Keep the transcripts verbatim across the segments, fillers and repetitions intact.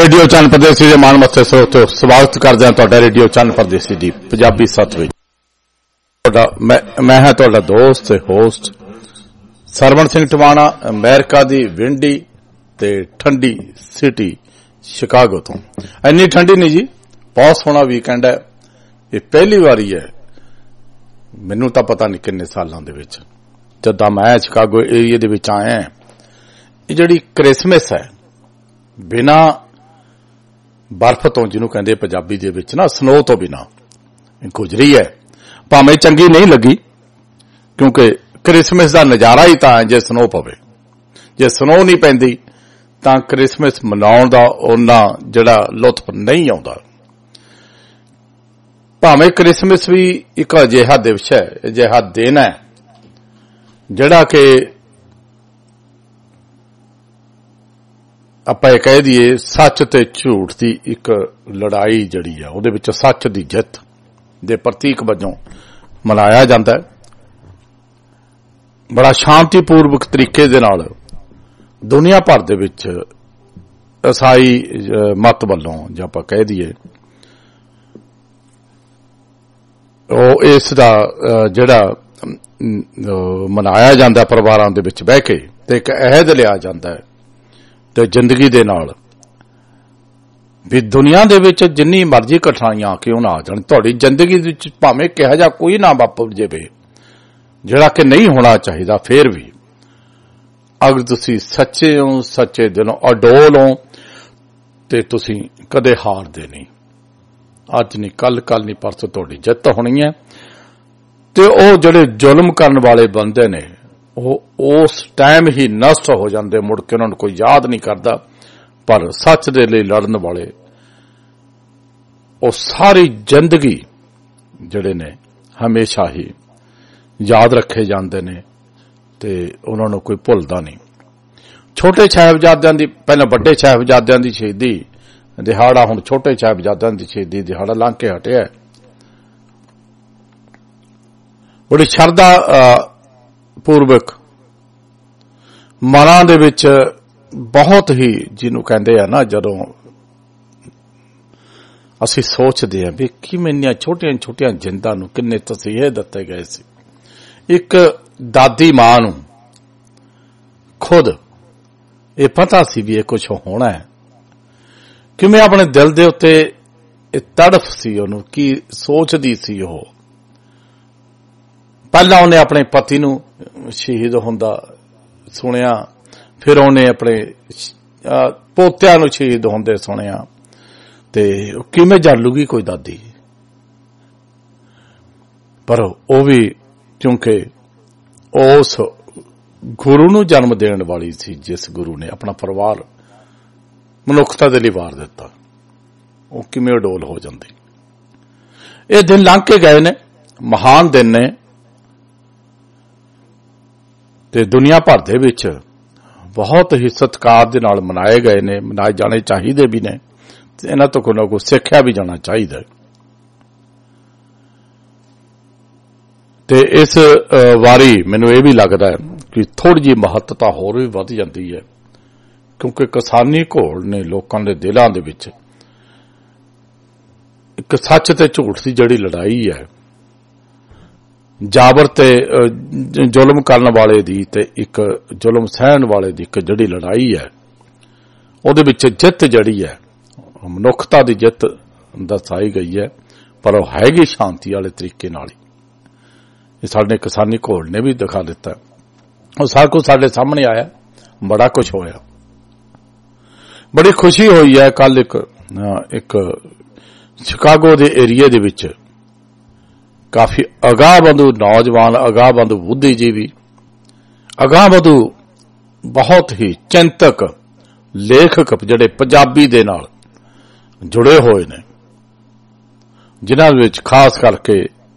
Radio Chand Pardesi के मान मत्थे स्रोतो स्वागत करते हैं तुहाडा रेडियो चंद परदेसी दी पंजाबी सत विच। मैं मैं हां तुहाडा दोस्त ते होस्ट सरवण सिंह टवाणा अमेरिका दी विंडी ते ठंडी सिटी शिकागो तो। इन्नी ठंडी नहीं जी, बहुत सोहना वीकेंड है। ये पहली बारी है मैनू तां पता नहीं किन्ने सालां दे विच जदां मैं शिकागो एरिया दे विच आया। ये जिहड़ी क्रिसमस है बिना बर्फ तो जिन्हों कहते पंजाबी दे विच ना स्नो तो बिना गुजरी है, भावें चंगी नहीं लगी क्योंकि क्रिसमस का नजारा ही तां जे स्नो पवे। जे स्नो नहीं पैंदी तां क्रिसमस मनाउण दा उन्ना जिहड़ा लुत्फ नहीं आउंदा। भावें क्रिसमस भी एक अजिहा दिवस है, अजिहा दिन है जिहड़ा कि ਆਪਾਂ कह दीए सच ते झूठ की एक लड़ाई जड़ी है, उहदे विच सच की जित दे प्रतीक वजों मनाया जाता है। बड़ा शांतिपूर्वक तरीके दे नाल दुनिया भर दे विच ईसाई मत वल्लों जां आपां कह दीए ओह इस दा जिहड़ा मनाया जाता परिवारां दे विच बह के ते एक अहद लिया जाता है ते जिंदगी दे नाल भी दुनिया दे विच जिन्नी मर्जी कठिनाइयां क्यों ना आ जाण, तुहाडी जिंदगी विच भावें किहा जा कोई ना वापर जावे जिहड़ा कि नहीं होना चाहिदा, फिर भी अगर तुसीं सच्चे हो, सच्चे दिलों अडोल हो ते तुसीं कदे हारदे नहीं। अज नहीं कल, कल नहीं परसों तुहाडी जित होनी है। ते ओह जिहड़े जुल्म करन वाले बंदे ने उस टाइम ही नष्ट हो जाते, मुड़ के उन्होंने कोई याद नहीं करता। पर सच दे लिए लड़न वाले वो सारी जिंदगी जिहड़े ने हमेशा ही याद रखे जाते ने ते उन्होंने कोई भुलदा नहीं। छोटे साहिबजादियां दी पहले बड़े साहिबजादियां दी शहीदी दिहाड़ा, हुण छोटे साहिबजादियां दी शहीदी दिहाड़ा लंघ के हटिया। बड़ी शरदा पूर्वक मनां दे विच बहुत ही जिन्हों कहते हैं ना, जदों असीं सोचते हैं भी किवें इन्नियां छोटियां छोटियां जिंदां नूं किन्ने तसीहे दिते गए सी। एक दादी मां नूं खुद ये पता सी भी ये कुछ होना है, किवें अपने दिल दे उत्ते तड़फ सी, उहनूं की सोचदी सी। ओह पहला उन्हें अपने पति नूं शहीद होंदा सुनिया, फिर उन्हें अपने पोत्या नूं शहीद होंदे सुनिया, ते किवें जालूगी कोई दादी। पर वह भी क्योंकि उस गुरु नूं जन्म देण वाली सी, जिस गुरु ने अपना परिवार मनुखता दे लई वार दिता, वह किवें अडोल हो जांदी। ये दिन लंघ के गए ने, महान दिन ने ते दुनिया भर दे विच बहुत ही सत्कार दे नाल मनाए गए ने, मनाए जाने चाहिए भी ने, इन्हां तो कोई ना कोई सिक्ख्या भी जाना चाहिए। ते इस वारी मैनूं यह भी लगता है कि थोड़ी जी महत्ता होर भी वध जाती है, क्योंकि किसानी घोल ने लोकां दे दिलां दे विच एक सच ते झूठ की जिहड़ी लड़ाई है, जाबर ते जुल्म करने वाले दी ते एक जुल्म सहन वाले दी एक जिहड़ी लड़ाई है, उहदे विच जित जिहड़ी है मनुखता दी जित दर्शाई गई है। पर वह हैगी शांति वाले तरीके नाल ही। ये साडे किसानी घोल ने भी दिखा दिता, और सारा कुछ साडे सामने आया, बड़ा कुछ होया। बड़ी खुशी हुई है। कल एक एक शिकागो दे एरिया दे विच काफी अगाबंधु नौजवान, अगाबंधु बुद्धिजीवी, अगाबंधु बहुत ही चिंतक लेखक जिहड़े पंजाबी दे नाल जुड़े होए ने, जिन्हां विच खास करके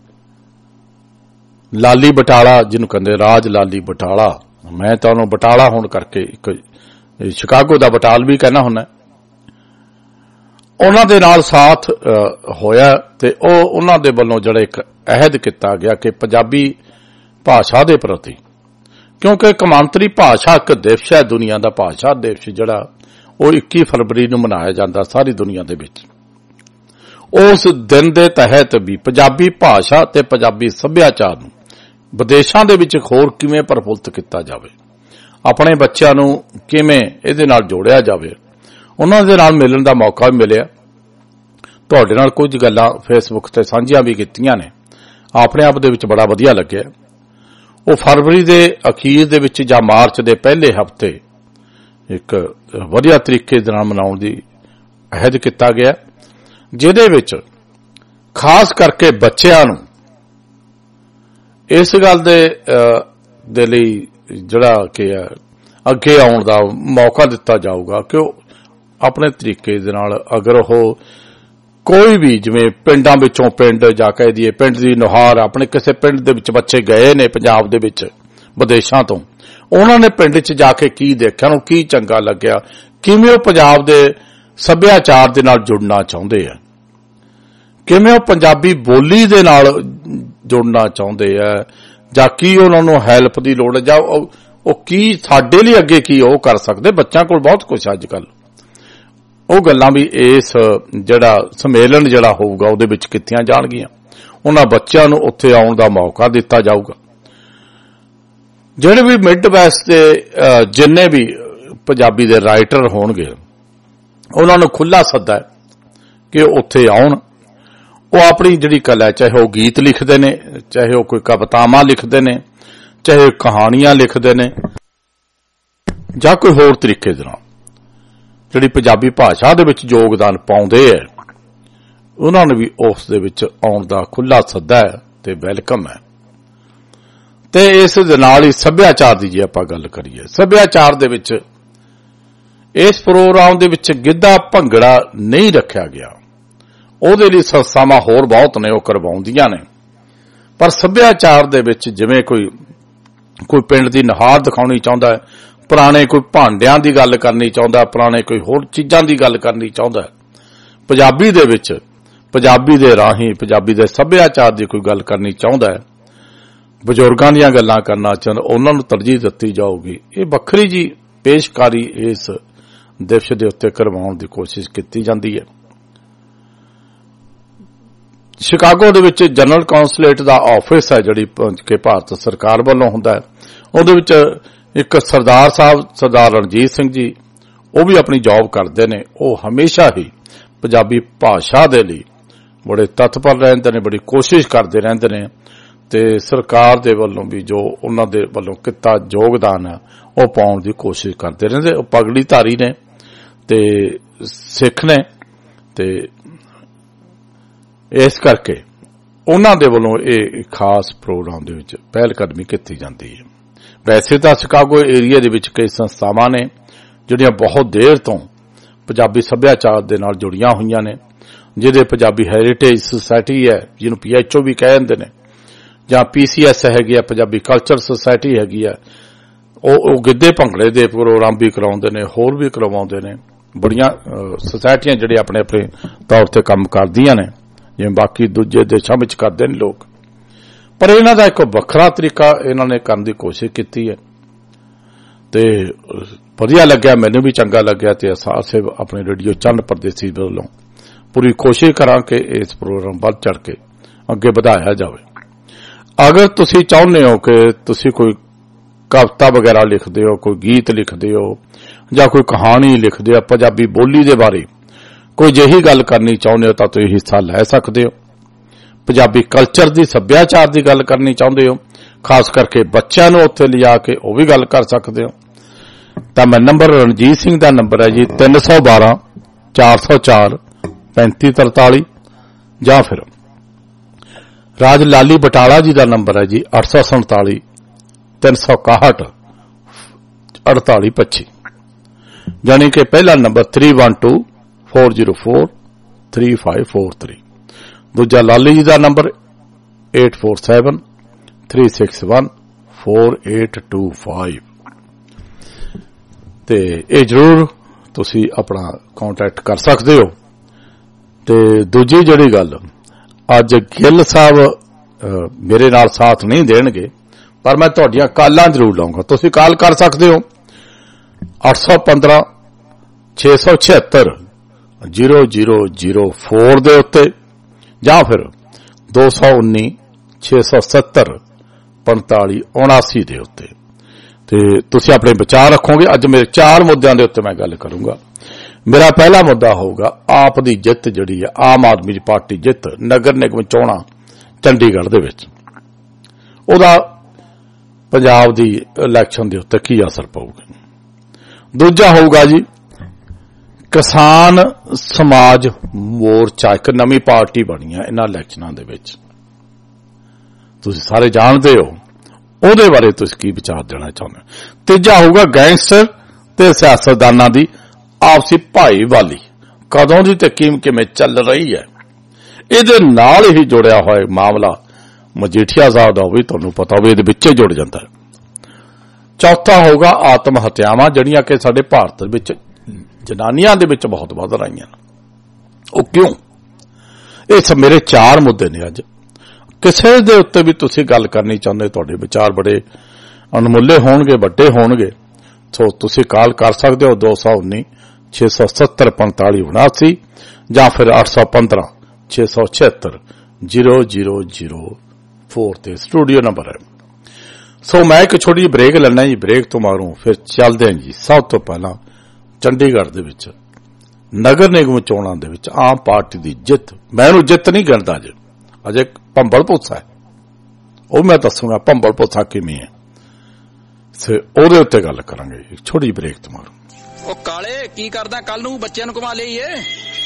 लाली बटाला, जिन्हों कहते राज लाली बटाला, मैं तो उन्होंने बटाला होने करके एक शिकागो दा बटाल भी कहना हुन्ना, उन्हां दे नाल साथ होया ते ओह उन्हां दे वल्लों जिहड़ा एक अहद किया गया कि पंजाबी भाषा दे प्रति, क्योंकि कौमांतरी भाषा एक दिवस है, दुनिया का भाषा दिवस जिहड़ा वो इक्की फरवरी नूं मनाया जाता सारी दुनिया दे विच। उस दिन दे तहत भी पंजाबी भाषा ते पंजाबी सभ्याचार नूं विदेशां दे विच होर किवें प्रफुल्लित कीता जावे, अपने बच्चों नूं किवें इहदे नाल जोड़िया जावे, उन्हां दे नाल मिलण दा मौका भी मिलिया। तुहाडे नाल कुछ गल्लां फेसबुक ते साझियां भी कीतियां ने, अपने आप दे विच बड़ा वधिया लग्गिया। वो फरवरी दे अखीर दे विच जां मार्च दे पहले हफ्ते एक वधिया तरीके दे नाल मनाउण दी अहद कीता गया, जिहदे विच खास करके बच्चों नूं इस गल दे दे लई जिहड़ा कि अगे आउण दा मौका दिता जाऊगा कि अपने तरीके दे नाल अगर वो कोई भी जिवें पिंडां विचों पिंड जा कह दीए पिंड दी नुहार अपने किसी पिंड दे विच बच्चे गए ने पंजाब दे विच विदेशां तो, उन्हां ने पिंड च जाके की देखिया, उन्हां की चंगा लग्गिया, किवें ओह पंजाब दे सभ्याचार दे नाल जुड़ना चाहुंदे आ, किवें ओह पंजाबी बोली दे नाल जुड़ना चाहुंदे आ, जां की उन्हां नूं हैल्प दी लोड़ है, जां ओह की साडे लई अगे की ओह कर सकदे। बच्चों कोल बहुत कुछ अजकल ਉਹ ਗੱਲਾਂ भी इस ਜਿਹੜਾ सम्मेलन ਜਿਹੜਾ ਹੋਊਗਾ ਉਹਦੇ ਵਿੱਚ ਕੀਤੀਆਂ ਜਾਣਗੀਆਂ। ਉਹਨਾਂ ਬੱਚਿਆਂ ਨੂੰ ਉੱਥੇ ਆਉਣ ਦਾ ਮੌਕਾ ਦਿੱਤਾ ਜਾਊਗਾ। ਜਿਹੜੇ ਵੀ ਮਿਡ ਵੈਸਟ ਦੇ ਜਿੰਨੇ ਵੀ ਪੰਜਾਬੀ ਦੇ ਰਾਈਟਰ ਹੋਣਗੇ ਉਹਨਾਂ ਨੂੰ ਖੁੱਲਾ ਸੱਦਾ ਹੈ ਕਿ ਉੱਥੇ ਆਉਣ। ਉਹ ਆਪਣੀ ਜਿਹੜੀ ਕਲਾ ਚਾਹੇ ਉਹ ਗੀਤ ਲਿਖਦੇ ਨੇ, ਚਾਹੇ ਉਹ ਕੋਈ ਕਵਿਤਾਵਾਂ ਲਿਖਦੇ ਨੇ, ਚਾਹੇ ਕਹਾਣੀਆਂ ਲਿਖਦੇ ਨੇ, ਜਾਂ ਕੋਈ ਹੋਰ ਤਰੀਕੇ ਦੇ ਨਾਲ ਜਿਹੜੀ ਪੰਜਾਬੀ ਭਾਸ਼ਾ ਦੇ ਵਿੱਚ ਯੋਗਦਾਨ ਪਾਉਂਦੇ ਹੈ, ਉਹਨਾਂ ਨੂੰ ਵੀ ਉਸ ਦੇ ਵਿੱਚ ਆਉਣ ਦਾ ਖੁੱਲਾ ਸੱਦਾ ਹੈ ਤੇ ਵੈਲਕਮ ਹੈ। ਤੇ ਇਸ ਦੇ ਨਾਲ ਹੀ ਸੱਭਿਆਚਾਰ ਦੀ ਜੇ ਆਪਾਂ ਗੱਲ ਕਰੀਏ, ਸੱਭਿਆਚਾਰ ਦੇ ਵਿੱਚ ਇਸ ਪ੍ਰੋਗਰਾਮ ਦੇ ਵਿੱਚ ਗਿੱਧਾ ਭੰਗੜਾ ਨਹੀਂ ਰੱਖਿਆ ਗਿਆ। ਉਹਦੇ ਲਈ ਸੰਸਥਾਵਾਂ ਹੋਰ ਬਹੁਤ ਨੇ, ਉਹ ਕਰਵਾਉਂਦੀਆਂ ਨੇ, ਪਰ ਸੱਭਿਆਚਾਰ ਦੇ ਵਿੱਚ ਜਿਵੇਂ ਕੋਈ ਕੋਈ ਪਿੰਡ ਦੀ ਨੁਹਾਰ ਦਿਖਾਉਣੀ ਚਾਹੁੰਦਾ ਹੈ, ਪੁਰਾਣੇ ਕੋਈ ਭਾਂਡਿਆਂ ਦੀ ਗੱਲ ਕਰਨੀ ਚਾਹੁੰਦਾ, ਪੁਰਾਣੇ ਕੋਈ ਹੋਰ ਚੀਜ਼ਾਂ ਦੀ ਗੱਲ ਕਰਨੀ ਚਾਹੁੰਦਾ, ਪੰਜਾਬੀ ਦੇ ਵਿੱਚ ਪੰਜਾਬੀ ਦੇ ਰਾਹੀਂ ਪੰਜਾਬੀ ਦੇ ਸੱਭਿਆਚਾਰ ਦੀ ਕੋਈ ਗੱਲ ਕਰਨੀ ਚਾਹੁੰਦਾ ਹੈ, ਬਜ਼ੁਰਗਾਂ ਦੀਆਂ ਗੱਲਾਂ ਕਰਨਾ ਚਾਹੁੰਦਾ, ਉਹਨਾਂ ਨੂੰ ਤਰਜੀਹ ਦਿੱਤੀ ਜਾਊਗੀ। ਇਹ ਵੱਖਰੀ ਜੀ ਪੇਸ਼ਕਾਰੀ ਇਸ ਦਿਵਸ ਦੇ ਉੱਤੇ ਕਰਵਾਉਣ ਦੀ ਕੋਸ਼ਿਸ਼ ਕੀਤੀ ਜਾਂਦੀ ਹੈ। ਸ਼ਿਕਾਗੋ ਦੇ ਵਿੱਚ ਜਨਰਲ ਕੌਂਸਲੇਟ ਦਾ ਆਫਿਸ ਹੈ ਜਿਹੜੀ ਕਿ ਭਾਰਤ ਸਰਕਾਰ ਵੱਲੋਂ ਹੁੰਦਾ ਹੈ, ਉਹਦੇ ਵਿੱਚ ਇੱਕ ਸਰਦਾਰ ਸਾਹਿਬ ਸਰਦਾਰ ਰਣਜੀਤ ਸਿੰਘ ਜੀ ਉਹ ਵੀ ਆਪਣੀ ਜੌਬ ਕਰਦੇ ਨੇ। ਉਹ ਹਮੇਸ਼ਾ ਹੀ ਪੰਜਾਬੀ ਭਾਸ਼ਾ ਦੇ ਲਈ ਬੜੇ ਤਤਪਰ ਰਹਿੰਦੇ ਨੇ, ਬੜੀ ਕੋਸ਼ਿਸ਼ ਕਰਦੇ ਰਹਿੰਦੇ ਨੇ, ਤੇ ਸਰਕਾਰ ਦੇ ਵੱਲੋਂ ਵੀ ਜੋ ਉਹਨਾਂ ਦੇ ਵੱਲੋਂ ਕੀਤਾ ਯੋਗਦਾਨ ਹੈ ਉਹ ਪਾਉਣ ਦੀ ਕੋਸ਼ਿਸ਼ ਕਰਦੇ ਰਹਿੰਦੇ। ਉਹ ਪਗੜੀ ਧਾਰੀ ਨੇ ਤੇ ਸਿੱਖ ਨੇ, ਤੇ ਇਸ ਕਰਕੇ ਉਹਨਾਂ ਦੇ ਵੱਲੋਂ ਇਹ ਖਾਸ ਪ੍ਰੋਗਰਾਮ ਦੇ ਵਿੱਚ ਪਹਿਲ ਕਦਮੀ ਕੀਤੀ ਜਾਂਦੀ ਹੈ। ਵੈਸੇ ਤਾਂ ਸ਼ਿਕਾਗੋ ਏਰੀਆ ਦੇ ਵਿੱਚ ਕਈ ਸੰਸਥਾਵਾਂ ਨੇ ਜਿਹੜੀਆਂ ਬਹੁਤ ਦੇਰ ਤੋਂ ਪੰਜਾਬੀ ਸੱਭਿਆਚਾਰ ਦੇ ਨਾਲ ਜੁੜੀਆਂ ਹੋਈਆਂ ਨੇ, ਜਿਹਦੇ ਪੰਜਾਬੀ ਹੈਰੀਟੇਜ ਸੁਸਾਇਟੀ ਹੈ ਜਿਹਨੂੰ ਪੀ ਐਚ ਓ ਵੀ ਕਹਿ ਦਿੰਦੇ ਨੇ, ਜਾਂ ਪੀ ਸੀ ਐਸ ਹੈਗੀ ਆ ਪੰਜਾਬੀ ਕਲਚਰ ਸੁਸਾਇਟੀ ਹੈਗੀ ਆ। ਉਹ ਉਹ ਗਿੱਧੇ ਭੰਗੜੇ ਦੇ ਪ੍ਰੋਗਰਾਮ ਵੀ ਕਰਾਉਂਦੇ ਨੇ, ਹੋਰ ਵੀ ਕਰਵਾਉਂਦੇ ਨੇ। ਬੜੀਆਂ ਸੁਸਾਇਟੀਆਂ ਜਿਹੜੇ ਆਪਣੇ ਆਪਣੇ ਤੌਰ ਤੇ ਕੰਮ ਕਰਦੀਆਂ ਨੇ, ਜਿਵੇਂ ਬਾਕੀ ਦੂਜੇ ਦੇਸ਼ਾਂ ਵਿੱਚ ਕਰਦੇ ਨੇ ਲੋਕ, ਪਰ ਇਹਨਾਂ ਦਾ ਇੱਕ ਵੱਖਰਾ ਤਰੀਕਾ ਇਹਨਾਂ ਨੇ ਕਰਨ ਦੀ ਕੋਸ਼ਿਸ਼ ਕੀਤੀ ਹੈ ਤੇ ਵਧੀਆ ਲੱਗਿਆ, ਮੈਨੂੰ ਵੀ ਚੰਗਾ ਲੱਗਿਆ। ਤੇ ਅਸਾਸੇ ਆਪਣੇ ਰੇਡੀਓ ਚੰਨ ਪਰਦੇਸੀ ਵੱਲੋਂ ਪੂਰੀ ਕੋਸ਼ਿਸ਼ ਕਰਾਂ ਕਿ ਇਸ ਪ੍ਰੋਗਰਾਮ ਵੱਧ ਚੜ ਕੇ ਅੱਗੇ ਵਧਾਇਆ ਜਾਵੇ। ਅਗਰ ਤੁਸੀਂ ਚਾਹੁੰਦੇ ਹੋ ਕਿ ਤੁਸੀਂ ਕੋਈ ਕਵਿਤਾ ਵਗੈਰਾ ਲਿਖਦੇ ਹੋ, ਕੋਈ ਗੀਤ ਲਿਖਦੇ ਹੋ, ਜਾਂ ਕੋਈ ਕਹਾਣੀ ਲਿਖਦੇ ਹੋ, ਪੰਜਾਬੀ ਬੋਲੀ ਦੇ ਬਾਰੇ ਕੋਈ ਜਿਹੀ ਗੱਲ ਕਰਨੀ ਚਾਹੁੰਦੇ ਹੋ ਤਾਂ ਤੁਸੀਂ ਹਿੱਸਾ ਲੈ ਸਕਦੇ ਹੋ। ਪੰਜਾਬੀ ਕਲਚਰ ਦੀ ਸੱਭਿਆਚਾਰ ਦੀ ਗੱਲ ਕਰਨੀ ਚਾਹੁੰਦੇ ਹੋ, ਖਾਸ ਕਰਕੇ ਬੱਚਿਆਂ ਨੂੰ ਉੱਥੇ ਲਿਜਾ ਕੇ ਉਹ ਵੀ ਗੱਲ ਕਰ ਸਕਦੇ ਹੋ, ਤਾਂ ਮੈਂ ਨੰਬਰ ਰਣਜੀਤ ਸਿੰਘ ਦਾ ਨੰਬਰ ਹੈ ਜੀ ਤਿੰਨ ਸੌ ਬਾਰਾਂ ਚਾਰ ਸੌ ਚਾਰ ਪੈਂਤੀ ਤਰਤਾਲੀ, ਜਾਂ ਫਿਰ ਰਾਜ ਲਾਲੀ ਬਟਾਲਾ ਜੀ ਦਾ ਨੰਬਰ ਹੈ ਜੀ ਅੱਠ ਸੌ ਸੰਤਾਲੀ ਤਿੰਨ ਸੌ ਇਕਾਹਠ ਅੜਤਾਲੀ ਪੱਚੀ, ਯਾਨੀ ਕਿ ਪਹਿਲਾ number three one two four zero four three five four three, ਦੂਜਾ ਲਾਲੀ ਜੀ ਦਾ number eight four seven three six one four eight two five. ਤੇ ਇਹ ਜ਼ਰੂਰ ਤੁਸੀਂ ਆਪਣਾ ਕੰਟੈਕਟ ਕਰ ਸਕਦੇ ਹੋ। ਤੇ ਦੂਜੀ ਜਿਹੜੀ ਗੱਲ, ਅੱਜ ਗਿੱਲ ਸਾਹਿਬ ਮੇਰੇ ਨਾਲ ਸਾਥ ਨਹੀਂ ਦੇਣਗੇ, ਪਰ ਮੈਂ ਤੁਹਾਡੀਆਂ ਕਾਲਾਂ ਜ਼ਰੂਰ ਲਾਉਂਗਾ। ਤੁਸੀਂ ਕਾਲ ਕਰ ਸਕਦੇ ਹੋ ਅੱਠ ਸੌ ਪੰਦਰਾਂ छे सौ छिहत्तर जीरो जीरो जीरो फोर दे उत्ते जां फिर दो सौ उन्नी छे सौ सत्तर पंताली उनासी दे उत्ते ते तुसीं अपने विचार रखोगे। अज मेरे चार मुद्दों के उत्ते मैं गल करूंगा। मेरा पहला मुद्दा होगा आप दी जित जिहड़ी है आम आदमी पार्टी जित नगर निगम चोणां चंडीगढ़ दे विच ओहदा पंजाब दी इलैक्शन दे उत्ते की असर पऊगा। दूजा होगा जी किसान समाज मोर्चा एक नवीं पार्टी बनी है इन्हां इलैक्शनां दे विच तुसीं सारे जानते हो ਉਹਦੇ ਬਾਰੇ ਤੁਸੀਂ ਕੀ ਵਿਚਾਰ ਦੇਣਾ ਚਾਹੁੰਦੇ ਹੋ। ਤੀਜਾ ਹੋਊਗਾ ਗੈਂਗਸਟਰ ਤੇ ਸਿਆਸਤਦਾਨਾਂ ਦੀ ਆਪਸੀ ਭਾਈਵਾਲੀ ਕਦੋਂ ਦੀ ਤੇ ਕਿਵੇਂ ਚੱਲ ਰਹੀ ਹੈ। ਇਹਦੇ ਨਾਲ ਹੀ ਜੁੜਿਆ ਹੋਇਆ ਮਾਮਲਾ ਮਜੀਠੀਆ ਸਾਹਿਬ ਦਾ ਵੀ ਤੁਹਾਨੂੰ ਪਤਾ ਹੋਵੇ ਇਹਦੇ ਵਿੱਚ ਜੁੜ ਜਾਂਦਾ ਹੈ। ਚੌਥਾ ਹੋਊਗਾ ਆਤਮ ਹੱਤਿਆਵਾਂ ਜਿਹੜੀਆਂ ਕਿ ਸਾਡੇ ਭਾਰਤ ਵਿੱਚ ਜਨਾਨੀਆਂ ਦੇ ਵਿੱਚ ਬਹੁਤ ਵੱਧ ਰਹੀਆਂ ਉਹ ਕਿਉਂ। ਇਹ ਮੇਰੇ ਚਾਰ ਮੁੱਦੇ ਨੇ। ਅੱਜ ਕਿਸੇ ਦੇ ਉੱਤੇ ਵੀ ਤੁਸੀਂ ਗੱਲ ਕਰਨੀ ਚਾਹੁੰਦੇ ਤੁਹਾਡੇ ਵਿਚਾਰ ਬੜੇ ਅਨਮੁੱਲੇ ਹੋਣਗੇ ਵੱਡੇ ਹੋਣਗੇ ਸੋ ਤੁਸੀਂ ਕਾਲ ਕਰ ਸਕਦੇ ਹੋ ਦੋ ਸੌ ਉੱਨੀ ਛੇ ਸੌ ਸੱਤਰ ਪੰਤਾਲੀ ਉਨਾਸੀ ਜਾਂ ਫਿਰ ਅੱਠ ਸੌ ਪੰਦਰਾਂ ਛੇ ਸੌ ਛਿਹੱਤਰ ਜ਼ੀਰੋ ਜ਼ੀਰੋ ਜ਼ੀਰੋ फोर ਤੇ ਸਟੂਡੀਓ ਨੰਬਰ ਹੈ। ਸੋ ਮੈਂ ਇੱਕ ਛੋਟੀ ਬ੍ਰੇਕ ਲੈਣਾ ਜੀ। ਬ੍ਰੇਕ ਤੋਂ ਮਾਰੂ ਫਿਰ ਚੱਲਦੇ ਹਾਂ ਜੀ। ਸਭ ਤੋਂ ਪਹਿਲਾਂ ਚੰਡੀਗੜ੍ਹ ਦੇ ਵਿੱਚ ਨਗਰ ਨਿਗਮ ਚੋਣਾਂ ਦੇ ਵਿੱਚ ਆਮ ਪਾਰਟੀ ਦੀ ਜਿੱਤ ਮੈਂ ਉਹਨੂੰ ਜਿੱਤ ਨਹੀਂ ਗਿਣਦਾ ਜੀ ਅਜੇ ਭੰਬਲ ਭੁੱਸਾ ਹੈ ਉਹ ਮੈਂ ਦੱਸੂਗਾ ਭੰਬਲ ਭੁੱਸਾ ਕਿਵੇਂ ਹੈ ਸੇ ਉਹਦੇ ਉੱਤੇ ਗੱਲ ਕਰਾਂਗੇ। ਇੱਕ ਛੋਟੀ ਬ੍ਰੇਕ ਤੋਂ ਮਾਰੂ। ਉਹ ਕਾਲੇ ਕੀ ਕਰਦਾ ਕੱਲ ਨੂੰ ਬੱਚਿਆਂ ਨੂੰ ਕਮਾ ਲਈਏ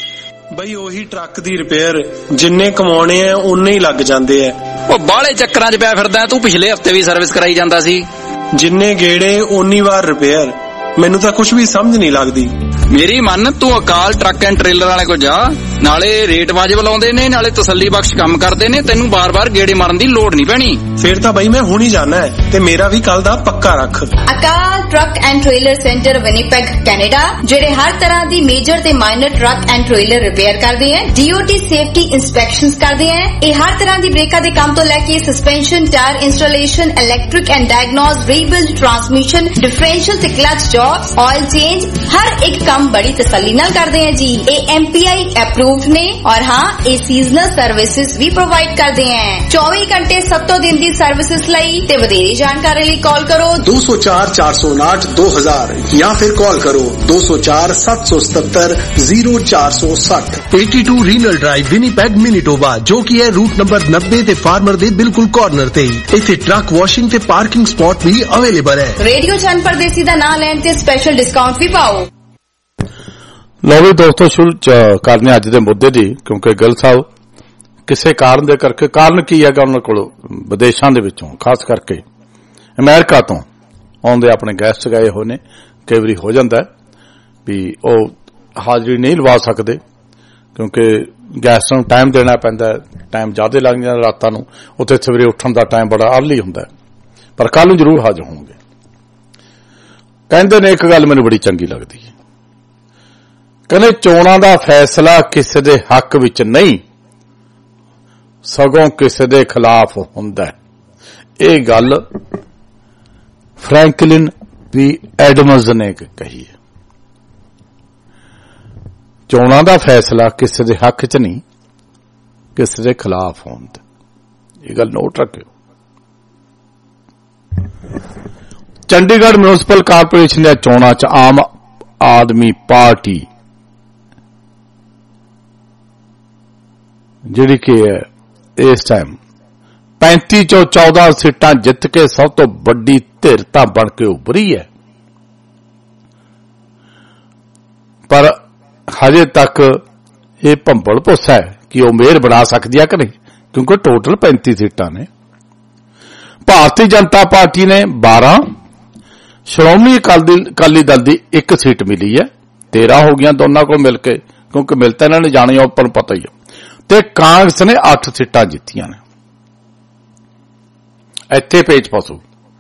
ਬਈ ਉਹੀ ਟਰੱਕ ਦੀ ਰਿਪੇਅਰ ਜਿੰਨੇ ਕਮਾਉਣੇ ਆ ਉਨੇ ਹੀ ਲੱਗ ਜਾਂਦੇ ਆ। ਉਹ ਬਾਹਲੇ ਚੱਕਰਾਂ 'ਚ ਪਿਆ ਫਿਰਦਾ ਤੂੰ ਪਿਛਲੇ ਹਫਤੇ ਵੀ ਸਰਵਿਸ ਕਰਾਈ ਜਾਂਦਾ ਸੀ। ਜਿੰਨੇ ਗੇੜੇ ਓਨੀ ਵਾਰ ਰਿਪੇਅਰ ਮੈਨੂੰ ਤਾਂ ਕੁਝ ਵੀ ਸਮਝ ਨਹੀਂ ਲੱਗਦੀ। ਮੇਰੀ ਮੰਨ ਤੂੰ ਅਕਾਲ ਟਰੱਕ ਐਂਡ ਟ੍ਰੇਲਰ ਵਾਲੇ ਕੋਲ ਜਾ ਨਾਲੇ ਰੇਟ ਵਾਜਬ ਲਾਉਂਦੇ ਨੇ ਨਾਲੇ ਤਸੱਲੀ ਬਖਸ਼ ਕੰਮ ਕਰਦੇ ਨੇ ਤੈਨੂੰ ਬਾਰ-ਬਾਰ ਗੇੜੇ ਮਾਰਨ ਦੀ ਲੋੜ ਨਹੀਂ ਪੈਣੀ। ਫੇਰ ਤਾਂ ਬਈ ਮੈਂ ਹੁਣ ਹੀ ਜਾਣਾ ਹੈ ਤੇ ਮੇਰਾ ਵੀ ਕੱਲ ਦਾ ਪੱਕਾ ਰੱਖ। Akal truck and trailer centre Winnipeg Canada ਜਿਹੜੇ ਹਰ ਤਰ੍ਹਾਂ ਦੀ ਮੇਜਰ ਤੇ minor truck and trailer repair ਕਰਦੇ ਹਨ ਡੀਓਟੀ ਸੇਫਟੀ ਇੰਸਪੈਕਸ਼ਨਸ ਕਰਦੇ ਹਨ। ਇਹ ਹਰ ਤਰ੍ਹਾਂ ਦੀ ਬ੍ਰੇਕਾਂ ਦੇ ਕੰਮ ਤੋਂ ਲੈ ਕੇ suspension tyre installation electric and diagnose rebuild transmission differential ਤੇ ਕਲਚ ਜੌਬਸ ਆਇਲ ਚੇਂਜ हर एक काम बड़ी तसल्ली नाल करते हैं जी। ये एमपीआई अप्रूव्ड ने और हाँ ये सीजनल सर्विसेज भी प्रोवाइड करते हैं। चौबीस घंटे सत्तों दिन की सर्विसेज लई ते वधेरी जानकारी लई कॉल करो दो सौ चार चार सौ उनाहठ दो हजार या फिर कॉल करो दो सौ चार सात सौ सतहत्तर जीरो चार सौ सठ। बयासी रीनल ड्राइव विनीपैग मैनीटोबा जो कि है रूट नंबर नब्बे ते फार्मर दे बिल्कुल कॉर्नर ते। इत्थे ट्रक वॉशिंग ते पार्किंग स्पॉट भी अवेलेबल है। रेडियो चैनल परदेसी दा नाम लैन ते स्पेशल डिस्काउंट भी पाओ। ਲਓ ਵੀ ਦੋਸਤੋ ਸ਼ੁਰੂ ਕਰਨੇ ਅੱਜ ਦੇ ਮੁੱਦੇ ਦੀ ਕਿਉਂਕਿ ਗਿੱਲ ਸਾਹਿਬ ਕਿਸੇ ਕਾਰਨ ਦੇ ਕਰਕੇ ਕਾਰਨ ਕੀ ਹੈਗਾ ਉਹਨਾਂ ਕੋਲ ਵਿਦੇਸ਼ਾਂ ਦੇ ਵਿੱਚੋਂ ਖਾਸ ਕਰਕੇ ਅਮਰੀਕਾ ਤੋਂ ਆਉਂਦੇ ਆਪਣੇ ਗੈਸਟ ਗਏ ਹੋਏ ਨੇ। ਕਈ ਵਾਰੀ ਹੋ ਜਾਂਦਾ ਵੀ ਉਹ ਹਾਜ਼ਰੀ ਨਹੀਂ ਲਵਾ ਸਕਦੇ ਕਿਉਂਕਿ ਗੈਸਟਾਂ ਨੂੰ ਟਾਈਮ ਦੇਣਾ ਪੈਂਦਾ ਟਾਈਮ ਜ਼ਿਆਦਾ ਲੱਗ ਜਾਂਦਾ ਰਾਤਾਂ ਨੂੰ ਉੱਥੇ ਸਵੇਰੇ ਉੱਠਣ ਦਾ ਟਾਈਮ ਬੜਾ ਅਰਲੀ ਹੁੰਦਾ ਪਰ ਕੱਲ ਨੂੰ ਜ਼ਰੂਰ ਹਾਜ਼ਰ ਹੋਣਗੇ। ਕਹਿੰਦੇ ਨੇ ਇੱਕ ਗੱਲ ਮੈਨੂੰ ਬੜੀ ਚੰਗੀ ਲੱਗਦੀ ਹੈ ਕਹਿੰਦੇ ਚੋਣਾਂ ਦਾ ਫੈਸਲਾ ਕਿਸੇ ਦੇ ਹੱਕ ਵਿੱਚ ਨਹੀਂ ਸਗੋਂ ਕਿਸੇ ਦੇ ਖਿਲਾਫ ਹੁੰਦਾ ਹੈ। ਇਹ ਗੱਲ ਫ੍ਰੈਂਕਲਿਨ ਪੀ ਐਡਮਜ਼ ਨੇ ਕਹੀ ਹੈ। ਚੋਣਾਂ ਦਾ ਫੈਸਲਾ ਕਿਸੇ ਦੇ ਹੱਕ 'ਚ ਨਹੀਂ ਕਿਸੇ ਦੇ ਖਿਲਾਫ ਹੁੰਦਾ। ਇਹ ਗੱਲ ਨੋਟ ਰੱਖਿਓ। ਚੰਡੀਗੜ੍ਹ ਮਿਊਨਿਸਪਲ ਕਾਰਪੋਰੇਸ਼ਨ ਦੀਆਂ ਚੋਣਾਂ 'ਚ ਆਮ ਆਦਮੀ ਪਾਰਟੀ ਜਿਹੜੀ ਕਿ ਹੈ ਇਸ ਟਾਈਮ पैंती चो चौदह सीटां जित के सब तो बड़ी धिर तां बन के उभरी है पर हजे तक ये भंबल भुस्सा है कि वह मेयर बना सकती है कि नहीं क्योंकि टोटल पैंती सीटां ने। भारतीय जनता पार्टी ने बारह श्रोमणी अकाली दल की एक सीट मिली है तेरह हो गई दोनों को मिलके क्योंकि मिलता इन्होंने जानी ओपन पता ही है ते कांग्रेस ने अठ सीटां जीतियां ने। ਇੱਥੇ ਪੇਚ ਪਸੂ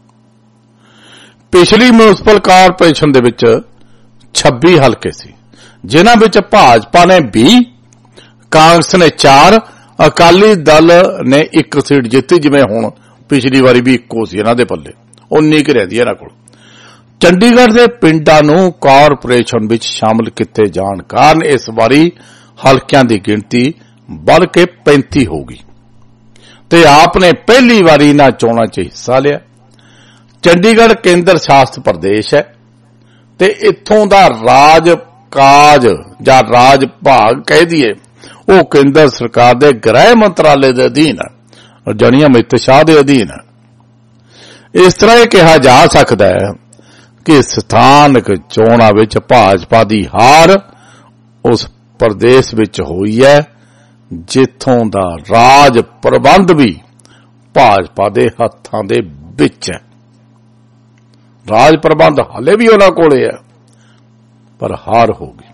ਪਿਛਲੀ ਮਿਊਨਿਸਪਲ ਕਾਰਪੋਰੇਸ਼ਨ ਦੇ ਵਿੱਚ छब्बी ਹਲਕੇ ਸੀ ਜਿਨ੍ਹਾਂ ਵਿੱਚ ਭਾਜਪਾ ਨੇ ਵੀਹ ਕਾਂਗਰਸ ਨੇ ਚਾਰ ਅਕਾਲੀ ਦਲ ਨੇ ਇੱਕ ਸੀਟ ਜਿੱਤੀ ਜਿਵੇਂ ਹੁਣ ਪਿਛਲੀ ਵਾਰੀ ਵੀ ਇੱਕੋ ਸੀ ਇਹਨਾਂ ਦੇ ਪੱਲੇ ਉਨੀ ਕਿ ਰਹਿੰਦੀ ਇਹਨਾਂ ਕੋਲ ਚੰਡੀਗੜ੍ਹ ਦੇ ਪਿੰਡਾਂ ਨੂੰ ਕਾਰਪੋਰੇਸ਼ਨ ਵਿੱਚ ਸ਼ਾਮਲ ਕੀਤੇ ਜਾਣ ਕਾਰਨ ਇਸ ਵਾਰੀ ਹਲਕਿਆਂ ਦੀ ਗਿਣਤੀ ਵੱਧ ਕੇ ਪੈਂਤੀ ਹੋ ਗਈ ਤੇ ਆਪ ਨੇ ਪਹਿਲੀ ਵਾਰੀ ਇਹਨਾਂ ਚੋਣਾਂ 'ਚ ਹਿੱਸਾ ਲਿਆ। ਚੰਡੀਗੜ੍ਹ ਕੇਂਦਰ ਸ਼ਾਸਿਤ ਪ੍ਰਦੇਸ਼ ਹੈ ਤੇ ਇੱਥੋਂ ਦਾ ਰਾਜ ਕਾਜ ਜਾਂ ਰਾਜ ਭਾਗ ਕਹਿ ਦਈਏ ਉਹ ਕੇਂਦਰ ਸਰਕਾਰ ਦੇ ਗ੍ਰਹਿ ਮੰਤਰਾਲੇ ਦੇ ਅਧੀਨ ਹੈ, ਜਾਣੀ ਅਮਿਤ ਸ਼ਾਹ ਦੇ ਅਧੀਨ ਹੈ। ਇਸ ਤਰ੍ਹਾਂ ਇਹ ਕਿਹਾ ਜਾ ਸਕਦਾ ਹੈ ਕਿ ਸਥਾਨਕ ਚੋਣਾਂ ਵਿੱਚ ਭਾਜਪਾ ਦੀ ਹਾਰ ਉਸ ਪ੍ਰਦੇਸ਼ ਵਿੱਚ ਹੋਈ ਹੈ ਜਿੱਥੋਂ ਦਾ ਰਾਜ ਪ੍ਰਬੰਧ ਵੀ ਭਾਜਪਾ ਦੇ ਹੱਥਾਂ ਦੇ ਵਿੱਚ ਹੈ। ਰਾਜ ਪ੍ਰਬੰਧ ਹਾਲੇ ਵੀ ਉਹਨਾਂ ਕੋਲੇ ਹੈ ਪਰ ਹਾਰ ਹੋ ਗਈ।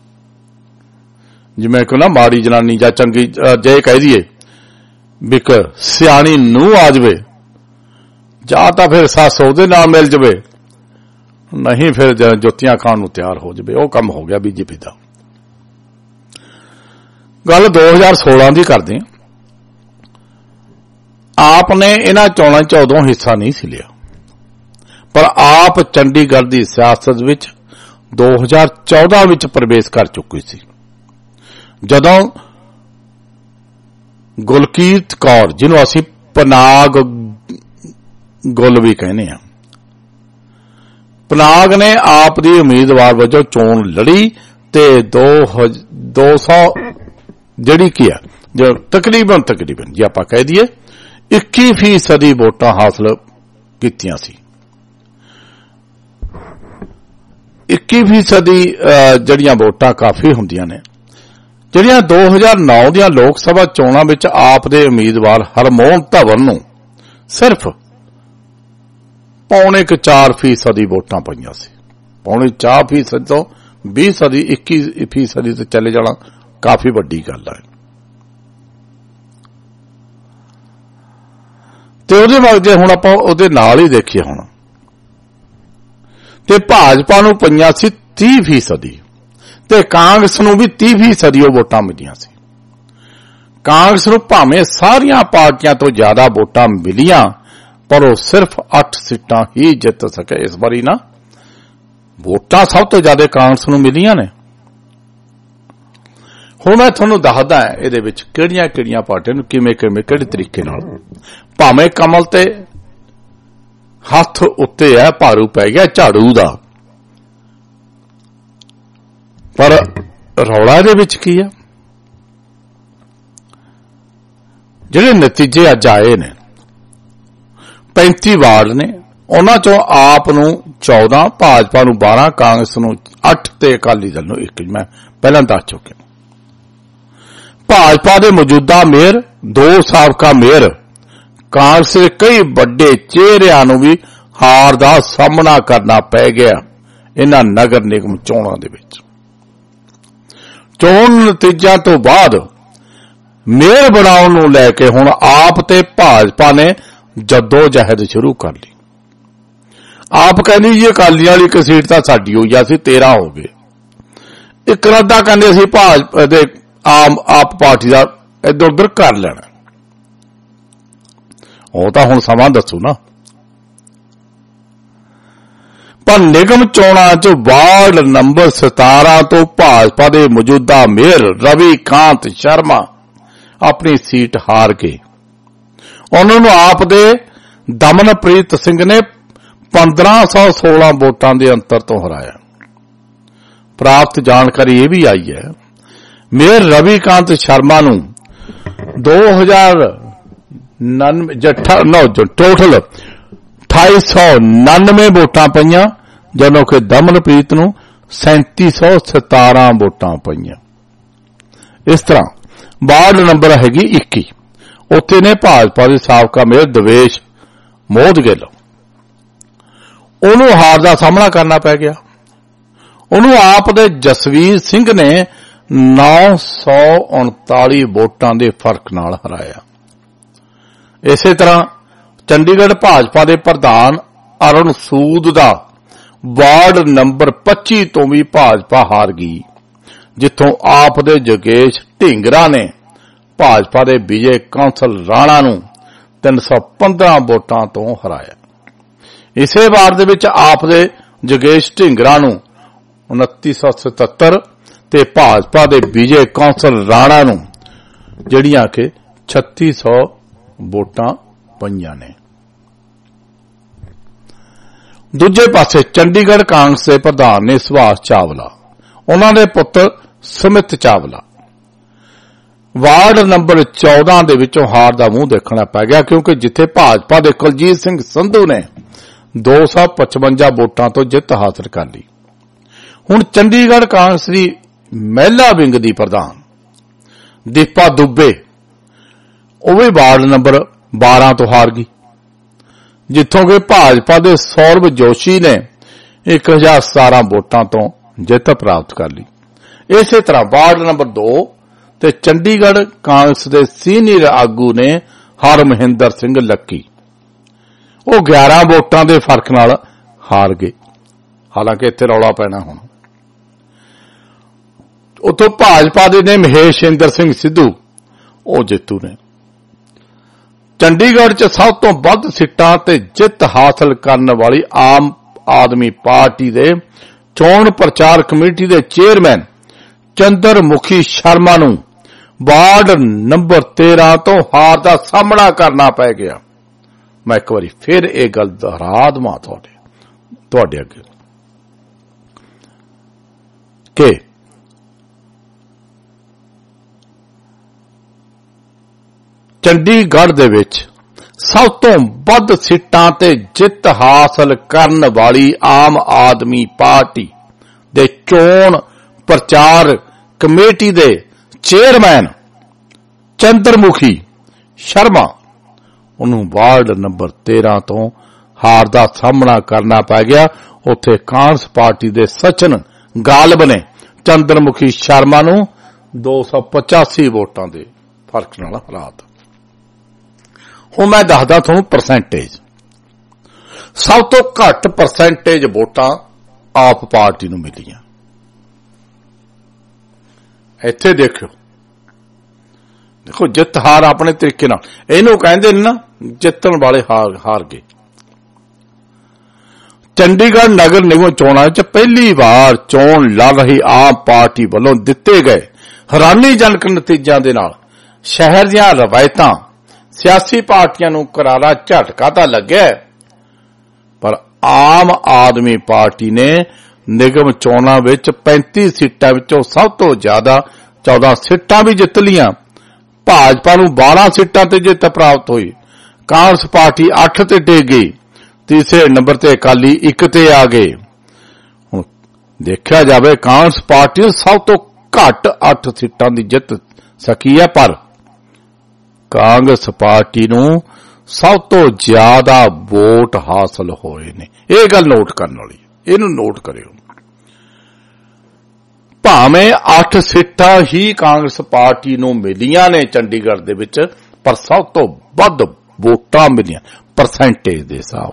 ਜਿਵੇਂ ਕਿ ਨਾ ਮਾੜੀ ਜਨਾਨੀ ਜਾਂ ਚੰਗੀ ਜੇ ਕਹਿ ਦਈਏ ਵੀ ਇੱਕ ਸਿਆਣੀ ਨੂੰਹ ਆ ਜਾਵੇ ਜਾਂ ਤਾਂ ਫਿਰ ਸੱਸ ਉਹਦੇ ਨਾਲ ਮਿਲ ਜਾਵੇ, ਨਹੀਂ ਫਿਰ ਜੁੱਤੀਆਂ ਖਾਣ ਨੂੰ ਤਿਆਰ ਹੋ ਜਾਵੇ। ਉਹ ਕੰਮ ਹੋ ਗਿਆ ਬੀਜੇਪੀ ਦਾ। ਗੱਲ ਦੋ ਹਜ਼ਾਰ ਸੋਲਾਂ ਦੀ ਕਰਦੇ ਹਾਂ। ਆਪ ਨੇ ਇਹਨਾਂ ਚੋਣਾਂ 'ਚ ਉਦੋਂ ਹਿੱਸਾ ਨਹੀਂ ਸੀ ਲਿਆ ਪਰ ਆਪ ਚੰਡੀਗੜ੍ਹ ਦੀ ਸਿਆਸਤ ਵਿੱਚ ਦੋ ਹਜ਼ਾਰ ਚੌਦਾਂ ਵਿੱਚ ਪ੍ਰਵੇਸ਼ ਕਰ ਚੁੱਕੀ ਸੀ ਜਦੋਂ ਗੁਲਕੀਰਤ ਕੌਰ, ਜਿਹਨੂੰ ਅਸੀਂ ਪਨਾਗ ਗੁੱਲ ਵੀ ਕਹਿੰਦੇ ਹਾਂ, ਪਨਾਗ ਨੇ ਆਪ ਦੀ ਉਮੀਦਵਾਰ ਵਜੋਂ ਚੋਣ ਲੜੀ ਤੇ ਦੋ ਸੌ ਜਿਹੜੀ ਕੀ ਹੈ ਜੋ ਤਕਰੀਬਨ ਤਕਰੀਬਨ ਜੇ ਆਪਾਂ ਕਹਿ ਦਈਏ ਇੱਕੀ ਫੀਸਦੀ ਵੋਟਾਂ ਹਾਸਲ ਕੀਤੀਆਂ ਸੀ। ਇੱਕੀ ਫੀਸਦੀ ਜਿਹੜੀਆਂ ਵੋਟਾਂ ਕਾਫੀ ਹੁੰਦੀਆਂ ਨੇ। ਜਿਹੜੀਆਂ ਦੋ ਹਜ਼ਾਰ ਨੌ ਦੀਆਂ ਲੋਕ ਸਭਾ ਚੋਣਾਂ ਵਿੱਚ ਆਪ ਦੇ ਉਮੀਦਵਾਰ ਹਰਮੋਹਨ ਧਵਨ ਨੂੰ ਸਿਰਫ ਪੌਣੇ ਕੁ ਚਾਰ ਫੀਸਦੀ ਵੋਟਾਂ ਪਈਆਂ ਸੀ। ਪੌਣੇ ਚਾਰ ਫੀਸਦੀ ਤੋਂ ਵੀਹ ਸਦੀ ਇੱਕੀ ਫੀਸਦੀ ਤੇ ਚਲੇ ਜਾਣਾ ਕਾਫੀ ਵੱਡੀ ਗੱਲ ਹੈ। ਤੇ ਉਹਦੇ ਬਾਅਦ ਜੇ ਹੁਣ ਆਪਾਂ ਉਹਦੇ ਨਾਲ ਹੀ ਦੇਖੀਏ ਹੁਣ ਤੇ ਭਾਜਪਾ ਨੂੰ ਪਈਆਂ ਸੀ ਤੀਹ ਫੀਸਦੀ ਤੇ ਕਾਂਗਰਸ ਨੂੰ ਵੀ ਤੀਹ ਫੀਸਦੀ ਉਹ ਵੋਟਾਂ ਮਿਲੀਆਂ ਸੀ। ਕਾਂਗਰਸ ਨੂੰ ਭਾਵੇਂ ਸਾਰੀਆਂ ਪਾਰਟੀਆਂ ਤੋਂ ਜ਼ਿਆਦਾ ਵੋਟਾਂ ਮਿਲੀਆਂ ਪਰ ਉਹ ਸਿਰਫ ਅੱਠ ਸੀਟਾਂ ਹੀ ਜਿੱਤ ਸਕੇ। ਇਸ ਵਾਰੀ ਨਾ ਵੋਟਾਂ ਸਭ ਤੋਂ ਜ਼ਿਆਦਾ ਕਾਂਗਰਸ ਨੂੰ ਮਿਲੀਆਂ ਨੇ। ਹੁਣ ਮੈਂ ਤੁਹਾਨੂੰ ਦੱਸਦਾ ਇਹਦੇ ਵਿੱਚ ਕਿਹੜੀਆਂ ਕਿਹੜੀਆਂ ਪਾਰਟੀਆਂ ਨੂੰ ਕਿਵੇਂ ਕਿਵੇਂ ਕਿਹੜੇ ਤਰੀਕੇ ਨਾਲ, ਭਾਵੇਂ ਕਮਲ ਤੇ ਹੱਥ ਉੱਤੇ ਹੈ, ਭਾਰੂ ਪੈ ਗਿਆ ਝਾੜੂ ਦਾ, ਪਰ ਰੌਲਾ ਇਹਦੇ ਵਿੱਚ ਕੀ ਆ? ਜਿਹੜੇ ਨਤੀਜੇ ਅੱਜ ਆਏ ਨੇ ਪੈਂਤੀ ਵਾਰਡ ਨੇ, ਉਹਨਾਂ ਚੋਂ ਆਪ ਨੂੰ ਚੌਦਾਂ, ਭਾਜਪਾ ਨੂੰ ਬਾਰਾਂ, ਕਾਂਗਰਸ ਨੂੰ ਅੱਠ ਤੇ ਅਕਾਲੀ ਦਲ ਨੂੰ ਇੱਕ। ਮੈਂ ਪਹਿਲਾਂ ਦੱਸ ਚੁੱਕਿਆ। ਭਾਜਪਾ ਦੇ ਮੌਜੂਦਾ ਮੇਅਰ, ਦੋ ਸਾਬਕਾ ਮੇਅਰ, ਕਾਂਗਰਸ ਦੇ ਕਈ ਵੱਡੇ ਚਿਹਰਿਆਂ ਨੂੰ ਵੀ ਹਾਰ ਦਾ ਸਾਹਮਣਾ ਕਰਨਾ ਪੈ ਗਿਆ ਇਹਨਾਂ ਨਗਰ ਨਿਗਮ ਚੋਣਾਂ ਦੇ ਵਿੱਚ। ਚੋਣ ਨਤੀਜਿਆਂ ਤੋਂ ਬਾਅਦ ਮੇਅਰ ਬਣਾਉਣ ਨੂੰ ਲੈ ਕੇ ਹੁਣ ਆਪ ਤੇ ਭਾਜਪਾ ਨੇ ਜੱਦੋ ਜਹਿਦ ਸ਼ੁਰੂ ਕਰ ਲਈ। ਆਪ ਕਹਿੰਦੀ ਜੀ ਅਕਾਲੀਆਂ ਵਾਲੀ ਇੱਕ ਸੀਟ ਤਾਂ ਸਾਡੀ ਹੋਈ ਆ, ਅਸੀਂ ਤੇਰਾਂ ਹੋ ਗਏ। ਇੱਕ ਰੱਦਾ ਕਹਿੰਦੇ ਅਸੀਂ ਭਾਜਪਾ ਦੇ ਆਮ ਆਪ ਪਾਰਟੀ ਦਾ ਇੱਧਰ ਉੱਧਰ ਕਰ ਲੈਣਾ। ਉਹ ਤਾਂ ਹੁਣ ਸਮਾਂ ਦੱਸੂ ਨਾ। ਪਰ ਨਿਗਮ ਚੋਣਾਂ 'ਚ ਵਾਰਡ ਨੰਬਰ ਸਤਾਰਾਂ ਤੋਂ ਭਾਜਪਾ ਦੇ ਮੌਜੂਦਾ ਮੇਅਰ ਰਵੀ ਕਾਂਤ ਸ਼ਰਮਾ ਆਪਣੀ ਸੀਟ ਹਾਰ ਗਏ। ਉਹਨਾਂ ਨੂੰ ਆਪ ਦੇ ਦਮਨਪ੍ਰੀਤ ਸਿੰਘ ਨੇ ਪੰਦਰਾਂ ਸੌ ਸੋਲਾਂ ਵੋਟਾਂ ਦੇ ਅੰਤਰ ਤੋਂ ਹਰਾਇਆ। ਪ੍ਰਾਪਤ ਜਾਣਕਾਰੀ ਇਹ ਵੀ ਆਈ ਹੈ ਮੇਅਰ ਰਵੀ ਕਾਂਤ ਸ਼ਰਮਾ ਨੂੰ ਦੋ ਹਜ਼ਾਰ ਟੋਟਲ ਅਠਾਈ ਸੌ ਉਨਾਨਵੇਂ ਵੋਟਾਂ ਪਈਆਂ, ਜਦੋਂ ਕਿ ਦਮਨਪ੍ਰੀਤ ਨੂੰ ਸੈਂਤੀ ਸੌ ਸਤਾਰਾਂ ਵੋਟਾਂ ਪਈਆਂ। ਇਸ ਤਰ੍ਹਾਂ ਵਾਰਡ ਨੰਬਰ ਹੈਗੀ ਇੱਕੀ, ਉੱਥੇ ਨੇ ਭਾਜਪਾ ਦੇ ਸਾਬਕਾ ਮੇਅਰ ਦਵੇਸ਼ ਮੋਦਗਿੱਲ, ਉਹਨੂੰ ਹਾਰ ਦਾ ਸਾਹਮਣਾ ਕਰਨਾ ਪੈ ਗਿਆ। ਉਹਨੂੰ ਆਪ ਦੇ ਜਸਵੀਰ ਸਿੰਘ ਨੇ ਨੌ ਸੌ ਉਨਤਾਲੀ ਵੋਟਾਂ ਦੇ ਫਰਕ ਨਾਲ ਹਰਾਇਆ। ਇਸੇ ਤਰ੍ਹਾਂ ਚੰਡੀਗੜ੍ਹ ਭਾਜਪਾ ਦੇ ਪ੍ਰਧਾਨ ਅਰੁਣ ਸੂਦ ਦਾ ਵਾਰਡ ਨੰਬਰ ਪੱਚੀ ਤੋਂ ਵੀ ਭਾਜਪਾ ਹਾਰ ਗਈ, ਜਿੱਥੋਂ ਆਪ ਦੇ ਜੋਗੇਸ਼ ਢਿੰਗਰਾ ਨੇ ਭਾਜਪਾ ਦੇ ਵਿਜੇ ਕੌਂਸਲ ਰਾਣਾ ਨੂੰ ਤਿੰਨ ਸੌ ਪੰਦਰਾਂ ਵੋਟਾਂ ਤੋਂ ਹਰਾਇਆ। ਇਸੇ ਵਾਰ ਦੇ ਵਿੱਚ ਆਪ ਦੇ ਜਗੇਸ਼ ਢਿੰਗਰਾ ਨੂੰ उनतीस सौ सतहत्तर ते भाजपा दे विजय कौंसल राणा नूं जिहड़ियां कि छत्तीस सौ वोटां पईयां ने। दूजे पासे चंडीगढ़ कांग्रेस के प्रधान ने सुभाष चावला, उन्हां दे पुत्र सुमित चावला वार्ड नंबर चौदह दे विचों हार दा मूंह देखना पै गया, क्योंकि जिथे भाजपा दे कुलजीत सिंह संधू ने दो सौ पचवंजा वोटां तो जित हासिल कर ली। हुण चंडीगढ़ कांग्रेस की महिला विंग की प्रधान दीपा दुबे वो भी वार्ड नंबर बारह तो हार गई, जिथों कि भाजपा के सौरभ जोशी ने एक हजार सतारह वोटां तो जित प्राप्त कर ली। इस तरह वार्ड नंबर दो ते चंडीगढ़ कांग्रेस के सीनियर आगू ने हरमहिंदर सिंह लक्की वो ग्यारह वोटां के फर्क नाल हार गए। हालांकि इत्थे रौला पैना हुण उतो भाजपा दे ने महेश इंदर सिंह सिद्धू वो जितू ने। चंडीगढ़ च सब तो वध सीटां ते जित हासिल करने वाली आम आदमी पार्टी दे चोण प्रचार कमेटी दे चेयरमैन चंद्रमुखी शर्मा नूं वार्ड नंबर तेरह तो हार दा सामना करना पै गया। मैं एक बारी फिर यह गल दोहरा दवां तुहाडे तुहाडे अगे कि चंडीगढ़ दे विच सब तो वध सीटां ते जित हासिल करन वाली आम आदमी पार्टी दे चोण प्रचार कमेटी दे चेयरमैन चंद्रमुखी शर्मा उन्होंने वार्ड नंबर तेरह तो हार दा सामना करना पै गया। उत्थे कांग्रेस पार्टी दे सचिन गालिब ने चंद्रमुखी शर्मा नूं दो सौ पचासी वोटां दे फर्क नाल हराता। हुण मैं दसदा तुहानूं परसेंटेज। सब तो घट परसेंटेज वोटां आप पार्टी नूं मिलियां। इत्थे देखो देखो जित हार अपने तरीके नाल इहनूं कहंदे ने ना जितण वाले हार हार गए। चंडीगढ़ नगर निगम चोणां च पहली बार चोण लड़ रही आम पार्टी वालों दिते गए हैरानीजनक नतीजों के नाल शहर दीआं रवायतां सियासी पार्टियां नूं करारा झटका तां लग्या, पर आम आदमी पार्टी ने निगम चोणां विच पैंतीस सीटां विचों सब तो ज्यादा चौदह सीटां भी जित लियां। भाजपा नूं बारह सीटां ते जित प्राप्त हुई। कांग्रेस पार्टी अठ ते टिक गई। तीसरे नंबर ते अकाली एक ते आ गए। हुण देखिया जावे कांग्रेस पार्टी सब तो घट अठ सीटां दी जित सकी है, पर कांग्रेस पार्टी नूं सब तो ज्यादा वोट हासिल होए ने। यह गल नोट करने वाली, इहनूं नोट करियो। भावें अठ सीटां ही कांग्रेस पार्टी नूं मिलियां ने चंडीगढ़ दे विच, पर सब तो वध वोटां मिलियां परसेंटेज दे हिसाब।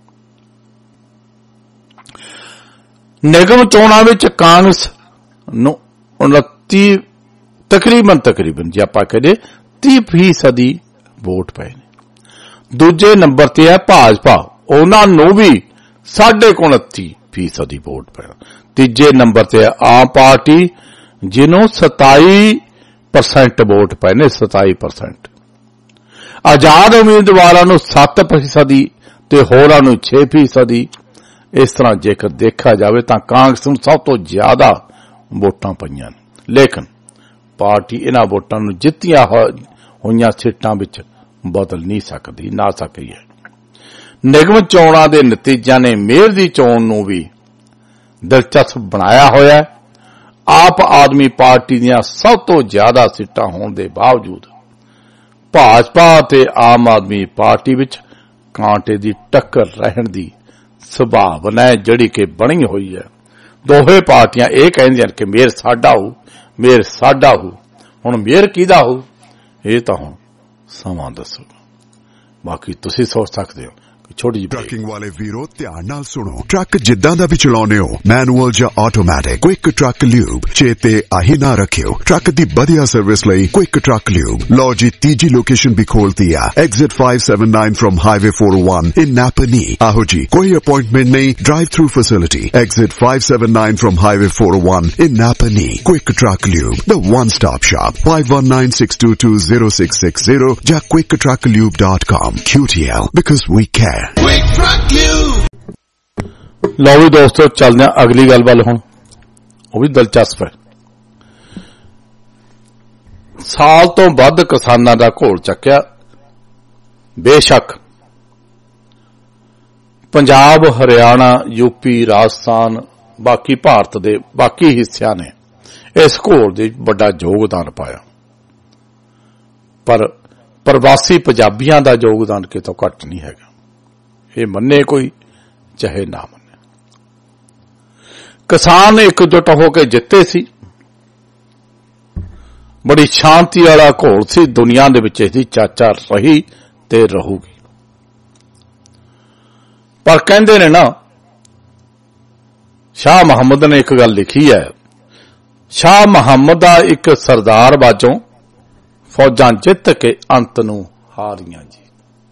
निगम चोणां विच कांग्रेस नूं उनती तकरीबन तकरीबन जे आपां कहिए तीह फीसदी वोट पए ने। दूजे नंबर ते है भाजपा, उन्हां नूं भी साढ़े उनती फीसदी वोट पए। तीजे नंबर ते आम पार्टी जिन्हों सताई परसेंट वोट पए ने, सताई परसेंट। आजाद उम्मीदवारों नूं सत्त फीसदी ते होरां नूं छे फीसदी। इस तरह जेकर देखा जाए तो कांग्रेस नूं सब तो ज्यादा वोटां पईयां ने, लेकिन पार्टी इन्हां वोटां नूं जित्तियां होईयां सीटां विच बदल नहीं सकती, ना सकी है। निगम चोणां दे नतीजों ने मेयर दी चोण नूं भी दिलचस्प बनाया होया है। आप आदमी पार्टी दीयां सब तो ज्यादा सीटां होण दे बावजूद भाजपा ते आम आदमी पार्टी विच कांटे दी टक्कर रहण दी संभावना है जिहड़ी कि बनी हुई है। दोहे पार्टियां यह कहंदियां कि मेयर साडा हो, मेयर साडा हो। हुण मेयर किहदा हो, ये तां हुण समां दस्सूगा। बाकी तुसीं सोच सकदे हो छोटी जी ट्रकिंग वाले वीरो ध्यान नाल सुनो। ट्रक जिद्दां दा भी चलाउने हो, मैनुअल या ऑटोमैटिक, क्विक ट्रक ल्यूब चेते आही ना रखियो। ट्रक दी बढ़िया सर्विस लई क्विक ट्रक ल्यूब। लो जी तीजी लोकेशन भी खोलती है, exit five seven nine from highway four O one in Napanee. आहो जी कोई अपॉइंटमेंट नहीं, drive through facility, exit five seven nine from highway four O one in Napanee. Quick truck lube, the one stop shop. Five one nine six two two zero six six zero या quick truck lube dot com. Q T L because we care. लो भी दोस्तों चलते अगली गल वाल हुण, वो भी दिलचस्प है। साल तो वध किसानां दा घोल चक्या। बेशक पंजाब, हरियाणा, यूपी, राजस्थान, बाकी भारत दे बाकी हिस्सियां ने इस घोल दे बड़ा योगदान पाया, पर प्रवासी पंजाबियां दा योगदान कितों घट नहीं हैगा। ये मन्ने कोई चाहे ना मन्ने, किसान एकजुट होकर जिते सी। बड़ी शांति वाला घोल सी। दुनिया दे विच इसदी चर्चा रही ते रहूगी। पर कहंदे ने ना, शाह मुहम्मद ने एक गल लिखी है, शाह मुहम्मद दा एक सरदार बाजों फौजां जित के अंत नूं हारियां जी।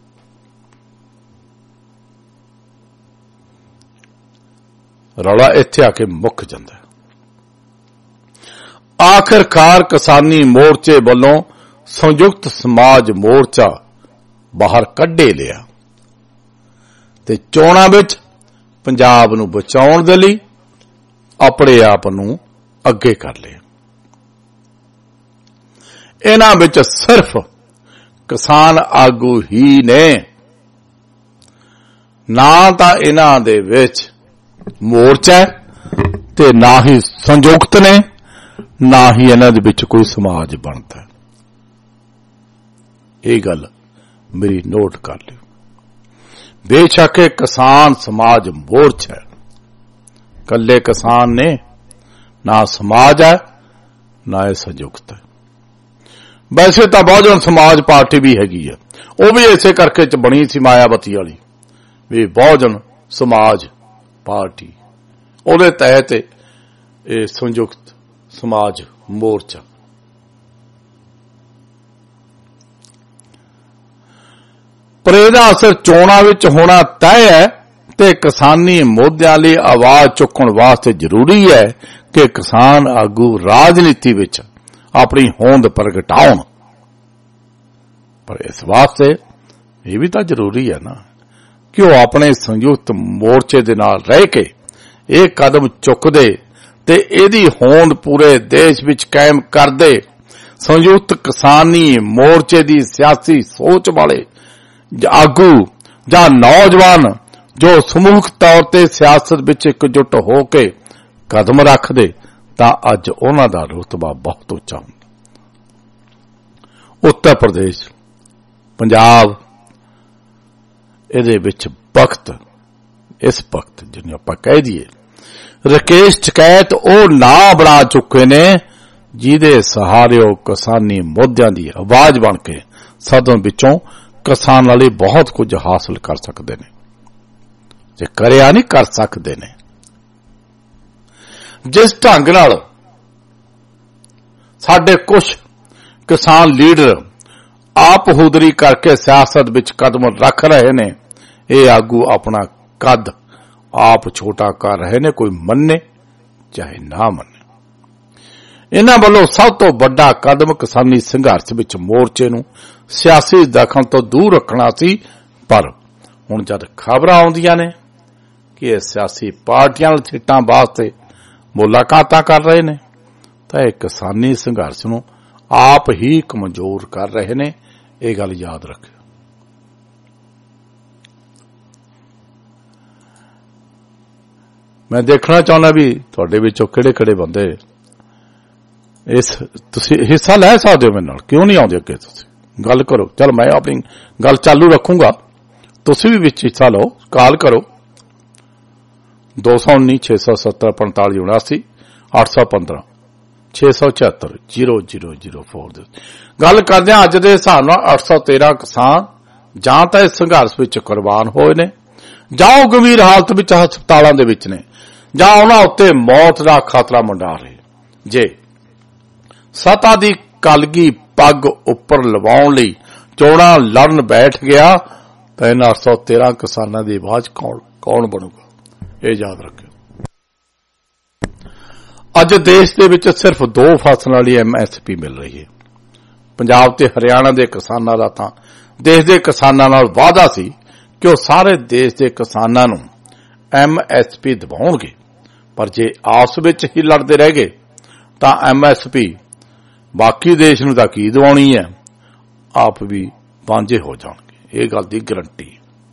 रौला इत्थे आके मुक जांदा। आखिरकार किसानी मोर्चे वालों संयुक्त समाज मोर्चा बाहर कढे लिया ते चोणां विच पंजाब नूं बचाउण दे लई अपने आप नूं अगे कर लिया। इन्हां विच सिर्फ किसान आगू ही ने, ना तां इन्हां दे विच मोर्चा ते ना ही संयुक्त ने, ना ही इन्हां दे विच कोई समाज बनता। ये गल मेरी नोट कर लियो। बेशक किसान समाज मोर्चा है, कल्ले किसान ने, ना समाज है ना ये संयुक्त है। वैसे तो बहुजन समाज पार्टी भी हैगी है, वो भी इसे करके च बनी सी मायावती वाली भी बहुजन समाज पार्टी, ਉਹਦੇ तहत ਇਹ संयुक्त समाज मोर्चा। पर ਇਹਦਾ ਅਸਰ ਚੋਣਾਂ ਵਿੱਚ ਹੋਣਾ ਤੈਅ ਹੈ ਤੇ ਕਿਸਾਨੀ ਮੁੱਦਿਆਂ ਲਈ ਆਵਾਜ਼ ਚੁੱਕਣ ਵਾਸਤੇ ਜ਼ਰੂਰੀ ਹੈ ਕਿ ਕਿਸਾਨ ਆਗੂ ਰਾਜਨੀਤੀ ਵਿੱਚ ਆਪਣੀ ਹੋਂਦ ਪ੍ਰਗਟਾਉਣ। पर इस वास्ते ये भी तो जरूरी है ना कि वह अपने संयुक्त मोर्चे दे नाल रह के एक कदम चुकदे ते इहदी होंद पूरे देश विच कायम कर दे। संयुक्त किसानी मोर्चे दी सियासी सोच वाले आगू जां नौजवान जो समूह तौर ते सियासत विच एकजुट हो के कदम रख दे तां अज उन्हां दा रुतबा बहुत उच्चा हुंदा। उत्तर प्रदेश, पंजाब, ਇਹਦੇ ਵਿੱਚ ਵਕਤ ਇਸ ਵਕਤ ਜਿਹਨੂੰ ਆਪਾਂ ਕਹਿ ਦਈਏ ਰਕੇਸ਼ ਟਕੈਤ ਉਹ ਨਾ ਬਣਾ ਚੁੱਕੇ ਨੇ ਜਿਹਦੇ ਸਹਾਰੇ ਉਹ ਕਿਸਾਨੀ ਮੁੱਦਿਆਂ ਦੀ ਆਵਾਜ਼ ਬਣ ਕੇ ਸਦਨ ਵਿੱਚੋਂ ਕਿਸਾਨਾਂ ਲਈ ਬਹੁਤ ਕੁਝ ਹਾਸਲ ਕਰ ਸਕਦੇ ਨੇ, ਜੇ ਕਰਿਆ ਨਹੀਂ ਕਰ ਸਕਦੇ ਨੇ। ਜਿਸ ਢੰਗ ਨਾਲ ਸਾਡੇ ਕੁਝ ਕਿਸਾਨ ਲੀਡਰ आप हुदरी करके सियासत विच कदम रख रहे ने, ये आगू अपना कद आप छोटा कर रहे ने, कोई मन्ने चाहे ना मन्ने। इन्हां वालों सब तो बड़ा कदम किसानी संघर्ष विच मोर्चे नूं सियासी दखल तो दूर रखना सी। पर हुण जद खबरां आउंदियां ने कि ये सियासी पार्टियां सीटां वास्ते मुलाकातां कर रहे ने तां इह किसानी संघर्ष नूं आप ही कमजोर कर रहे ने। ये गल याद रखियो। मैं देखना चाहना भी तुहाडे विचों किहड़े-किहड़े बंदे इस तुसीं हिस्सा लै सकदे हो। मेरे नाल क्यों नहीं आउंदे अगे? तुसीं गल करो। चल मैं अपनी गल चालू रखूंगा, तुसीं भी विच हिस्सा लो, कॉल करो दो सौ उन्नी छे सौ सत्तर पैंताली उनासी अठ सौ पंद्रह छे सौ छिहत्तर जीरो जीरो जीरो फोर। गल करदे अज दे हिसाब नाल अठ सौ तेरह किसान ਜਾਂ ਤਾਂ इस संघर्ष विच कुर्बान होए ने, जां ਉਹ गंभीर हालत विच हस्पतालों दे विच ने, जां उन्हां उत्ते मौत दा खतरा मंडा रहे। जे सत्ता दी कलगी पग उपर लवाउण लई चोणां लड़न बैठ गया तां इन्हां अठ सौ तेरह किसानां दी आवाज़ कौन कौन बनूगा, ये याद रखियो। अज देश दे विच सिर्फ दो फसलां वाली एम एस पी मिल रही है। पंजाब ते हरियाणा दे किसानां दा तां देश दे किसानां नाल वादा सी कि वो सारे देश दे किसानां नूं एम एस पी दिवाउणगे, पर जे आपस विच ही लड़दे रह गए तां एम एस पी बाकी देश नूं तां की दिवाउणी है, आप भी वांझे हो जाणगे। ये गल दी गारंटी।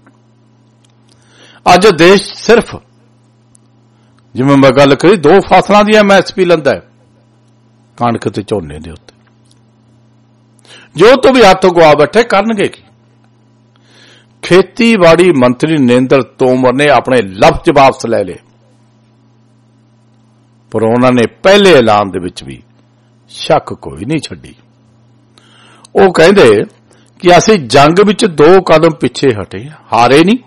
अज देश सिर्फ जिवें मैं गल करी दो फसलों की एम एस पी लैंदा है, कणक ते झोने दे उत्ते। जो तो भी हथ गवा बैठे करनगे की। खेतीबाड़ी मंत्री नरेंद्र तोमर ने अपने लफ्ज वापस ले ले, पर उन्होंने पहले ऐलान दे विच भी शक कोई नहीं छड्डी। वो कहंदे कि असीं जंग विच दो कदम पिछे हटे, हारे नहीं।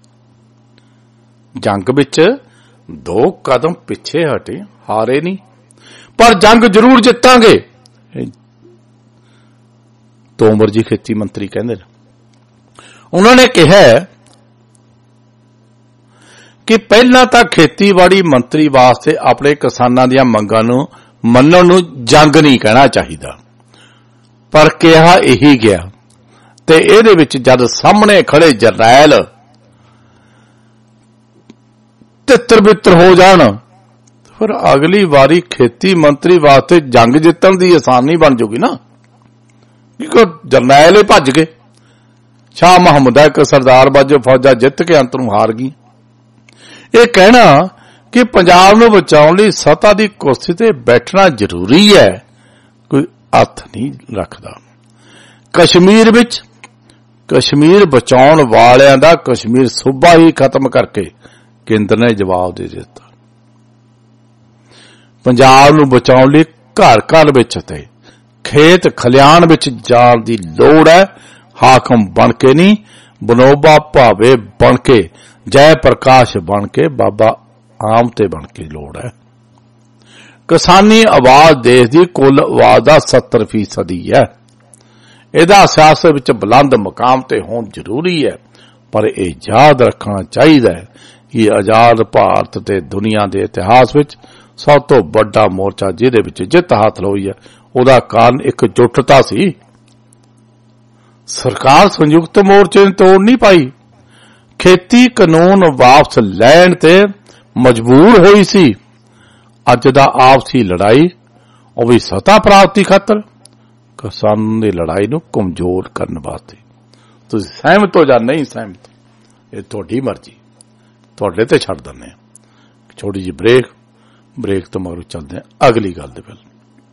जंग विच दो कदम पिछे हटे, हारे नहीं, पर जंग जरूर जितांगे। तोमर जी खेती मंत्री कहंदे ने। उन्होंने कहा कि पहला तां खेतीबाड़ी मंत्री वास्ते अपने किसानां दीआं मंगां नूं मन्नण नूं जंग नहीं कहना चाहिदा, पर कहा यही गया ते इहदे विच जद सामने खड़े जरनैल तित्र बित्र हो जाण फिर अगली बारी खेती मंत्री वास्ते जंग जितण दी आसानी बन जूगी ना, क्योंकि जरनैल भज गए। शाह महमूद एक सरदार बाजो फौजा जित के अंत नूं हार गई। यह कहना कि पंजाब नूं बचाउण लई सत्ता दी कुर्सी ते बैठना जरूरी है कोई अर्थ नहीं रखदा। कश्मीर विच कश्मीर बचाउण वालियां दा कश्मीर सूबा ही खत्म करके केंद्र ने जवाब दे दिता। पंजाब नूं बचाउण लई घर घर विच ते खेत खलियाण विच जाण दी लोड़ है। हाकम बन के नहीं, बनोबा भावे बन के, जय प्रकाश बन के, बाबा आमते बन के लोड़ है। किसानी आवाज देश की कुल आवाज का सत्तर फीसदी है। इहदा सियासत विच बुलंद मुकाम ते होना जरूरी है, पर यह याद रखना चाहिए कि आजाद भारत ते दुनिया के इतिहास विच सब तो बड़ा मोर्चा जिहदे विच जित हासिल हुई है उहदा कारण एकजुटता सी। सरकार संयुक्त मोर्चे ने तोड़ नहीं पाई, खेती कानून वापस लैण ते मजबूर हुई सी। अज दा आपसी लड़ाई वह भी सत्ता प्राप्ति खातर किसानां दी लड़ाई नूं कमजोर करने वास्ते। तुसीं सहमत हो जां नहीं सहमत, ये तुहाडी मर्जी, तुहाडे ते छड्ड दिंदे। छोटी जी ब्रेक, ब्रेक तो मगरों चलते हैं अगली गल दे वल।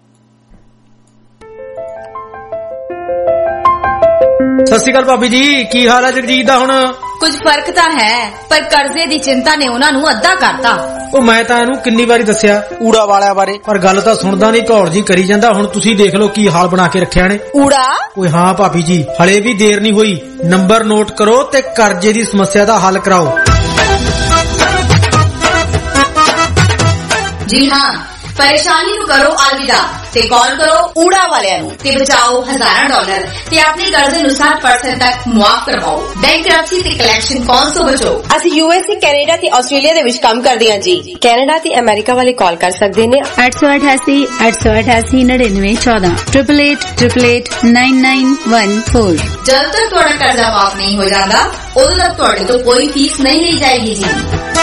सत श्री अकाल भाभी जी, की हाल है जगजीत दा? हुण कुछ फर्क तां है, पर कर्जे दी चिंता ने उन्हां नूं अद्धा करता। ਉਹ ਮੈਂ ਤਾਂ ਇਹਨੂੰ ਕਿੰਨੀ ਵਾਰੀ ਦੱਸਿਆ ਊੜਾ ਵਾਲਿਆਂ ਬਾਰੇ, ਪਰ ਗੱਲ ਤਾਂ ਸੁਣਦਾ ਨਹੀਂ, ਘੌੜ ਜੀ ਕਰੀ ਜਾਂਦਾ। ਹੁਣ ਤੁਸੀਂ ਦੇਖ ਲਓ ਕੀ ਹਾਲ ਬਣਾ ਕੇ ਰੱਖਿਆ ਨੇ। ਊੜਾ? ਓਏ ਹਾਂ ਭਾਬੀ ਜੀ, ਹਲੇ ਵੀ ਦੇਰ ਨਹੀਂ ਹੋਈ। ਨੰਬਰ ਨੋਟ ਕਰੋ ਤੇ ਕਰਜ਼ੇ ਦੀ ਸਮੱਸਿਆ ਦਾ ਹੱਲ ਕਰਾਓ। जी हाँ, परेशानी नूं करो अलविदा ते कॉल करो ऊड़ा वालियां नूं ते बचाओ हजारां डॉलर ते अपने कर्जे नूं साठ परसेंट तक मुआफ करवाओ। बैंकरप्सी ते कलैक्शन कौन सो बचो। ਅਸੀਂ यूएसए कनाडा ते ਆਸਟ੍ਰੇਲੀਆ ਦੇ ਵਿੱਚ ਕੰਮ ਕਰਦੇ ਹਾਂ ਜੀ। ਕੈਨੇਡਾ ਤੇ ਅਮਰੀਕਾ ਵਾਲੇ ਕਾਲ ਕਰ ਸਕਦੇ ਨੇ ਅੱਠ ਸੌ ਅਠਾਸੀ ਅੱਠ ਸੌ ਅਠਾਸੀ ਨੜਿਨਵੇਂ ਚੌਦਾਂ triple eight triple eight nine nine one four. जब तक तुहाडा कर्जा माफ नहीं हो जाता उदों तक तुहाडे तो कोई फीस नहीं ली जाएगी जी।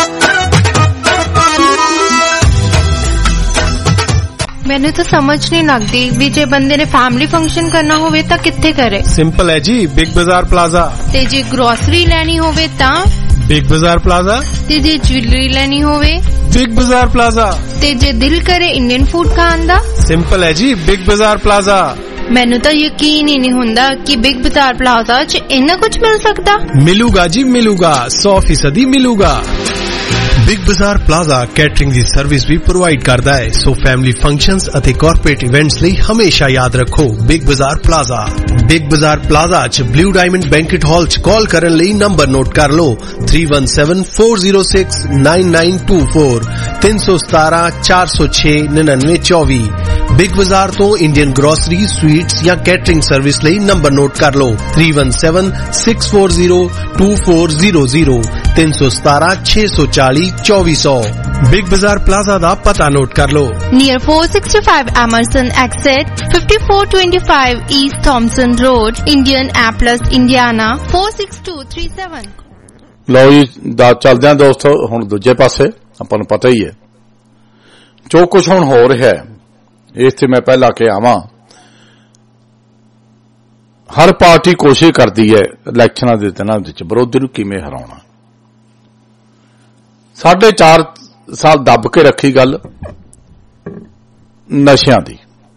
ਮੈਨੂੰ ਤਾਂ ਸਮਝ ਨਹੀਂ ਲੱਗਦੀ ਵੀ ਜੇ ਬੰਦੇ ਨੇ ਫੈਮਿਲੀ ਫੰਕਸ਼ਨ ਕਰਨਾ ਹੋਵੇ ਤਾਂ ਕਿੱਥੇ ਕਰੇ। ਸਿੰਪਲ ਹੈ ਜੀ, ਬਿਗ ਬਾਜ਼ਾਰ ਪਲਾਜ਼ਾ। ਤੇ ਜੇ ਗਰੋਸਰੀ ਲੈਣੀ ਹੋਵੇ ਤਾਂ ਬਿਗ ਬਾਜ਼ਾਰ ਪਲਾਜ਼ਾ। ਤੇ ਜੇ ਜੁਐਲਰੀ ਲੈਣੀ ਹੋਵੇ ਬਿਗ ਬਾਜ਼ਾਰ ਪਲਾਜ਼ਾ। ਤੇ ਜੇ ਦਿਲ ਕਰੇ ਇੰਡੀਅਨ ਫੂਡ ਖਾਣ ਦਾ ਸਿੰਪਲ ਹੈ ਜੀ, ਬਿਗ ਬਾਜ਼ਾਰ ਪਲਾਜ਼ਾ। ਮੈਨੂੰ ਤਾਂ ਯਕੀਨ ਹੀ ਨਹੀਂ ਹੁੰਦਾ ਕਿ ਬਿਗ ਬਾਜ਼ਾਰ ਪਲਾਜ਼ਾ 'ਚ ਇੰਨਾ ਕੁਝ ਮਿਲ ਸਕਦਾ। ਮਿਲੂਗਾ ਜੀ, ਮਿਲੂਗਾ, सौ फीसदी मिलूगा। ਬਿਗ ਬਾਜ਼ਾਰ ਪਲਾਜ਼ਾ ਕੈਟਰਿੰਗ ਦੀ ਸਰਵਿਸ ਵੀ ਪ੍ਰੋਵਾਈਡ ਕਰਦਾ ਹੈ, ਸੋ ਫੈਮਿਲੀ ਫੰਕਸ਼ਨਸ ਅਤੇ ਕਾਰਪੋਰੇਟ ਇਵੈਂਟਸ ਲਈ ਹਮੇਸ਼ਾ ਯਾਦ ਰੱਖੋ Big Bazaar Plaza. Big Bazaar Plaza 'ਚ ਬਲੂ ਡਾਇਮੰਡ ਬੈਂਕਟ ਹਾਲ 'ਚ ਕਾਲ ਕਰਨ ਲਈ ਨੰਬਰ ਨੋਟ ਕਰ ਲਓ three one seven four zero six nine nine two four तीन सौ सतारह चार सौ छह निन्यानवे चौबीस। बिग बाजार तो इंडियन ग्रोसरी स्वीट्स या कैटरिंग सर्विस ਲਈ ਨੰਬਰ ਨੋਟ ਕਰ ਲਓ three one seven six four zero two four zero zero तीन सौ सतारह छह सौ चालीस चौबीस सौ। बिग बाजार प्लाजा ਦਾ ਪਤਾ ਨੋਟ ਕਰ ਲਓ near four sixty-five Emerson exit fifty-four twenty-five East Thompson Road, Indianapolis, Indiana four six two three seven। ਲਓ ਜੀ ਦਾ ਚੱਲਦੇ ਹਾਂ ਦੋਸਤੋ ਹੁਣ ਦੂਜੇ ਪਾਸੇ। ਆਪਾਂ ਨੂੰ ਪਤਾ ਹੀ ਹੈ ਜੋ ਕੁਝ ਹੁਣ ਹੋ ਰਿਹਾ ਹੈ ਇਸ ਤੇ ਮੈਂ ਪਹਿਲਾਂ ਕਿ ਆਵਾਂ ਹਰ ਪਾਰਟੀ ਕੋਸ਼ਿਸ਼ ਕਰਦੀ ਹੈ ਇਲੈਕਸ਼ਨਾਂ ਦੇ ਦਿਨਾਂ ਵਿੱਚ ਵਿਰੋਧੀ ਨੂੰ ਕਿਵੇਂ ਹਰਾਉਣਾ। ਸਾਢੇ ਚਾਰ ਸਾਲ ਦੱਬ ਕੇ ਰੱਖੀ ਗੱਲ ਨਸ਼ਿਆਂ ਦੀ,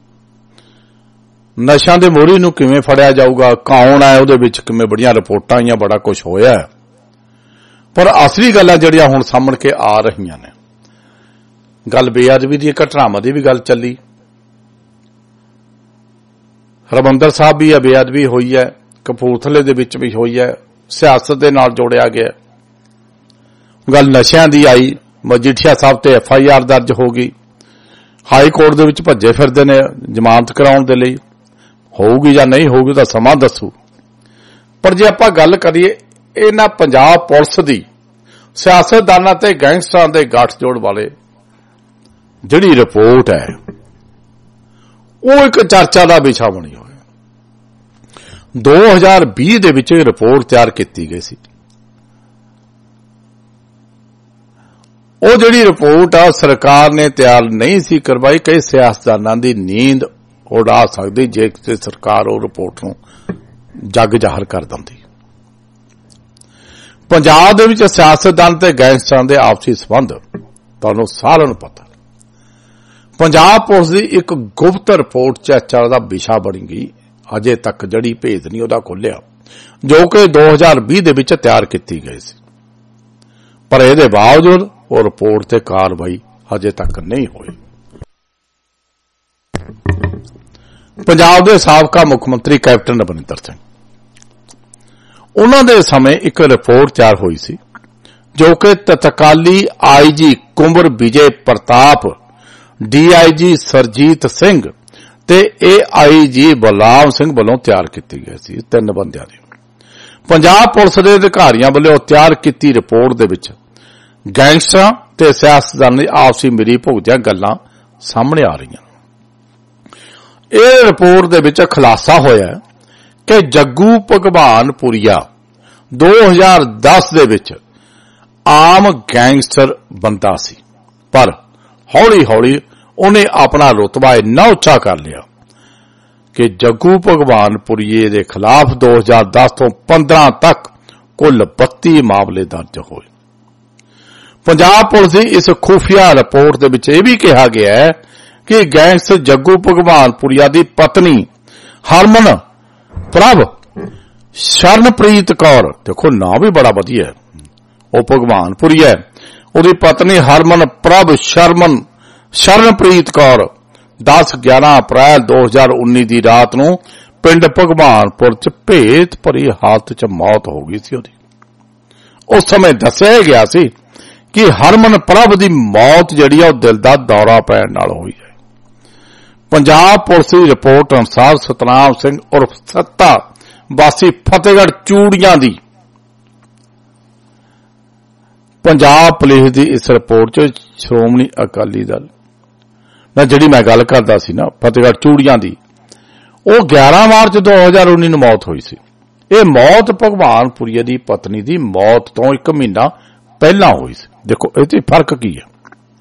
ਨਸ਼ਿਆਂ ਦੇ ਮੋਹਰੀ ਨੂੰ ਕਿਵੇਂ ਫੜਿਆ ਜਾਊਗਾ, ਕੌਣ ਹੈ ਉਹਦੇ ਵਿੱਚ, ਕਿਵੇਂ ਬੜੀਆਂ ਰਿਪੋਰਟਾਂ ਆਈਆਂ, ਬੜਾ ਕੁਝ ਹੋਇਆ, ਪਰ ਅਸਲੀ ਗੱਲਾਂ ਜਿਹੜੀਆਂ ਹੁਣ ਸਾਹਮਣੇ ਕੇ ਆ ਰਹੀਆਂ ਨੇ। ਗੱਲ ਬੇਅਦਬੀ ਦੀ ਘਟਨਾਵਾਂ ਦੀ ਵੀ ਗੱਲ ਚੱਲੀ, ਹਰਮੰਦਰ ਸਾਹਿਬ ਵੀ ਬੇਅਦਬੀ ਹੋਈ ਹੈ, ਕਪੂਰਥਲੇ ਦੇ ਵਿੱਚ ਵੀ ਹੋਈ ਹੈ, ਸਿਆਸਤ ਦੇ ਨਾਲ ਜੋੜਿਆ ਗਿਆ। ਗੱਲ ਨਸ਼ਿਆਂ ਦੀ ਆਈ, ਮਜੀਠੀਆ ਸਾਹਿਬ ਤੇ ਐਫ ਆਈ ਆਰ ਦਰਜ ਹੋ ਗਈ, ਹਾਈ ਕੋਰਟ ਦੇ ਵਿੱਚ ਭੱਜੇ ਫਿਰਦੇ ਨੇ ਜ਼ਮਾਨਤ ਕਰਾਉਣ ਦੇ ਲਈ। ਹੋਊਗੀ ਜਾਂ ਨਹੀਂ ਹੋਊਗੀ ਤਾਂ ਸਮਾਂ ਦੱਸੂ। ਪਰ ਜੇ ਆਪਾਂ ਗੱਲ ਕਰੀਏ ਇਹਨਾਂ ਪੰਜਾਬ ਪੁਲਿਸ ਦੀ ਸਿਆਸਤਦਾਨਾਂ ਤੇ ਗੈਂਗਸਟਰਾਂ ਦੇ ਗੱਠਜੋੜ ਵਾਲੇ ਜਿਹੜੀ ਰਿਪੋਰਟ ਹੈ ਉਹ ਇੱਕ ਚਰਚਾ ਦਾ ਵਿਸ਼ਾ ਬਣੀ ਹੋਇਆ। ਦੋ ਹਜ਼ਾਰ ਵੀਹ ਦੇ ਵਿੱਚ ਇਹ ਰਿਪੋਰਟ ਤਿਆਰ ਕੀਤੀ ਗਈ ਸੀ। ਉਹ ਜਿਹੜੀ ਰਿਪੋਰਟ ਆ ਸਰਕਾਰ ਨੇ ਤਿਆਰ ਨਹੀਂ ਸੀ ਕਰਵਾਈ। ਕਈ ਸਿਆਸਤਦਾਨਾਂ ਦੀ ਨੀਂਦ ਉਡਾ ਸਕਦੀ ਜੇ ਕਿਸੇ ਸਰਕਾਰ ਉਹ ਰਿਪੋਰਟ ਨੂੰ ਜੱਗ ਜ਼ਾਹਰ ਕਰ ਦਿੰਦੀ। ਪੰਜਾਬ ਦੇ ਵਿੱਚ ਸਿਆਸਤਦਾਨ ਤੇ ਗੈਂਗਸਟਰਾਂ ਦੇ ਆਪਸੀ ਸੰਬੰਧ ਤੁਹਾਨੂੰ ਸਾਰਿਆਂ ਨੂੰ ਪਤਾ। ਪੰਜਾਬ ਪੁਲਿਸ ਦੀ ਇੱਕ ਗੁਪਤ ਰਿਪੋਰਟ ਚਰਚਾ ਦਾ ਵਿਸ਼ਾ ਬਣੀ ਗਈ, ਅਜੇ ਤੱਕ ਜੜੀ ਭੇਦ ਨਹੀਂ ਉਹਦਾ ਖੋਲਿਆ, ਜੋ ਕਿ ਦੋ ਹਜ਼ਾਰ ਵੀਹ ਦੇ ਵਿੱਚ ਤਿਆਰ ਕੀਤੀ ਗਈ ਸੀ। ਪਰ ਇਹਦੇ ਬਾਵਜੂਦ ਉਹ ਰਿਪੋਰਟ ਤੇ ਕਾਰਵਾਈ ਅਜੇ ਤੱਕ ਨਹੀਂ ਹੋਈ। ਪੰਜਾਬ ਦੇ ਸਾਬਕਾ ਮੁੱਖ ਮੰਤਰੀ ਕੈਪਟਨ ਅਮਰਿੰਦਰ ਸਿੰਘ, ਉਹਨਾਂ ਦੇ ਸਮੇਂ ਇੱਕ ਰਿਪੋਰਟ ਤਿਆਰ ਹੋਈ ਸੀ ਜੋ ਕਿ ਤਤਕਾਲੀ I G Kunwar Vijay Pratap, D I G Sarjit Singh ਤੇ ਏ ਆਈ ਜੀ ਬਲਰਾਮ ਸਿੰਘ ਵੱਲੋਂ ਤਿਆਰ ਕੀਤੀ ਗਈ ਸੀ। ਤਿੰਨ ਬੰਦਿਆਂ ਦੀ ਪੰਜਾਬ ਪੁਲਿਸ ਦੇ ਅਧਿਕਾਰੀਆਂ ਵੱਲੋਂ ਤਿਆਰ ਕੀਤੀ ਰਿਪੋਰਟ ਦੇ ਵਿੱਚ ਗੈਂਗਸਟਰਾਂ ਤੇ ਸਿਆਸਤਦਾਨਾਂ ਦੀ ਆਪਸੀ ਮਿਲੀ ਭੁਗਤੀਆਂ ਗੱਲਾਂ ਸਾਹਮਣੇ ਆ ਰਹੀਆਂ। ਇਹ ਰਿਪੋਰਟ ਦੇ ਵਿੱਚ ਖੁਲਾਸਾ ਹੋਇਆ ਕਿ ਜੱਗੂ ਭਗਵਾਨਪੁਰੀਆ ਦੋ ਹਜ਼ਾਰ ਦਸ ਦੇ ਵਿੱਚ ਆਮ ਗੈਂਗਸਟਰ ਬੰਦਾ ਸੀ, ਪਰ ਹੌਲੀ-ਹੌਲੀ ਉਹਨੇ ਆਪਣਾ ਰੁਤਬਾ ਇੰਨਾ ਉੱਚਾ ਕਰ ਲਿਆ ਕਿ ਜੱਗੂ ਭਗਵਾਨਪੁਰੀਏ ਦੇ ਖਿਲਾਫ ਦੋ ਹਜ਼ਾਰ ਦਸ ਤੋਂ ਪੰਦਰਾਂ ਤੱਕ ਕੁੱਲ ਬੱਤੀ ਮਾਮਲੇ ਦਰਜ ਹੋਏ। ਪੰਜਾਬ ਪੁਲਿਸ ਦੀ ਇਸ ਖੁਫੀਆ ਰਿਪੋਰਟ ਦੇ ਵਿੱਚ ਇਹ ਵੀ ਕਿਹਾ ਗਿਆ ਹੈ ਕਿ ਗੈਂਗਸਟਰ ਜੱਗੂ ਭਗਵਾਨਪੁਰੀਆ ਦੀ ਪਤਨੀ ਹਰਮਨ ਪ੍ਰਭ ਸ਼ਰਨਪ੍ਰੀਤ ਕੌਰ, ਦੇਖੋ ਨਾਂ ਵੀ ਬੜਾ ਵਧੀਆ, ਉਹ ਭਗਵਾਨਪੁਰੀਆ ਹੈ, ਉਹਦੀ ਪਤਨੀ ਹਰਮਨ ਪ੍ਰਭ ਸ਼ਰਮਨ ਸ਼ਰਨਪ੍ਰੀਤ ਕੌਰ ਦਸ ਗਿਆਰਾਂ ਅਪ੍ਰੈਲ ਦੋ ਹਜ਼ਾਰ ਉੱਨੀ ਦੀ ਰਾਤ ਨੂੰ ਪਿੰਡ ਭਗਵਾਨਪੁਰ ਚ ਭੇਤ ਭਰੀ ਹਾਲਤ ਚ ਮੌਤ ਹੋ ਗਈ ਸੀ ਉਹਦੀ। ਉਸ ਸਮੇਂ ਦੱਸਿਆ ਗਿਆ ਸੀ ਕਿ ਹਰਮਨ ਪ੍ਰਭ ਦੀ ਮੌਤ ਜਿਹੜੀ ਆ ਉਹ ਦਿਲ ਦਾ ਦੌਰਾ ਪੈਣ ਨਾਲ ਹੋਈ ਹੈ। ਪੰਜਾਬ ਪੁਲਿਸ ਦੀ ਰਿਪੋਰਟ ਅਨੁਸਾਰ ਸਤਨਾਮ ਸਿੰਘ ਉਰਫ ਸੱਤਾ ਵਾਸੀ ਫਤਿਹਗੜ੍ਹ ਚੂੜੀਆਂ ਦੀ ਪੰਜਾਬ ਪੁਲਿਸ ਦੀ ਇਸ ਰਿਪੋਰਟ ਚ ਸ਼੍ਰੋਮਣੀ ਅਕਾਲੀ ਦਲ ਨਾਲ ਜਿਹੜੀ ਮੈਂ ਗੱਲ ਕਰਦਾ ਸੀ ਨਾ ਫਤਿਹਗੜ੍ਹ ਚੂੜੀਆਂ ਦੀ, ਉਹ ਗਿਆਰਾਂ ਮਾਰਚ ਦੋ ਹਜ਼ਾਰ ਉੱਨੀ ਨੂੰ ਮੌਤ ਹੋਈ ਸੀ। ਇਹ ਮੌਤ ਭਗਵਾਨਪੁਰੀਆ ਦੀ ਪਤਨੀ ਦੀ ਮੌਤ ਤੋਂ ਇੱਕ ਮਹੀਨਾ ਪਹਿਲਾਂ ਹੋਈ ਸੀ। ਦੇਖੋ ਇਹ ਚ ਫਰਕ ਕੀ ਹੈ।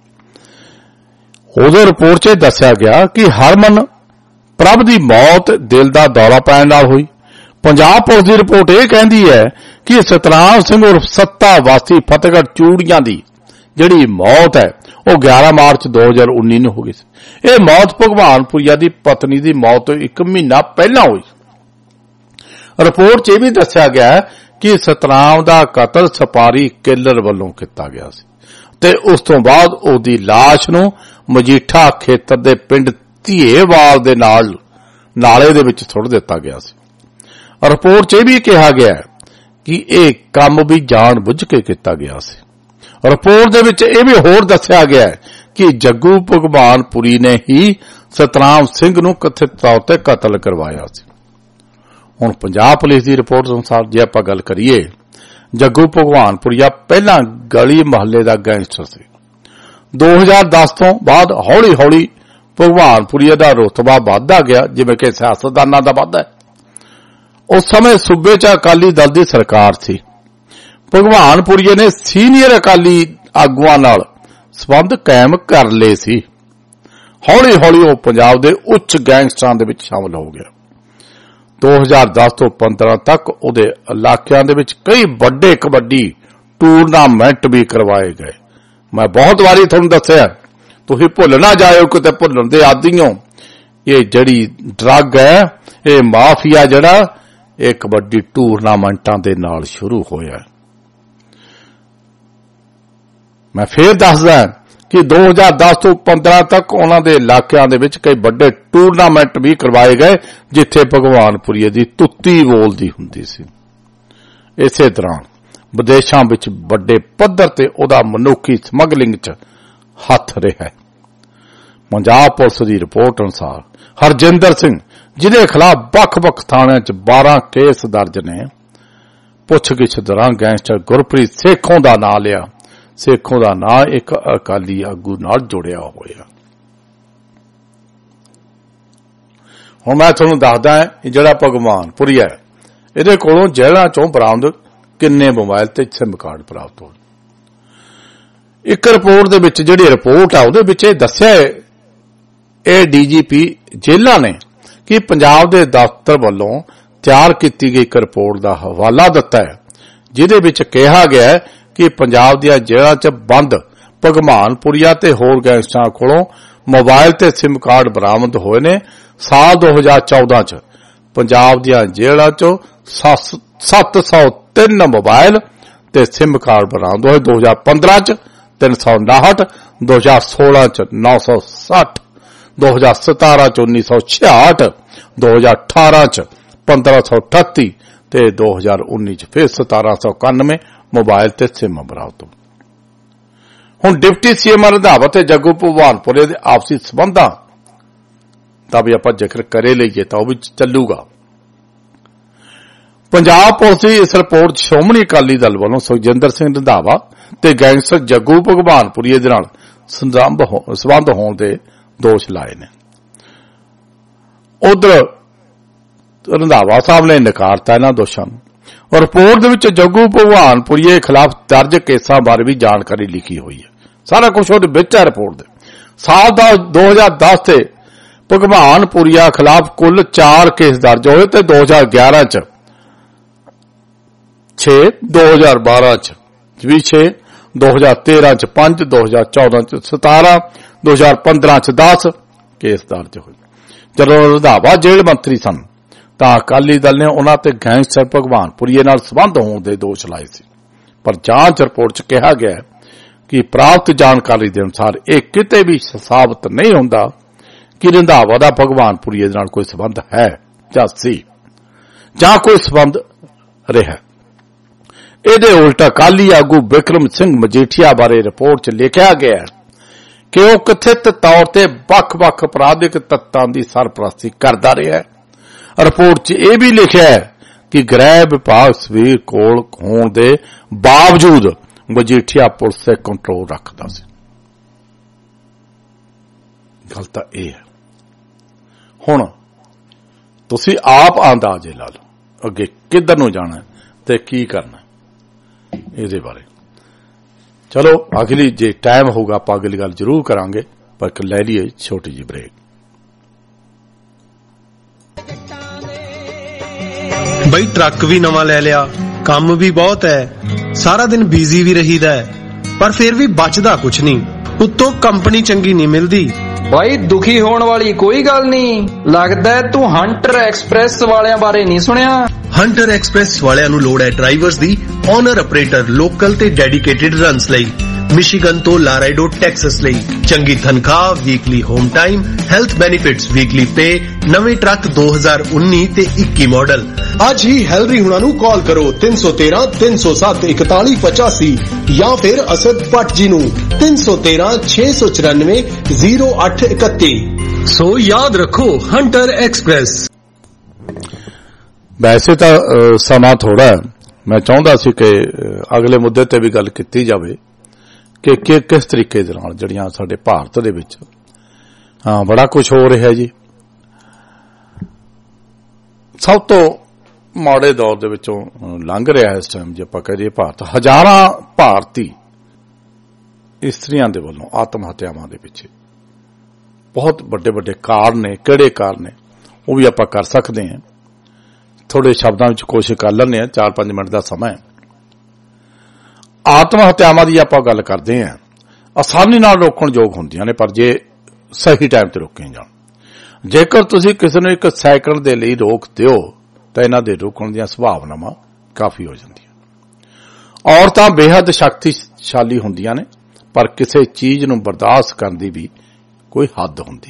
ਉਹਦੇ ਰਿਪੋਰਟ 'ਚ ਦੱਸਿਆ ਗਿਆ ਕਿ ਹਰਮਨ ਪ੍ਰਭ ਦੀ ਮੌਤ ਦਿਲ ਦਾ ਦੌਰਾ ਪੈਣ ਨਾਲ ਹੋਈ। ਪੰਜਾਬ ਪੁਲਿਸ ਦੀ ਰਿਪੋਰਟ ਇਹ ਕਹਿੰਦੀ ਹੈ ਕਿ ਸਤਨਾਮ ਸਿੰਘ ਉਰਫ ਸੱਤਾ ਵਾਸੀ ਫਤਿਹਗੜ੍ਹ ਚੂੜੀਆਂ ਦੀ ਜਿਹੜੀ ਮੌਤ ਹੈ ਉਹ ਗਿਆਰਾਂ ਮਾਰਚ ਦੋ ਹਜ਼ਾਰ ਉੱਨੀ ਨੂੰ ਹੋ ਗਈ ਸੀ। ਇਹ ਮੌਤ ਭਗਵਾਨਪੁਰੀਆ ਦੀ ਪਤਨੀ ਦੀ ਮੌਤ ਤੋਂ ਇੱਕ ਮਹੀਨਾ ਪਹਿਲਾਂ ਹੋਈ। ਰਿਪੋਰਟ 'ਚ ਇਹ ਵੀ ਦੱਸਿਆ ਗਿਆ ਕਿ ਸਤਨਾਮ ਦਾ ਕਤਲ ਸਪਾਰੀ ਕਿਲਰ ਵੱਲੋਂ ਕੀਤਾ ਗਿਆ ਸੀ ਤੇ ਉਸ ਤੋਂ ਬਾਅਦ ਉਹਦੀ ਲਾਸ਼ ਨੂੰ ਮਜੀਠਾ ਖੇਤਰ ਦੇ ਪਿੰਡ ਧੀਏਵਾਲ ਦੇ ਨਾਲ ਨਾਲੇ ਦੇ ਵਿੱਚ ਸੁੱਟ ਦਿੱਤਾ ਗਿਆ ਸੀ। ਰਿਪੋਰਟ 'ਚ ਇਹ ਵੀ ਕਿਹਾ ਗਿਆ ਕਿ ਇਹ ਕੰਮ ਵੀ ਜਾਣ ਬੁੱਝ ਕੇ ਕੀਤਾ ਗਿਆ ਸੀ। ਰਿਪੋਰਟ ਦੇ ਵਿੱਚ ਇਹ ਵੀ ਹੋਰ ਦੱਸਿਆ ਗਿਆ ਕਿ ਜੱਗੂ ਭਗਵਾਨਪੁਰੀ ਨੇ ਹੀ ਸਤਨਾਮ ਸਿੰਘ ਨੂੰ ਕਥਿਤ ਤੌਰ ਤੇ ਕਤਲ ਕਰਵਾਇਆ ਸੀ। ਹੁਣ ਪੰਜਾਬ ਪੁਲਿਸ ਦੀ ਰਿਪੋਰਟ ਅਨੁਸਾਰ ਜੇ ਆਪਾਂ ਗੱਲ ਕਰੀਏ, ਜੱਗੂ ਭਗਵਾਨਪੁਰੀਆ ਪਹਿਲਾਂ ਗਲੀ ਮੁਹੱਲੇ ਦਾ ਗੈਂਗਸਟਰ ਸੀ। ਦੋ ਹਜ਼ਾਰ ਦਸ ਤੋਂ ਬਾਅਦ ਹੌਲੀ ਹੌਲੀ ਭਗਵਾਨਪੁਰੀਆ ਦਾ ਰੁਤਬਾ ਵਧਦਾ ਗਿਆ, ਜਿਵੇਂ ਕਿ ਸਿਆਸਤਦਾਨਾਂ ਦਾ ਵਧਦਾ ਹੈ। ਉਸ ਸਮੇਂ ਸੂਬੇ 'ਚ ਅਕਾਲੀ ਦਲ ਦੀ ਸਰਕਾਰ ਸੀ। ਭਗਵਾਨਪੁਰੀਆ ਨੇ ਸੀਨੀਅਰ ਅਕਾਲੀ ਆਗੂਆਂ ਨਾਲ ਸਬੰਧ ਕਾਇਮ ਕਰ ਲਏ ਸੀ। ਹੌਲੀ ਹੌਲੀ ਉਹ ਪੰਜਾਬ ਦੇ ਉੱਚ ਗੈਂਗਸਟਰਾਂ ਦੇ ਵਿੱਚ ਸ਼ਾਮਲ ਹੋ ਗਿਆ। ਦੋ ਹਜ਼ਾਰ ਦਸ ਤੋਂ ਪੰਦਰਾਂ ਤੱਕ ਉਹਦੇ ਇਲਾਕਿਆਂ ਦੇ ਵਿੱਚ ਕਈ ਵੱਡੇ ਕਬੱਡੀ ਟੂਰਨਾਮੈਂਟ ਵੀ ਕਰਵਾਏ ਗਏ। ਮੈਂ ਬਹੁਤ ਵਾਰੀ ਤੁਹਾਨੂੰ ਦੱਸਿਆ, ਤੁਸੀਂ ਭੁੱਲ ਨਾ ਜਾਇਓ, ਕਿਤੇ ਭੁੱਲਣ ਦੇ ਆਦੀ ਹੋ। ਇਹ ਜਿਹੜੀ ਡਰੱਗ ਹੈ, ਇਹ ਮਾਫੀਆ ਜਿਹੜਾ ਇਹ ਕਬੱਡੀ ਟੂਰਨਾਮੈਂਟਾਂ ਦੇ ਨਾਲ ਸ਼ੁਰੂ ਹੋਇਆ। ਮੈਂ ਫੇਰ ਦੱਸਦਾ ਕਿ ਦੋ ਹਜ਼ਾਰ ਦਸ ਤੋਂ ਪੰਦਰਾਂ ਤੱਕ ਉਹਨਾਂ ਦੇ ਇਲਾਕਿਆਂ ਦੇ ਵਿੱਚ ਕਈ ਵੱਡੇ ਟੂਰਨਾਮੈਂਟ ਵੀ ਕਰਵਾਏ ਗਏ, ਜਿੱਥੇ ਭਗਵਾਨਪੁਰੀਏ ਦੀ ਤੁੱਤੀ ਬੋਲਦੀ ਹੁੰਦੀ ਸੀ। ਇਸੇ ਦੌਰਾਨ ਵਿਦੇਸ਼ਾਂ ਵਿੱਚ ਵੱਡੇ ਪੱਧਰ ਤੇ ਉਹਦਾ ਮਨੁੱਖੀ ਸਮਗਲਿੰਗ 'ਚ ਹੱਥ ਰਿਹਾ। ਪੰਜਾਬ ਪੁਲਿਸ ਦੀ ਰਿਪੋਰਟ ਅਨੁਸਾਰ ਹਰਜਿੰਦਰ ਸਿੰਘ, ਜਿਹਦੇ ਖਿਲਾਫ ਵੱਖ-ਵੱਖ ਥਾਣਿਆਂ 'ਚ ਬਾਰਾਂ ਕੇਸ ਦਰਜ ਨੇ, ਪੁੱਛਗਿੱਛ ਦੌਰਾਨ ਗੈਂਗਸਟਰ ਗੁਰਪ੍ਰੀਤ ਸੇਖੋਂ ਦਾ ਨਾਂ ਲਿਆ। ਸੇਖੋਂ ਦਾ ਨਾਂ ਇੱਕ ਅਕਾਲੀ ਆਗੂ ਨਾਲ ਜੁੜਿਆ ਹੋਇਆ। ਹੁਣ ਮੈਂ ਤੁਹਾਨੂੰ ਦੱਸਦਾ ਜਿਹੜਾ ਭਗਵਾਨਪੁਰੀਆ ਹੈ, ਇਹਦੇ ਕੋਲੋਂ ਜੇਲ੍ਹਾਂ 'ਚੋਂ ਬਰਾਮਦ ਕਿੰਨੇ ਮੋਬਾਈਲ ਤੇ ਸਿਮ ਕਾਰਡ ਪ੍ਰਾਪਤ ਹੋਏ। ਇੱਕ ਰਿਪੋਰਟ ਦੇ ਵਿੱਚ, ਜਿਹੜੀ ਰਿਪੋਰਟ ਆ ਉਹਦੇ ਵਿੱਚ ਇਹ ਦੱਸਿਆ ਇਹ ਡੀਜੀਪੀ ਜੇਲ੍ਹਾਂ ਨੇ ਕਿ ਪੰਜਾਬ ਦੇ ਦਫ਼ਤਰ ਵੱਲੋਂ ਤਿਆਰ ਕੀਤੀ ਗਈ ਇੱਕ ਰਿਪੋਰਟ ਦਾ ਹਵਾਲਾ ਦਿੱਤਾ ਹੈ, ਜਿਹਦੇ ਵਿੱਚ ਕਿਹਾ ਗਿਆ ਹੈ ਕਿ ਪੰਜਾਬ ਦੀਆਂ ਜੇਲ੍ਹਾਂ 'ਚ ਬੰਦ ਭਗਵਾਨਪੁਰੀਆ ਤੇ ਹੋਰ ਗੈਂਗਸਟਰਾਂ ਕੋਲੋਂ ਮੋਬਾਈਲ ਤੇ ਸਿਮ ਕਾਰਡ ਬਰਾਮਦ ਹੋਏ ਨੇ। ਸਾਲ ਦੋ ਹਜ਼ਾਰ ਚੌਦਾਂ 'ਚ ਪੰਜਾਬ ਦੀਆਂ ਜੇਲ੍ਹਾਂ 'ਚੋਂ ਸੱਤ ਸੌ ਤਿੰਨ ਮੋਬਾਈਲ ਤੇ ਸਿਮ ਕਾਰਡ ਬਰਾਮਦ ਹੋਏ। ਦੋ ਹਜ਼ਾਰ ਪੰਦਰਾਂ 'ਚ ਤਿੰਨ ਸੌ ਉਨਾਹਠ, ਦੋ ਹਜ਼ਾਰ ਸੋਲਾਂ 'ਚ ਨੌ ਸੌ ਸੱਠ, ਦੋ ਹਜ਼ਾਰ ਸਤਾਰਾਂ 'ਚ ਉੱਨੀ ਸੌ ਛਿਆਹਠ, ਦੋ ਹਜ਼ਾਰ ਅਠਾਰਾਂ 'ਚ ਪੰਦਰਾਂ ਸੌ ਅਠੱਤੀ ਤੇ ਦੋ ਹਜ਼ਾਰ ਉੱਨੀ 'ਚ ਫਿਰ ਸਤਾਰਾਂ ਸੌ ਇਕਾਨਵੇਂ ਮੋਬਾਈਲ ਤੇ ਸਿਮ ਬਰਾਮਦ। ਹੁਣ ਡਿਪਟੀ ਸੀਐਮ ਰੰਧਾਵਾ ਤੇ ਜੱਗੂ ਭਗਵਾਨਪੁਰੇ ਦੇ ਆਪਸੀ ਸਬੰਧਾਂ ਦਾ ਵੀ ਆਪਾਂ ਜ਼ਿਕਰ ਕਰੇ ਲਈਏ ਤਾਂ ਉਹ ਵੀ ਚੱਲੂਗਾ। ਪੰਜਾਬ ਪੁਲਿਸ ਦੀ ਇਸ ਰਿਪੋਰਟ ਸ਼੍ਰੋਮਣੀ ਅਕਾਲੀ ਦਲ ਵੱਲੋਂ ਸੁਖਜਿੰਦਰ ਸਿੰਘ ਰੰਧਾਵਾ ਤੇ ਗੈਂਗਸਟਰ ਜੱਗੂ ਭਗਵਾਨਪੁਰੀਏ ਦੇ ਨਾਲ ਸਬੰਧ ਹੋਣ ਦੇ ਦੋਸ਼ ਲਾਏ ਨੇ। ਉਧਰ ਰੰਧਾਵਾ ਸਾਹਿਬ ਨੇ ਨਕਾਰਤਾ ਇਹਨਾਂ ਦੋਸ਼ਾਂ ਨੂੰ। ਰਿਪੋਰਟ ਦੇ ਵਿੱਚ ਜੱਗੂ ਭਗਵਾਨਪੁਰੀਏ ਖਿਲਾਫ ਦਰਜ ਕੇਸਾਂ ਬਾਰੇ ਵੀ ਜਾਣਕਾਰੀ ਲਿਖੀ ਹੋਈ ਹੈ। ਸਾਰਾ ਕੁਝ ਉਹਦੇ ਵਿੱਚ ਹੈ ਰਿਪੋਰਟ ਦੇ। ਸਾਲ ਦਾ ਦੋ ਹਜ਼ਾਰ ਦਸ ਤੇ ਭਗਵਾਨਪੁਰੀਆ ਖਿਲਾਫ ਕੁੱਲ ਚਾਰ ਕੇਸ ਦਰਜ ਹੋਏ ਤੇ ਦੋ ਹਜ਼ਾਰ ਗਿਆਰਾਂ 'ਚ ਛੇ, ਦੋ ਹਜ਼ਾਰ ਬਾਰਾਂ 'ਚ ਵੀ ਛੇ, ਦੋ ਹਜ਼ਾਰ ਤੇਰਾਂ 'ਚ ਪੰਜ, ਦੋ ਹਜ਼ਾਰ ਚੌਦਾਂ 'ਚ ਸਤਾਰਾਂ, ਦੋ ਹਜ਼ਾਰ ਪੰਦਰਾਂ 'ਚ ਦਸ ਕੇਸ ਦਰਜ ਹੋਏ। ਜਦੋਂ ਰੰਧਾਵਾ ਜੇਲ੍ਹ ਮੰਤਰੀ ਸਨ ਤਾਂ ਅਕਾਲੀ ਦਲ ਨੇ ਉਹਨਾਂ ਤੇ ਗੈਂਗਸਟਰ ਭਗਵਾਨਪੁਰੀਏ ਨਾਲ ਸਬੰਧ ਹੋਣ ਦੇ ਦੋਸ਼ ਲਾਏ ਸੀ, ਪਰ ਜਾਂਚ ਰਿਪੋਰਟ 'ਚ ਕਿਹਾ ਗਿਆ ਕਿ ਪ੍ਰਾਪਤ ਜਾਣਕਾਰੀ ਦੇ ਅਨੁਸਾਰ ਇਹ ਕਿਤੇ ਵੀ ਸਾਬਤ ਨਹੀਂ ਹੁੰਦਾ ਕਿ ਰੰਧਾਵਾ ਦਾ ਭਗਵਾਨਪੁਰੀਏ ਦੇ ਨਾਲ ਕੋਈ ਸਬੰਧ ਹੈ ਜਾਂ ਸੀ ਜਾਂ ਕੋਈ ਸਬੰਧ ਰਿਹਾ। ਇਹਦੇ ਉਲਟ ਅਕਾਲੀ ਆਗੂ ਬਿਕਰਮ ਸਿੰਘ ਮਜੀਠੀਆ ਬਾਰੇ ਰਿਪੋਰਟ 'ਚ ਲਿਖਿਆ ਗਿਆ ਕਿ ਉਹ ਕਥਿਤ ਤੌਰ ਤੇ ਵੱਖ-ਵੱਖ ਅਪਰਾਧਿਕ ਤੱਤਾਂ ਦੀ ਸਰਪ੍ਰਸਤੀ ਕਰਦਾ ਰਿਹਾ ਹੈ। ਰਿਪੋਰਟ 'ਚ ਇਹ ਵੀ ਲਿਖਿਆ ਹੈ ਕਿ ਗ੍ਰਹਿ ਵਿਭਾਗ ਸਵੀਰ ਕੋਲ ਹੋਣ ਦੇ ਬਾਵਜੂਦ ਮਜੀਠੀਆ ਪੁਲਿਸ ਤੇ ਕੰਟਰੋਲ ਰੱਖਦਾ ਸੀ। ਗੱਲ ਤਾਂ ਇਹ ਹੈ। ਹੁਣ ਤੁਸੀਂ ਆਪ ਅੰਦਾਜ਼ੇ ਲਾ ਲਓ ਅੱਗੇ ਕਿੱਧਰ ਨੂੰ ਜਾਣਾ ਤੇ ਕੀ ਕਰਨਾ ਇਹਦੇ ਬਾਰੇ। ਚਲੋ ਅਗਲੀ ਜੇ ਟਾਈਮ ਹੋਊਗਾ ਆਪਾਂ ਅਗਲੀ ਗੱਲ ਜ਼ਰੂਰ ਕਰਾਂਗੇ, ਪਰ ਲੈ ਲਈਏ ਛੋਟੀ ਜਿਹੀ ਬ੍ਰੇਕ। ਬਈ ਟਰੱਕ ਵੀ ਨਵਾਂ ਲੈ ਲਿਆ, ਕੰਮ ਵੀ ਬਹੁਤ ਹੈ, ਸਾਰਾ ਦਿਨ ਬਿਜ਼ੀ ਵੀ ਰਹੀਦਾ ਹੈ, ਪਰ ਫਿਰ ਵੀ ਬਚਦਾ ਕੁਛ ਨਹੀਂ, ਉੱਤੋਂ ਕੰਪਨੀ ਚੰਗੀ ਨਹੀਂ ਮਿਲਦੀ। ਬਾਈ ਦੁਖੀ ਹੋਣ ਵਾਲੀ ਕੋਈ ਗੱਲ ਨਹੀਂ, ਲੱਗਦਾ ਤੂੰ ਹੰਟਰ ਐਕਸਪ੍ਰੈਸ ਵਾਲਿਆਂ ਬਾਰੇ ਨਹੀਂ ਸੁਣਿਆ। ਹੰਟਰ ਐਕਸਪ੍ਰੈਸ ਵਾਲਿਆਂ ਨੂੰ ਲੋੜ ਹੈ ਡਰਾਈਵਰਸ ਦੀ ਓਨਰ ਆਪਰੇਟਰ ਲੋਕਲ ਤੇ ਡੈਡੀਕੇਟਿਡ ਰਨਸ ਲਈ। ਮਿਸ਼ੀਗਨ ਤੋਂ ਲਾਰਾਈਡੋ ਟੈਕਸਸ ਲਈ ਚੰਗੀ ਤਨਖਾਹ, weekly home time, health benefits, weekly pay, ਨਵੇਂ ਟਰੱਕ ਦੋ ਹਜ਼ਾਰ ਉੱਨੀ ਤੇ ਇੱਕੀ ਮਾਡਲ। ਅੱਜ ਹੀ ਹੈਲਰੀ ਹੁਣਾਂ ਨੂੰ ਕਾਲ ਕਰੋ ਤਿੰਨ ਸੌ ਤੇਰਾਂ ਤਿੰਨ ਸੌ ਸੱਤ ਇਕਤਾਲੀ ਪਚਾਸੀ ਜਾਂ ਫਿਰ ਅਸਦ ਭੱਟ ਜੀ ਨੂੰ ਤਿੰਨ ਸੌ ਤੇਰਾਂ ਛੇ ਸੌ ਚੁਰਾਨਵੇਂ ਜ਼ੀਰੋ ਅੱਠ ਇਕੱਤੀ। ਸੋ ਯਾਦ ਰੱਖੋ, ਹੰਟਰ ਐਕਸਪ੍ਰੈਸ। ਵੈਸੇ ਤਾਂ ਸਮਾਂ ਥੋੜਾ ਹੈ, ਮੈਂ ਚਾਹੁੰਦਾ ਸੀ ਕਿ ਅਗਲੇ ਮੁੱਦੇ ਤੇ ਵੀ ਗੱਲ ਕੀਤੀ ਜਾਵੇ ਕਿ ਕਿਸ ਤਰੀਕੇ ਦੇ ਨਾਲ ਜਿਹੜੀਆਂ ਸਾਡੇ ਭਾਰਤ ਦੇ ਵਿੱਚ ਹਾਂ ਬੜਾ ਕੁਝ ਹੋ ਰਿਹਾ ਜੀ। ਸਭ ਤੋਂ ਮਾੜੇ ਦੌਰ ਦੇ ਵਿੱਚੋਂ ਲੰਘ ਰਿਹਾ ਇਸ ਟਾਈਮ ਜੇ ਆਪਾਂ ਕਹੀਏ ਭਾਰਤ। ਹਜ਼ਾਰਾਂ ਭਾਰਤੀ ਇਸਤਰੀਆਂ ਦੇ ਵੱਲੋਂ ਆਤਮ ਹੱਤਿਆਵਾਂ ਦੇ ਪਿੱਛੇ ਬਹੁਤ ਵੱਡੇ ਵੱਡੇ ਕਾਰਨ ਨੇ। ਕਿਹੜੇ ਕਾਰਨ ਨੇ ਉਹ ਵੀ ਆਪਾਂ ਕਰ ਸਕਦੇ ਹਾਂ, ਥੋੜੇ ਸ਼ਬਦਾਂ ਵਿੱਚ ਕੋਸ਼ਿਸ਼ ਕਰ ਲੈਂਦੇ ਹਾਂ, ਚਾਰ ਪੰਜ ਮਿੰਟ ਦਾ ਸਮਾਂ ਹੈ। ਆਤਮ ਹੱਤਿਆਵਾਂ ਦੀ ਆਪਾਂ ਗੱਲ ਕਰਦੇ ਹਾਂ, ਆਸਾਨੀ ਨਾਲ ਰੋਕਣ ਯੋਗ ਹੁੰਦੀਆਂ ਨੇ, ਪਰ ਜੇ ਸਹੀ ਟਾਈਮ ਤੇ ਰੋਕੀਆਂ ਜਾਣ। ਜੇਕਰ ਤੁਸੀਂ ਕਿਸੇ ਨੂੰ ਇੱਕ ਸੈਕਿੰਡ ਦੇ ਲਈ ਰੋਕ ਦਿਓ ਤਾਂ ਇਹਨਾਂ ਦੇ ਰੁਕਣ ਦੀਆਂ ਸੰਭਾਵਨਾਵਾਂ ਕਾਫੀ ਹੋ ਜਾਂਦੀਆਂ। ਔਰਤਾਂ ਬੇਹੱਦ ਸ਼ਕਤੀਸ਼ਾਲੀ ਹੁੰਦੀਆਂ ਨੇ, ਪਰ ਕਿਸੇ ਚੀਜ਼ ਨੂੰ ਬਰਦਾਸ਼ਤ ਕਰਨ ਦੀ ਵੀ ਕੋਈ ਹੱਦ ਹੁੰਦੀ।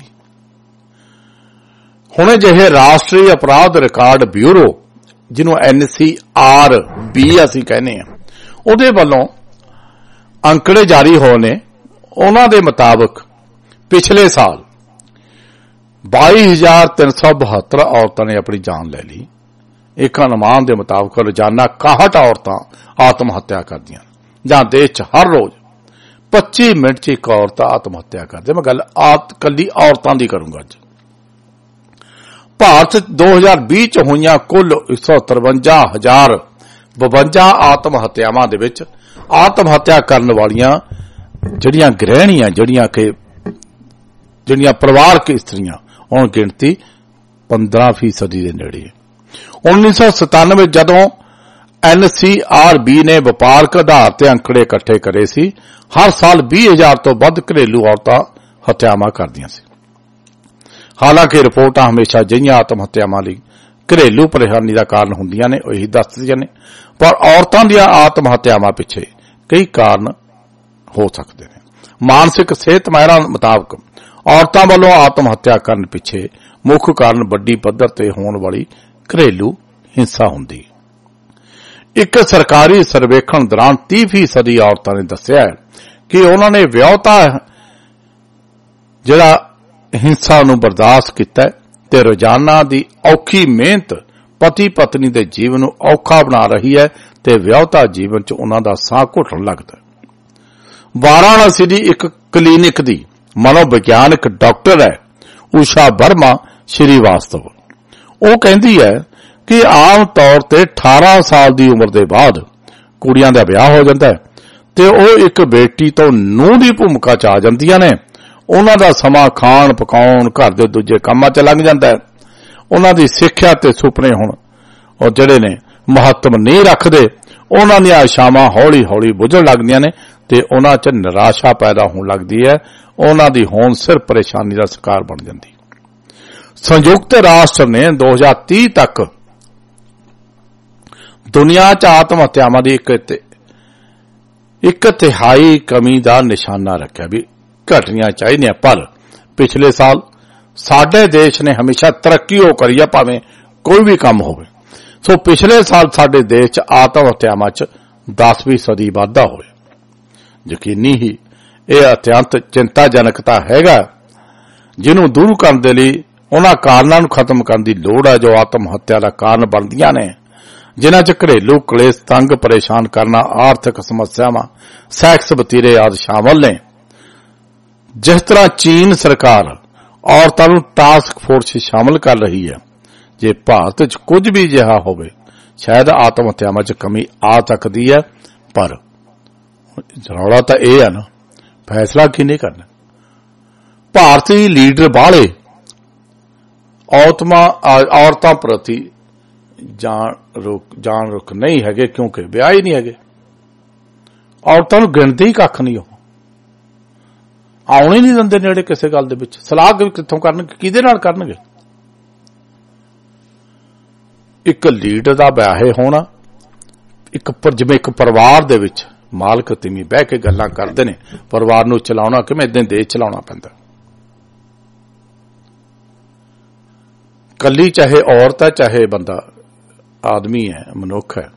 ਹੁਣ ਜਿਹੇ ਰਾਸ਼ਟਰੀ ਅਪਰਾਧ ਰਿਕਾਰਡ ਬਿਊਰੋ, ਜਿਹਨੂੰ ਐਨ ਸੀ ਆਰ ਬੀ ਅਸੀਂ ਕਹਿੰਦੇ ਹਾਂ, ਉਹਦੇ ਵੱਲੋਂ ਅੰਕੜੇ ਜਾਰੀ ਹੋਏ ਨੇ। ਉਹਨਾਂ ਦੇ ਮੁਤਾਬਕ ਪਿਛਲੇ ਸਾਲ ਬਾਈ ਹਜ਼ਾਰ ਤਿੰਨ ਸੌ ਬਹੱਤਰ ਔਰਤਾਂ ਨੇ ਆਪਣੀ ਜਾਨ ਲੈ ਲਈ। ਇੱਕ ਅਨੁਮਾਨ ਦੇ ਮੁਤਾਬਕ ਰੋਜ਼ਾਨਾ ਇਕਾਹਠ ਔਰਤਾਂ ਆਤਮ ਹੱਤਿਆ ਕਰਦੀਆਂ ਜਾਂ ਦੇਸ਼ 'ਚ ਹਰ ਰੋਜ਼ ਪੱਚੀ ਮਿੰਟ 'ਚ ਇੱਕ ਔਰਤ ਆਤਮ ਹੱਤਿਆ ਕਰਦੀ। ਮੈਂ ਗੱਲ ਆਤ ਕੱਲੀ ਔਰਤਾਂ ਦੀ ਕਰੂੰਗਾ ਅੱਜ। ਭਾਰਤ ਦੋ ਹਜ਼ਾਰ ਵੀਹ 'ਚ ਹੋਈਆਂ ਕੁੱਲ ਇੱਕ ਸੌ ਤਰਵੰਜਾ ਹਜ਼ਾਰ ਬਵੰਜਾ ਆਤਮ ਹੱਤਿਆਵਾਂ ਦੇ ਵਿੱਚ ਆਤਮ ਹੱਤਿਆ ਕਰਨ ਵਾਲੀਆਂ ਜਿਹੜੀਆਂ ਗ੍ਰਹਿਣੀਆਂ, ਜਿਹੜੀਆਂ ਕਿ ਜਿਹੜੀਆਂ ਪਰਿਵਾਰਕ ਇਸਤਰੀਆਂ, ਹੁਣ ਗਿਣਤੀ ਪੰਦਰਾਂ ਫੀਸਦੀ ਦੇ ਨੇੜੇ। ਉੱਨੀ ਸੌ ਸਤਾਨਵੇਂ ਜਦੋਂ ਐਨ ਸੀ ਆਰ ਬੀ ਨੇ ਵਪਾਰਕ ਆਧਾਰ ਤੇ ਅੰਕੜੇ ਇਕੱਠੇ ਕਰੇ ਸੀ, ਹਰ ਸਾਲ ਵੀਹ ਹਜ਼ਾਰ ਤੋਂ ਵੱਧ ਘਰੇਲੂ ਔਰਤਾਂ ਹੱਤਿਆਵਾਂ ਕਰਦੀਆਂ ਸੀ। ਹਾਲਾਂਕਿ ਰਿਪੋਰਟਾਂ ਹਮੇਸ਼ਾ ਅਜਿਹੀਆਂ ਆਤਮ ਹੱਤਿਆਵਾਂ ਲਈ ਘਰੇਲੂ ਪਰੇਸ਼ਾਨੀ ਦਾ ਕਾਰਨ ਹੁੰਦੀਆਂ ਨੇ, ਉਹ ਇਹੀ ਦੱਸਦੀਆਂ ਨੇ, ਪਰ ਔਰਤਾਂ ਦੀਆਂ ਆਤਮ ਹੱਤਿਆਵਾਂ ਪਿੱਛੇ ਕਈ ਕਾਰਨ ਹੋ ਸਕਦੇ ਨੇ। ਮਾਨਸਿਕ ਸਿਹਤ ਮਾਹਿਰਾਂ ਮੁਤਾਬਕ ਔਰਤਾਂ ਵੱਲੋਂ ਆਤਮ ਹੱਤਿਆ ਕਰਨ ਪਿੱਛੇ ਮੁੱਖ ਕਾਰਨ ਵੱਡੀ ਪੱਧਰ ਤੇ ਹੋਣ ਵਾਲੀ ਘਰੇਲੂ ਹਿੰਸਾ ਹੁੰਦੀ। ਇੱਕ ਸਰਕਾਰੀ ਸਰਵੇਖਣ ਦੌਰਾਨ ਤੀਹ ਫੀਸਦੀ ਔਰਤਾਂ ਨੇ ਦੱਸਿਆ ਕਿ ਉਹਨਾਂ ਨੇ ਵਿਆਹੁਤਾ ਜਿਹੜਾ ਹਿੰਸਾ ਨੂੰ ਬਰਦਾਸ਼ਤ ਕੀਤਾ ਤੇ ਰੋਜ਼ਾਨਾ ਦੀ ਔਖੀ ਮਿਹਨਤ ਪਤੀ ਪਤਨੀ ਦੇ ਜੀਵਨ ਨੂੰ ਔਖਾ ਬਣਾ ਰਹੀ ਹੈ ਤੇ ਵਿਆਹੁਤਾ ਜੀਵਨ 'ਚ ਉਹਨਾਂ ਦਾ ਸਾਹ ਘੁੱਟਣ ਲੱਗਦਾ। ਵਾਰਾਣਸੀ ਦੀ ਇੱਕ ਕਲੀਨਿਕ ਦੀ ਮਨੋਵਿਗਿਆਨਕ ਡਾਕਟਰ ਹੈ ਊਸ਼ਾ ਵਰਮਾ ਸ਼੍ਰੀਵਾਸਤਵ। ਉਹ ਕਹਿੰਦੀ ਹੈ ਕਿ ਆਮ ਤੌਰ ਤੇ ਅਠਾਰਾਂ ਸਾਲ ਦੀ ਉਮਰ ਦੇ ਬਾਅਦ ਕੁੜੀਆਂ ਦਾ ਵਿਆਹ ਹੋ ਜਾਂਦਾ ਹੈ ਤੇ ਉਹ ਇੱਕ ਬੇਟੀ ਤੋਂ ਨੂੰਹ ਦੀ ਭੂਮਿਕਾ 'ਚ ਆ ਜਾਂਦੀਆਂ ਨੇ। ਉਹਨਾਂ ਦਾ ਸਮਾਂ ਖਾਣ ਪਕਾਉਣ, ਘਰ ਦੇ ਦੂਜੇ ਕੰਮਾਂ 'ਚ ਲੰਘ ਜਾਂਦਾ ਹੈ। ਉਹਨਾਂ ਦੀ ਸਿੱਖਿਆ ਤੇ ਸੁਪਨੇ ਹੁਣ ਉਹ ਜਿਹੜੇ ਨੇ ਮਹੱਤਵ ਨਹੀਂ ਰੱਖਦੇ। ਉਹਨਾਂ ਦੀਆਂ ਆਸ਼ਾਵਾਂ ਹੌਲੀ ਹੌਲੀ ਬੁਝਣ ਲੱਗਦੀਆਂ ਨੇ ਤੇ ਉਹਨਾਂ 'ਚ ਨਿਰਾਸ਼ਾ ਪੈਦਾ ਹੋਣ ਲੱਗਦੀ ਹੈ। ਉਹਨਾਂ ਦੀ ਹੋਂਦ ਸਿਰਫ ਪਰੇਸ਼ਾਨੀ ਦਾ ਸ਼ਿਕਾਰ ਬਣ ਜਾਂਦੀ। ਸੰਯੁਕਤ ਰਾਸ਼ਟਰ ਨੇ ਦੋ ਹਜ਼ਾਰ ਤੀਹ ਤੱਕ ਦੁਨੀਆ 'ਚ ਆਤਮ ਹੱਤਿਆਵਾਂ ਦੀ ਇੱਕ ਇੱਕ ਤਿਹਾਈ ਕਮੀ ਦਾ ਨਿਸ਼ਾਨਾ ਰੱਖਿਆ ਵੀ ਘਟਣੀਆਂ ਚਾਹੀਦੀਆਂ, ਪਰ ਪਿਛਲੇ ਸਾਲ ਸਾਡੇ ਦੇਸ਼ ਨੇ ਹਮੇਸ਼ਾ ਤਰੱਕੀ ਹੋ ਕਰੀ ਹੈ, ਭਾਵੇਂ ਕੋਈ ਵੀ ਕੰਮ ਹੋਵੇ। ਸੋ ਪਿਛਲੇ ਸਾਲ ਸਾਡੇ ਦੇਸ਼ 'ਚ ਆਤਮ ਹੱਤਿਆਵਾਂ 'ਚ ਦਸ ਫੀਸਦੀ ਵਾਧਾ ਹੋਇਆ। ਯਕੀਨੀ ਹੀ ਇਹ ਅਤਿਅੰਤ ਚਿੰਤਾਜਨਕ ਤਾਂ ਹੈਗਾ, ਜਿਹਨੂੰ ਦੂਰ ਕਰਨ ਦੇ ਲਈ ਉਹਨਾਂ ਕਾਰਨਾਂ ਨੂੰ ਖਤਮ ਕਰਨ ਦੀ ਲੋੜ ਹੈ ਜੋ ਆਤਮ ਹੱਤਿਆ ਦਾ ਕਾਰਨ ਬਣਦੀਆਂ ਨੇ, ਜਿਨ੍ਹਾਂ 'ਚ ਘਰੇਲੂ ਕਲੇਸ਼, ਤੰਗ ਪਰੇਸ਼ਾਨ ਕਰਨਾ, ਆਰਥਿਕ ਸਮੱਸਿਆਵਾਂ, ਸੈਕਸ ਵਤੀਰੇ ਆਦਿ ਸ਼ਾਮਲ ਨੇ। ਜਿਸ ਤਰ੍ਹਾਂ ਚੀਨ ਸਰਕਾਰ ਔਰਤਾਂ ਨੂੰ ਟਾਸਕ ਫੋਰਸ 'ਚ ਸ਼ਾਮਲ ਕਰ ਰਹੀ ਹੈ, ਜੇ ਭਾਰਤ 'ਚ ਕੁਝ ਵੀ ਅਜਿਹਾ ਹੋਵੇ ਸ਼ਾਇਦ ਆਤਮ ਹੱਤਿਆਵਾਂ 'ਚ ਕਮੀ ਆ ਸਕਦੀ ਹੈ। ਪਰ ਰੌਲਾ ਤਾਂ ਇਹ ਹੈ ਨਾ, ਫੈਸਲਾ ਕਿਹਨੇ ਕਰਨਾ? ਭਾਰਤੀ ਲੀਡਰ ਬਾਹਲੇ ਔਤਮਾ ਔਰਤਾਂ ਪ੍ਰਤੀ ਜਾਣ ਰੁਕ ਜਾਣ ਰੁਕ ਨਹੀਂ ਹੈਗੇ, ਕਿਉਂਕਿ ਵਿਆਹ ਹੀ ਨਹੀਂ ਹੈਗੇ। ਔਰਤਾਂ ਨੂੰ ਗਿਣਦੇ ਹੀ ਕੱਖ ਨਹੀਂ, ਉਹ ਆਉਣੇ ਨਹੀਂ ਦਿੰਦੇ ਨੇੜੇ ਕਿਸੇ ਗੱਲ ਦੇ ਵਿੱਚ। ਸਲਾਹ ਕਿੱਥੋਂ ਕਰਨਗੇ, ਕਿਹਦੇ ਨਾਲ ਕਰਨਗੇ? ਇੱਕ ਲੀਡਰ ਦਾ ਵਿਆਹੇ ਹੋਣਾ, ਇੱਕ ਜਿਵੇਂ ਇੱਕ ਪਰਿਵਾਰ ਦੇ ਵਿੱਚ मालक तिमी बह के गल्लां करदे ने। परिवार नूं चलाउणा किवें, इदां देश चलाउणा पैंदा। कल्ली चाहे औरत है चाहे बंदा आदमी है, मनुख है,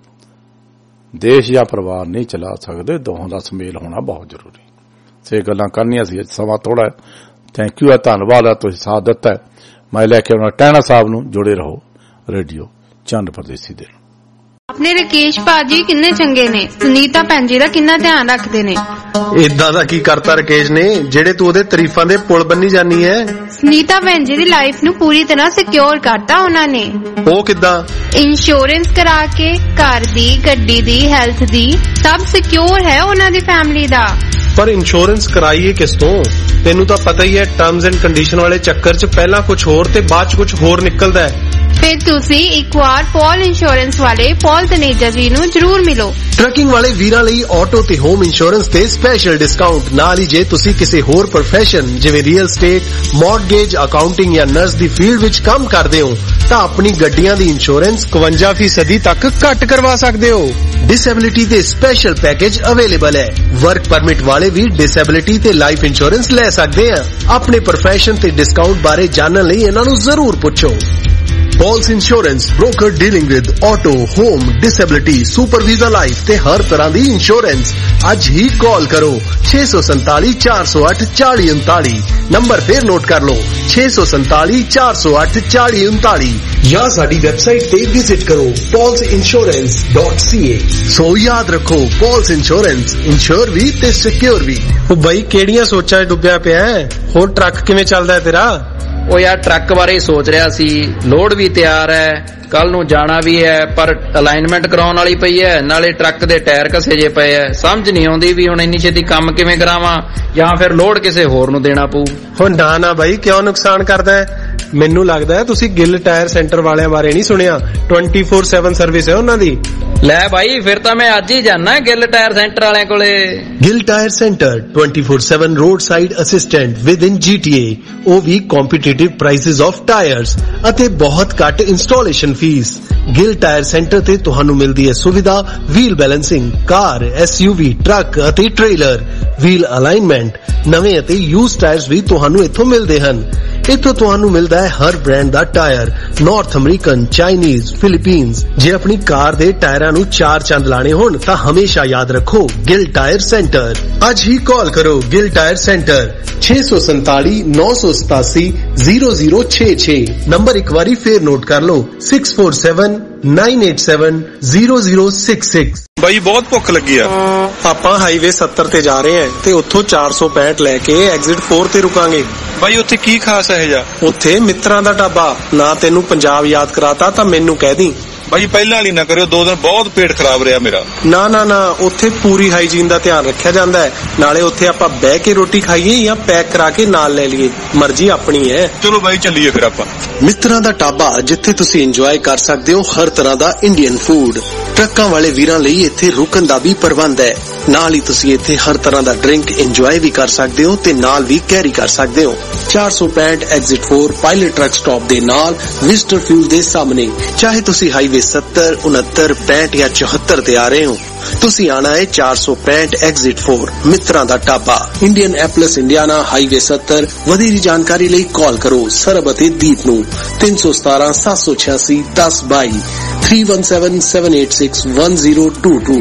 देश या परिवार नहीं चला सकते। दोहां दा सुमेल होना बहुत जरूरी। से गल्लां करनियां सी, समा थोड़ा है। थैंक यू है, धन्नवाद है, तुसीं साथ दिता है। मैं लैके आउणा टहना साहब नूं। जुड़े रहो रेडियो चंद परदेसी दे। अपने राकेश भाजी किन्ने चंगे ने, सुनीता भैन जी दा किन्ना ध्यान रखदे ने। इदां दा की करता राकेश ने जेड़े तू ओदे तारीफां दे पुल बन्नी जानी है। सुनीता भैन जी दी लाइफ नूं पूरी तरह सिक्योर करता उन्हां ने। ओ किदां? इंश्योरेंस करा के घर दी, गड्डी दी, हेल्थ दी, सब सिक्योर है उन्हां दी फैमिली दा। पर इंश्योरेंस कराइए किस तो? तेनू तो पता ही है टर्म्स एंड कंडीशन वाले चक्कर च पहला कुछ होर ते बाद च कुछ होर निकलदा है। फिर तुसी एक बार पॉल इंश्योरेंस वाले पॉल तनेजा जी नूं जरूर मिलो। ट्रकिंग वाले वीरां लई ऑटो ते होम इंश्योरेंस ते स्पेशल डिस्काउंट नाल ही जे तुसी किसी होर प्रोफैशन जिवें रियल स्टेट, मॉर्गेज, अकाउंटिंग या नर्स दी फील्ड विच काम करदे हो तां अपनी गड्डियां दी इंश्योरेंस इक्यावन फीसदी तक घट करवा सकदे हो। डिसेबिलिटी दे स्पेशल पैकेज अवेलेबल है। वर्क परमिट वाले भी डिसेबिलिटी ते लाइफ इंश्योरेंस ले सकदे हैं। अपने प्रोफैशन ते डिस्काउंट बारे जानने लई इन्हां नूं जरूर पुछो। Paul's insurance broker dealing with auto, home, disability, super visa life ते हर तरह दी इंश्योरेंस। अज ही कॉल करो छे सौ संताली चार सौ अठ चाली उनताली। नंबर फिर नोट कर लो छे सौ संताली चार सौ अठ चाली उनताली या साडी वेबसाइट ते विजिट करो Paul's insurance dot C A. So याद रखो पॉल्स इंश्योरेंस, इंश्योर भी ते सिक्योर भी। ओ भाई केड़ियां सोचां डुब्बिया पिया है? होर ट्रक किवें चलदा है तेरा? ਉਹ ਯਾਰ ਟਰੱਕ ਬਾਰੇ ਸੋਚ ਰਿਹਾ ਸੀ। ਲੋਡ ਵੀ ਤਿਆਰ ਹੈ, ਕੱਲ ਨੂੰ ਜਾਣਾ ਵੀ ਹੈ, ਪਰ ਅਲਾਈਨਮੈਂਟ ਕਰਾਉਣ ਵਾਲੀ ਪਈ ਹੈ, ਨਾਲੇ ਟਰੱਕ ਦੇ ਟਾਇਰ ਘਸੇ ਜੇ ਪਏ ਐ। ਸਮਝ ਨਹੀਂ ਆਉਂਦੀ ਵੀ ਹੁਣ ਇੰਨੀ ਛੇਤੀ ਕੰਮ ਕਿਵੇਂ ਕਰਾਵਾਂ ਜਾਂ ਫਿਰ ਲੋਡ ਕਿਸੇ ਹੋਰ ਨੂੰ ਦੇਣਾ ਪਊ। ਹੁਣ ਨਾ ਨਾ ਬਾਈ ਕਿਉਂ ਨੁਕਸਾਨ ਕਰਦਾ ਹੈ? ਮੈਨੂੰ ਲੱਗਦਾ ਹੈ ਤੁਸੀਂ ਗਿੱਲ ਟਾਇਰ ਸੈਂਟਰ ਵਾਲਿਆਂ ਬਾਰੇ ਨਹੀਂ ਸੁਣਿਆ। ਟਵੈਂਟੀ ਫੋਰ ਸੈਵਨ ਸਰਵਿਸ ਹੈ ਉਹਨਾਂ ਦੀ। ਲੈ ਬਾਈ ਫਿਰ ਤਾਂ ਮੈਂ ਅੱਜ ਹੀ ਜਾਣਾ ਗਿੱਲ ਟਾਇਰ ਸੈਂਟਰ ਵਾਲਿਆਂ ਕੋਲੇ। Gill tyre centre twenty four seven road side assistant within G T A. ਉਹ ਵੀ ਕੰਪੀਟੀਟਿਵ ਪ੍ਰਾਈਸਿਸ ਆਫ ਟਾਇਰਸ ਅਤੇ ਬਹੁਤ ਘੱਟ installation fee. Gill tyre centre ਤੇ ਤੁਹਾਨੂੰ ਮਿਲਦੀ ਹੈ ਸੁਵਿਧਾ wheel balancing, car, S U V, truck ਅਤੇ ਟ੍ਰੇਲਰ, ਵੀਲ ਅਲਾਈਨਮੈਂਟ। ਨਵੇਂ ਅਤੇ ਯੂਜ਼ਡ ਟਾਇਰਸ ਵੀ ਤੁਹਾਨੂੰ ਇੱਥੋਂ ਮਿਲਦੇ ਹਨ। ਇੱਥੋਂ ਤੁਹਾਨੂੰ ਮਿਲਦਾ ਹੈ ਹਰ ਬ੍ਰਾਂਡ ਦਾ tyre, North American, Chinese, Philippines. ਜੇ ਆਪਣੀ ਕਾਰ ਦੇ ਟਾਇਰਾਂ ਨੂੰ ਚਾਰ ਚੰਦ ਲਾਣੇ ਹੋਣ ਤਾਂ ਹਮੇਸ਼ਾ ਯਾਦ ਰੱਖੋ ਗਿੱਲ ਟਾਇਰ ਸੈਂਟਰ। ਅੱਜ ਹੀ ਕਾਲ ਕਰੋ ਗਿੱਲ ਟਾਇਰ ਸੈਂਟਰ ਛੇ ਸੌ ਸੰਤਾਲੀ ਨੌ ਸੌ ਸਤਾਸੀ ਜ਼ੀਰੋ ਜ਼ੀਰੋ ਛੇ ਛੇ। ਨੰਬਰ ਇੱਕ ਵਾਰੀ ਫੇਰ ਨੋਟ ਕਰ ਲਓ six four seven nine eight seven zero zero six six. ਬਾਈ ਬਹੁਤ ਭੁੱਖ ਲੱਗੀ ਆ। ਆਪਾਂ ਹਾਈਵੇ ਸੱਤਰ ਤੇ ਜਾ ਰਹੇ ਆਂ ਤੇ ਉੱਥੋਂ ਚਾਰ ਸੌ ਪੈਂਹਠ ਲੈ ਕੇ ਐਗਜ਼ਿਟ ਫੋਰ ਤੇ ਰੁਕਾਂਗੇ। ਬਾਈ ਉੱਥੇ ਕੀ ਖਾਸ ਹੈ ਜਾ? ਉੱਥੇ ਮਿੱਤਰਾਂ ਦਾ ਢਾਬਾ। ਨਾ ਤੈਨੂੰ ਪੰਜਾਬ ਯਾਦ ਕਰਾਤਾ ਤਾਂ ਮੈਨੂੰ ਕਹਿ ਦੀ। ਬਾਈ ਪਹਿਲਾਂ ਵਾਲੀ ਨਾ ਕਰਿਓ, ਦੋ ਦਿਨ ਬਹੁਤ ਪੇਟ ਖਰਾਬ ਰਿਹਾ ਮੇਰਾ। ਨਾ ਨਾ ਨਾ ਉੱਥੇ ਪੂਰੀ ਹਾਈਜੀਨ ਦਾ ਧਿਆਨ ਰੱਖਿਆ ਜਾਂਦਾ ਹੈ। ਨਾਲੇ ਉੱਥੇ ਆਪਾਂ ਬਹਿ ਕੇ ਰੋਟੀ ਖਾਈਏ ਜਾਂ ਪੈਕ ਕਰਾ ਕੇ ਨਾਲ ਲੈ ਲਈਏ, ਮਰਜ਼ੀ ਆਪਣੀ ਹੈ। ਚਲੋ ਬਾਈ ਚੱਲੀਏ ਫਿਰ ਆਪਾਂ। ਮਿੱਤਰਾਂ ਦਾ ਢਾਬਾ ਜਿੱਥੇ ਤੁਸੀਂ ਇੰਜੋਏ ਕਰ ਸਕਦੇ ਹੋ ਹਰ ਤਰ੍ਹਾਂ ਦਾ ਇੰਡੀਅਨ ਫੂਡ। ਟਰੱਕਾਂ ਵਾਲੇ ਵੀਰਾਂ ਲਈ ਇੱਥੇ ਰੁਕਣ ਦਾ ਵੀ ਪ੍ਰਬੰਧ ਹੈ। ਨਾਲ ਹੀ ਤੁਸੀਂ ਇੱਥੇ ਹਰ ਤਰ੍ਹਾਂ ਦਾ ਡਰਿੰਕ ਇੰਜੋਏ ਵੀ ਕਰ ਸਕਦੇ ਹੋ ਤੇ ਨਾਲ ਵੀ ਕੈਰੀ ਕਰ ਸਕਦੇ ਹੋ। ਚਾਰ ਸੌ ਪੈਂਹਠ exit four Pilot truck stop ਦੇ ਨਾਲ ਵਿਜ਼ਟਰ ਫਿਊਲ ਦੇ ਸਾਹਮਣੇ। ਚਾਹੇ ਤੁਸੀਂ ਹਾਈਵੇ ਸੱਤਰ, ਉਨੱਤਰ, ਪੈਂਹਠ ਜਾਂ ਚੌਹੱਤਰ ਤੇ ਆ ਰਹੇ ਹੋ, ਤੁਸੀਂ ਆਣਾ ਹੈ ਚਾਰ ਸੌ ਪੈਂਹਠ ਐਗਜ਼ਿਟ ਫੋਰ ਮਿੱਤਰਾਂ ਦਾ dhaba, Indianapolis Indiana, highway ਸੱਤਰ। ਵਧੇਰੀ ਜਾਣਕਾਰੀ ਲਈ ਕਾਲ ਕਰੋ ਸਰਬ ਅਤੇ ਦੀਪ ਨੂੰ ਤਿੰਨ ਸੌ ਸਤਾਰਾਂ ਸੱਤ ਸੌ ਛਿਆਸੀ ਦਸ ਬਾਈ three one seven seven eight six one zero two two.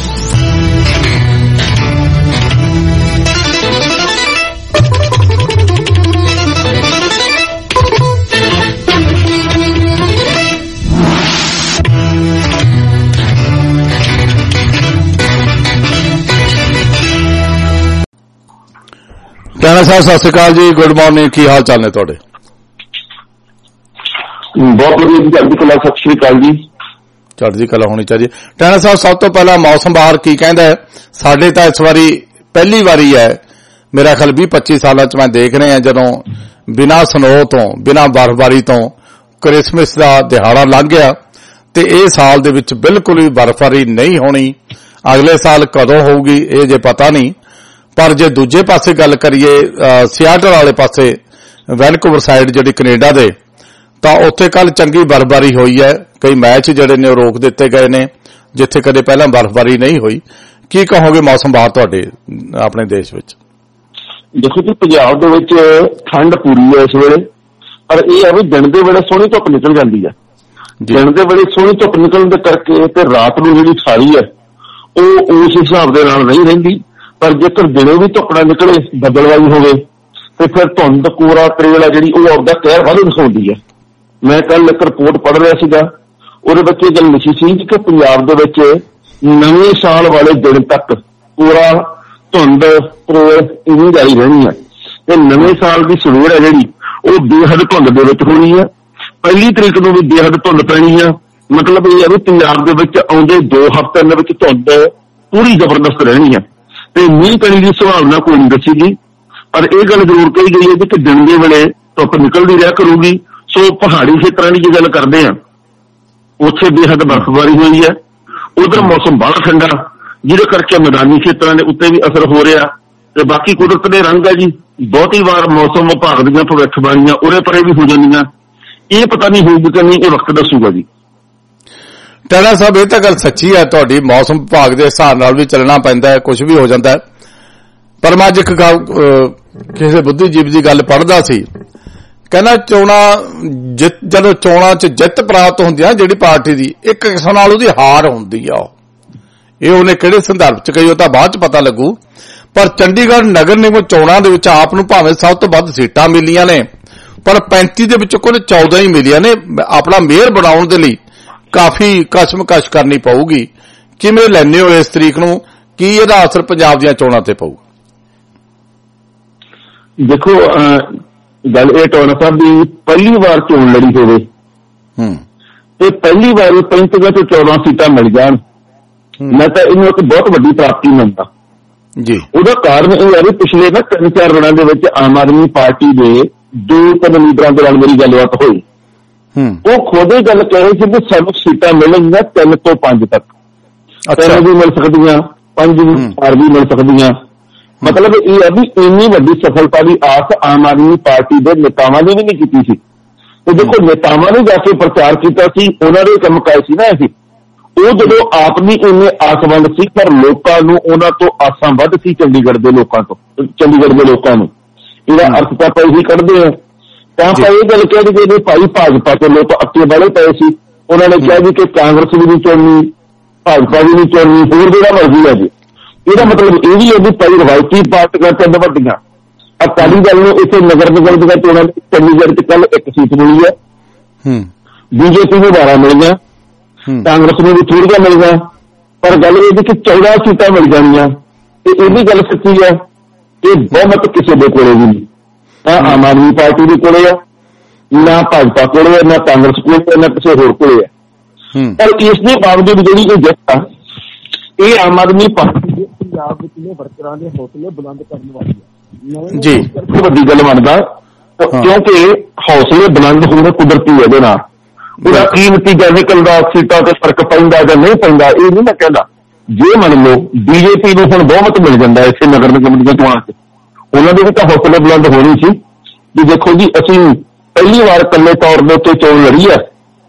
ਟਾਣਾ ਸਾਹਿਬ ਸਤਿ ਸ਼੍ਰੀ ਅਕਾਲ ਜੀ, ਗੁੱਡ ਮਾਰਨਿੰਗ। ਕੀ ਹਾਲ ਚਾਲ ਨੇ ਤੁਹਾਡੇ? ਬਹੁਤ ਵਧੀਆ ਜੀ, ਚੜ੍ਹਦੀ ਕਲਾ। ਸਤਿ ਸ਼੍ਰੀ ਅਕਾਲ ਜੀ। ਚੜ੍ਹਦੀ ਕਲਾ ਹੋਣੀ ਚਾਹੀਦੀ। ਟਾਣਾ ਸਾਹਿਬ ਸਭ ਤੋਂ ਪਹਿਲਾਂ ਮੌਸਮ ਬਾਹਰ ਕੀ ਕਹਿੰਦਾ ਹੈ? ਸਾਡੇ ਤਾਂ ਇਸ ਵਾਰੀ ਪਹਿਲੀ ਵਾਰੀ ਹੈ ਮੇਰਾ ਖਿਆਲ ਵੀਹ ਪੱਚੀ ਸਾਲਾਂ ਚ ਮੈਂ ਦੇਖ ਰਿਹਾ ਜਦੋਂ ਬਿਨਾਂ ਸਨੋ ਤੋਂ, ਬਿਨਾਂ ਬਰਫ਼ਬਾਰੀ ਤੋਂ ਕ੍ਰਿਸਮਸ ਦਾ ਦਿਹਾੜਾ ਲੰਘ ਗਿਆ ਤੇ ਇਹ ਸਾਲ ਦੇ ਵਿੱਚ ਬਿਲਕੁਲ ਵੀ ਬਰਫ਼ਬਾਰੀ ਨਹੀਂ ਹੋਣੀ। ਅਗਲੇ ਸਾਲ ਕਦੋਂ ਹੋਊਗੀ ਇਹ ਜੇ ਪਤਾ ਨਹੀਂ। ਪਰ ਜੇ ਦੂਜੇ ਪਾਸੇ ਗੱਲ ਕਰੀਏ ਸਿਆਟਲ ਵਾਲੇ ਪਾਸੇ, ਵੈਨਕੂਵਰ ਸਾਈਡ ਜਿਹੜੀ ਕੈਨੇਡਾ ਦੇ, ਤਾਂ ਉੱਥੇ ਕੱਲ ਚੰਗੀ ਬਰਫ਼ਬਾਰੀ ਹੋਈ ਹੈ। ਕਈ ਮੈਚ ਜਿਹੜੇ ਨੇ ਉਹ ਰੋਕ ਦਿੱਤੇ ਗਏ ਨੇ ਜਿੱਥੇ ਕਦੇ ਪਹਿਲਾਂ ਬਰਫ਼ਬਾਰੀ ਨਹੀਂ ਹੋਈ, ਕੀ ਕਹੋਗੇ ਮੌਸਮ ਬਾਹਰ ਤੁਹਾਡੇ ਆਪਣੇ ਦੇਸ਼ ਵਿੱਚ? ਦੇਖੋ ਜੀ, ਪੰਜਾਬ ਦੇ ਵਿੱਚ ਠੰਡ ਪੂਰੀ ਹੈ ਇਸ ਵੇਲੇ, ਪਰ ਇਹ ਆ ਵੀ ਦਿਨ ਦੇ ਵੇਲੇ ਸੋਹਣੀ ਧੁੱਪ ਨਿਕਲ ਜਾਂਦੀ ਹੈ। ਦਿਨ ਦੇ ਵੇਲੇ ਸੋਹਣੀ ਧੁੱਪ ਨਿਕਲਣ ਦੇ ਕਰਕੇ ਤੇ ਰਾਤ ਨੂੰ ਜਿਹੜੀ ਸਾਰੀ ਹੈ ਉਹ ਉਸ ਹਿਸਾਬ ਦੇ ਨਾਲ ਨਹੀਂ ਰਹਿੰਦੀ। ਪਰ ਜੇਕਰ ਦਿਨੇ ਵੀ ਧੁੱਪ ਨਾ ਨਿਕਲੇ, ਬੱਦਲਵਾਈ ਹੋਵੇ, ਤੇ ਫਿਰ ਧੁੰਦ ਕੋਰਾ ਤਰੇਲ ਆ ਜਿਹੜੀ ਉਹ ਆਪਦਾ ਕਹਿਰ ਵੱਧ ਦਿਖਾਉਂਦੀ ਹੈ। ਮੈਂ ਕੱਲ ਇੱਕ ਰਿਪੋਰਟ ਪੜ੍ਹ ਰਿਹਾ ਸੀਗਾ, ਉਹਦੇ ਵਿੱਚ ਇਹ ਗੱਲ ਲਿਖੀ ਸੀ ਕਿ ਪੰਜਾਬ ਦੇ ਵਿੱਚ ਨਵੇਂ ਸਾਲ ਵਾਲੇ ਦਿਨ ਤੱਕ ਪੂਰਾ ਧੁੰਦ ਤਰੇਲ ਇਵੇਂ ਜਾਰੀ ਰਹਿਣੀ ਹੈ ਤੇ ਨਵੇਂ ਸਾਲ ਦੀ ਸਵੇਰ ਹੈ ਜਿਹੜੀ ਉਹ ਬੇਹੱਦ ਧੁੰਦ ਦੇ ਵਿੱਚ ਹੋਣੀ ਹੈ। ਪਹਿਲੀ ਤਰੀਕ ਨੂੰ ਵੀ ਬੇਹੱਦ ਧੁੰਦ ਪੈਣੀ ਆ। ਮਤਲਬ ਇਹ ਹੈ ਵੀ ਪੰਜਾਬ ਦੇ ਵਿੱਚ ਆਉਂਦੇ ਦੋ ਹਫ਼ਤਿਆਂ ਦੇ ਵਿੱਚ ਧੁੰਦ ਪੂਰੀ ਜ਼ਬਰਦਸਤ ਰਹਿਣੀ ਹੈ ਤੇ ਮੀਂਹ ਪੈਣ ਦੀ ਸੰਭਾਵਨਾ ਕੋਈ ਨਹੀਂ ਦੱਸੀ ਗਈ। ਪਰ ਇਹ ਗੱਲ ਜ਼ਰੂਰ ਕਹੀ ਗਈ ਹੈ ਕਿ ਦਿਨ ਦੇ ਵੇਲੇ ਧੁੱਪ ਨਿਕਲਦੀ ਰਿਹਾ ਕਰੂਗੀ। ਸੋ ਪਹਾੜੀ ਖੇਤਰਾਂ ਦੀ ਜੇ ਗੱਲ ਕਰਦੇ ਆ, ਉੱਥੇ ਬੇਹੱਦ ਬਰਫ਼ਬਾਰੀ ਹੋਈ ਹੈ। ਉਧਰ ਮੌਸਮ ਬੜਾ ਠੰਡਾ, ਜਿਹਦੇ ਕਰਕੇ ਮੈਦਾਨੀ ਖੇਤਰਾਂ ਦੇ ਉੱਤੇ ਵੀ ਅਸਰ ਹੋ ਰਿਹਾ। ਤੇ ਬਾਕੀ ਕੁਦਰਤ ਦੇ ਰੰਗ ਹੈ ਜੀ, ਬਹੁਤੀ ਵਾਰ ਮੌਸਮ ਵਿਭਾਗ ਦੀਆਂ ਭਵਿੱਖਬਾਣੀਆਂ ਉਰੇ ਪਰੇ ਵੀ ਹੋ ਜਾਂਦੀਆਂ। ਇਹ ਪਤਾ ਨਹੀਂ ਹੋਊਗੀ ਕਿ ਨਹੀਂ, ਇਹ ਵਕਤ ਦੱਸੂਗਾ ਜੀ। ਟੈਣਾ ਸਾਹਿਬ, ਇਹ ਤਾਂ ਗੱਲ ਸੱਚੀ ਹੈ ਤੁਹਾਡੀ, ਮੌਸਮ ਵਿਭਾਗ ਦੇ ਹਿਸਾਬ ਨਾਲ ਵੀ ਚੱਲਣਾ ਪੈਂਦਾ ਹੈ, ਕੁਝ ਵੀ ਹੋ ਜਾਂਦਾ ਹੈ। ਪਰ ਮੈਂ ਅੱਜ ਇੱਕ ਕਿਸੇ ਬੁੱਧੀਜੀਵੀ ਦੀ ਗੱਲ ਪੜ੍ਹਦਾ ਸੀ, ਕਹਿੰਦਾ ਚੋਣਾਂ ਜਿੱਤ ਜਦੋਂ ਚੋਣਾਂ 'ਚ ਜਿੱਤ ਪ੍ਰਾਪਤ ਹੁੰਦੀ ਆ ਜਿਹੜੀ ਪਾਰਟੀ ਦੀ, ਇੱਕ ਕਿਸਮ ਨਾਲ ਉਹਦੀ ਹਾਰ ਹੁੰਦੀ ਆ। ਇਹ ਉਹਨੇ ਕਿਹੜੇ ਸੰਦਰਭ 'ਚ ਕਹੀ ਉਹ ਤਾਂ ਬਾਅਦ 'ਚ ਪਤਾ ਲੱਗੂ। ਪਰ ਚੰਡੀਗੜ੍ਹ ਨਗਰ ਨਿਗਮ ਚੋਣਾਂ ਦੇ ਵਿੱਚ ਆਪ ਨੂੰ ਭਾਵੇਂ ਸਭ ਤੋਂ ਵੱਧ ਸੀਟਾਂ ਮਿਲੀਆਂ ਨੇ, ਪਰ ਪੈਂਤੀ ਦੇ ਵਿੱਚੋਂ ਕੁੱਲ ਚੌਦਾਂ ਹੀ ਮਿਲੀਆਂ ਨੇ। ਆਪਣਾ ਮੇਅਰ ਬਣਾਉਣ ਦੇ ਲਈ ਕਾਫੀ ਕਸ਼ਮਕਸ਼ ਕਰਨੀ ਪਊਗੀ। ਕਿਵੇਂ ਲੈਂਦੇ ਹੋ ਇਸ ਤਰੀਕ ਨੂੰ? ਕੀ ਇਹਦਾ ਅਸਰ ਪੰਜਾਬ ਦੀਆਂ ਚੋਣਾਂ ਤੇ ਪਊਗਾ? ਦੇਖੋ, ਗੱਲ ਇਹ ਟੋਨਾ ਸਾਹਿਬ ਦੀ ਪਹਿਲੀ ਵਾਰ ਚੋਣ ਲੜੀ ਹੋਵੇ ਤੇ ਪਹਿਲੀ ਵਾਰ ਪੈਂਤੀ ਤੋਂ ਚੌਦਾਂ ਸੀਟਾਂ ਮਿਲ ਜਾਣ, ਮੈਂ ਤਾਂ ਇਹਨੂੰ ਇੱਕ ਬਹੁਤ ਵੱਡੀ ਪ੍ਰਾਪਤੀ ਮੰਨਦਾ ਜੀ। ਉਹਦਾ ਕਾਰਨ ਇਹ ਹੈ ਵੀ ਪਿਛਲੇ ਨਾ ਤਿੰਨ ਚਾਰ ਦਿਨਾਂ ਦੇ ਵਿੱਚ ਆਮ ਆਦਮੀ ਪਾਰਟੀ ਦੇ ਦੋ ਤਿੰਨ ਲੀਡਰਾਂ ਦੇ ਨਾਲ ਮੇਰੀ ਗੱਲਬਾਤ ਹੋਈ। ਉਹ ਖੁਦ ਹੀ ਗੱਲ ਕਹਿ ਰਹੇ ਸੀ ਕਿ ਸਾਨੂੰ ਸੀਟਾਂ ਮਿਲਣਗੀਆਂ ਤਿੰਨ ਤੋਂ ਪੰਜ ਤੱਕ, ਤਿੰਨ ਵੀ ਮਿਲ ਸਕਦੀਆਂ, ਪੰਜ ਵੀ, ਚਾਰ ਵੀ ਮਿਲ ਸਕਦੀਆਂ। ਮਤਲਬ ਇਹ ਹੈ ਵੀ ਇੰਨੀ ਵੱਡੀ ਸਫਲਤਾ ਦੀ ਆਸ ਆਮ ਆਦਮੀ ਪਾਰਟੀ ਦੇ ਨੇਤਾਵਾਂ ਨੇ ਵੀ ਨਹੀਂ ਕੀਤੀ ਸੀ। ਤੇ ਦੇਖੋ, ਨੇਤਾਵਾਂ ਨੇ ਜਾ ਕੇ ਪ੍ਰਚਾਰ ਕੀਤਾ ਸੀ, ਉਹਨਾਂ ਦੇ ਕੰਮ ਕਾਇ ਸੀ ਨਾ ਇਹ। ਉਹ ਜਦੋਂ ਆਪ ਵੀ ਇੰਨੇ ਆਸਵੰਦ ਸੀ, ਪਰ ਲੋਕਾਂ ਨੂੰ ਉਹਨਾਂ ਤੋਂ ਆਸਾਂ ਵੱਧ ਸੀ ਚੰਡੀਗੜ੍ਹ ਦੇ ਲੋਕਾਂ ਤੋਂ, ਚੰਡੀਗੜ੍ਹ ਦੇ ਲੋਕਾਂ ਨੂੰ। ਇਹਦਾ ਅਰਥ ਤਾਂ ਆਪਾਂ ਇਹੀ ਕੱਢਦੇ ਆ। ਤਾਂ ਆਪਾਂ ਇਹ ਗੱਲ ਕਹਿ ਦਈਏ ਵੀ ਭਾਈ ਭਾਜਪਾ ਦੇ ਲੋਕ ਅੱਕੇ ਵਾਲੇ ਪਏ ਸੀ, ਉਹਨਾਂ ਨੇ ਕਿਹਾ ਜੀ ਕਿ ਕਾਂਗਰਸ ਵੀ ਨਹੀਂ ਚੁਣਨੀ, ਭਾਜਪਾ ਵੀ ਨਹੀਂ ਚੁਣਨੀ, ਹੋਰ ਜਿਹੜਾ ਮਰਜ਼ੀ ਹੈ ਜੀ। ਇਹਦਾ ਮਤਲਬ ਇਹ ਵੀ ਹੈ ਵੀ ਭਾਈ ਰਵਾਇਤੀ ਪਾਰਟੀਆਂ ਤਿੰਨ ਵੱਡੀਆਂ, ਅਕਾਲੀ ਦਲ ਨੂੰ ਇੱਥੇ ਨਗਰ ਨਿਗਮ ਦੀਆਂ ਚੋਣਾਂ ਚੰਡੀਗੜ੍ਹ ਚ ਕੱਲ ਇੱਕ ਸੀਟ ਮਿਲੀ ਹੈ, ਬੀਜੇਪੀ ਨੂੰ ਬਾਰਾਂ ਮਿਲੀਆਂ, ਕਾਂਗਰਸ ਨੂੰ ਵੀ ਥੋੜ੍ਹੀਆਂ ਮਿਲੀਆਂ। ਪਰ ਗੱਲ ਇਹ ਕਿ ਚੌਦਾਂ ਸੀਟਾਂ ਮਿਲ ਜਾਣੀਆਂ। ਤੇ ਇਹ ਵੀ ਗੱਲ ਸੱਚੀ ਹੈ ਕਿ ਬਹੁਮਤ ਕਿਸੇ ਦੇ ਕੋਲੇ ਵੀ ਨਹੀਂ, ਨਾ ਆਮ ਆਦਮੀ ਪਾਰਟੀ ਦੇ ਕੋਲੇ ਆ, ਨਾ ਭਾਜਪਾ ਕੋਲੇ ਆ, ਨਾ ਕਾਂਗਰਸ ਕੋਲੇ ਆ, ਨਾ ਕਿਸੇ ਹੋਰ ਕੋਲੇ ਆ। ਪਰ ਇਸ ਦੇ ਬਾਵਜੂਦ ਜਿਹੜੀ ਇਹ ਜਿੱਤ ਆ, ਇਹ ਆਮ ਆਦਮੀ ਪਾਰਟੀ ਦੇ ਪੰਜਾਬ ਵਿੱਚ ਵਰਕਰਾਂ ਦੇ ਹੌਸਲੇ ਬੁਲੰਦ ਕਰਨ ਵਾਲੀ ਹੈ ਜੀ। ਵੱਡੀ ਗੱਲ ਮੰਨਦਾ, ਕਿਉਂਕਿ ਹੌਸਲੇ ਬੁਲੰਦ ਹੋਣੇ ਕੁਦਰਤੀ ਇਹਦੇ ਨਾਲ। ਉਹਦਾ ਕੀ ਨਤੀਜਾ ਨਿਕਲਦਾ, ਸੀਟਾਂ ਤੇ ਫਰਕ ਪੈਂਦਾ ਜਾਂ ਨਹੀਂ ਪੈਂਦਾ, ਇਹ ਨਹੀਂ ਮੈਂ ਕਹਿੰਦਾ। ਜੇ ਮੰਨ ਲਓ ਬੀਜੇਪੀ ਨੂੰ ਹੁਣ ਬਹੁਮਤ ਮਿਲ ਜਾਂਦਾ ਇਸੇ ਨਗਰ ਨਿਗਮ ਦੀਆਂ ਚੋਣਾਂ 'ਚ, ਉਹਨਾਂ ਦੇ ਵੀ ਤਾਂ ਹੌਸਲੇ ਬੁਲੰਦ ਹੋਣੀ ਸੀ ਵੀ ਦੇਖੋ ਜੀ ਅਸੀਂ ਪਹਿਲੀ ਵਾਰ ਇਕੱਲੇ ਤੌਰ ਦੇ ਉੱਤੇ ਚੋਣ ਲੜੀ ਹੈ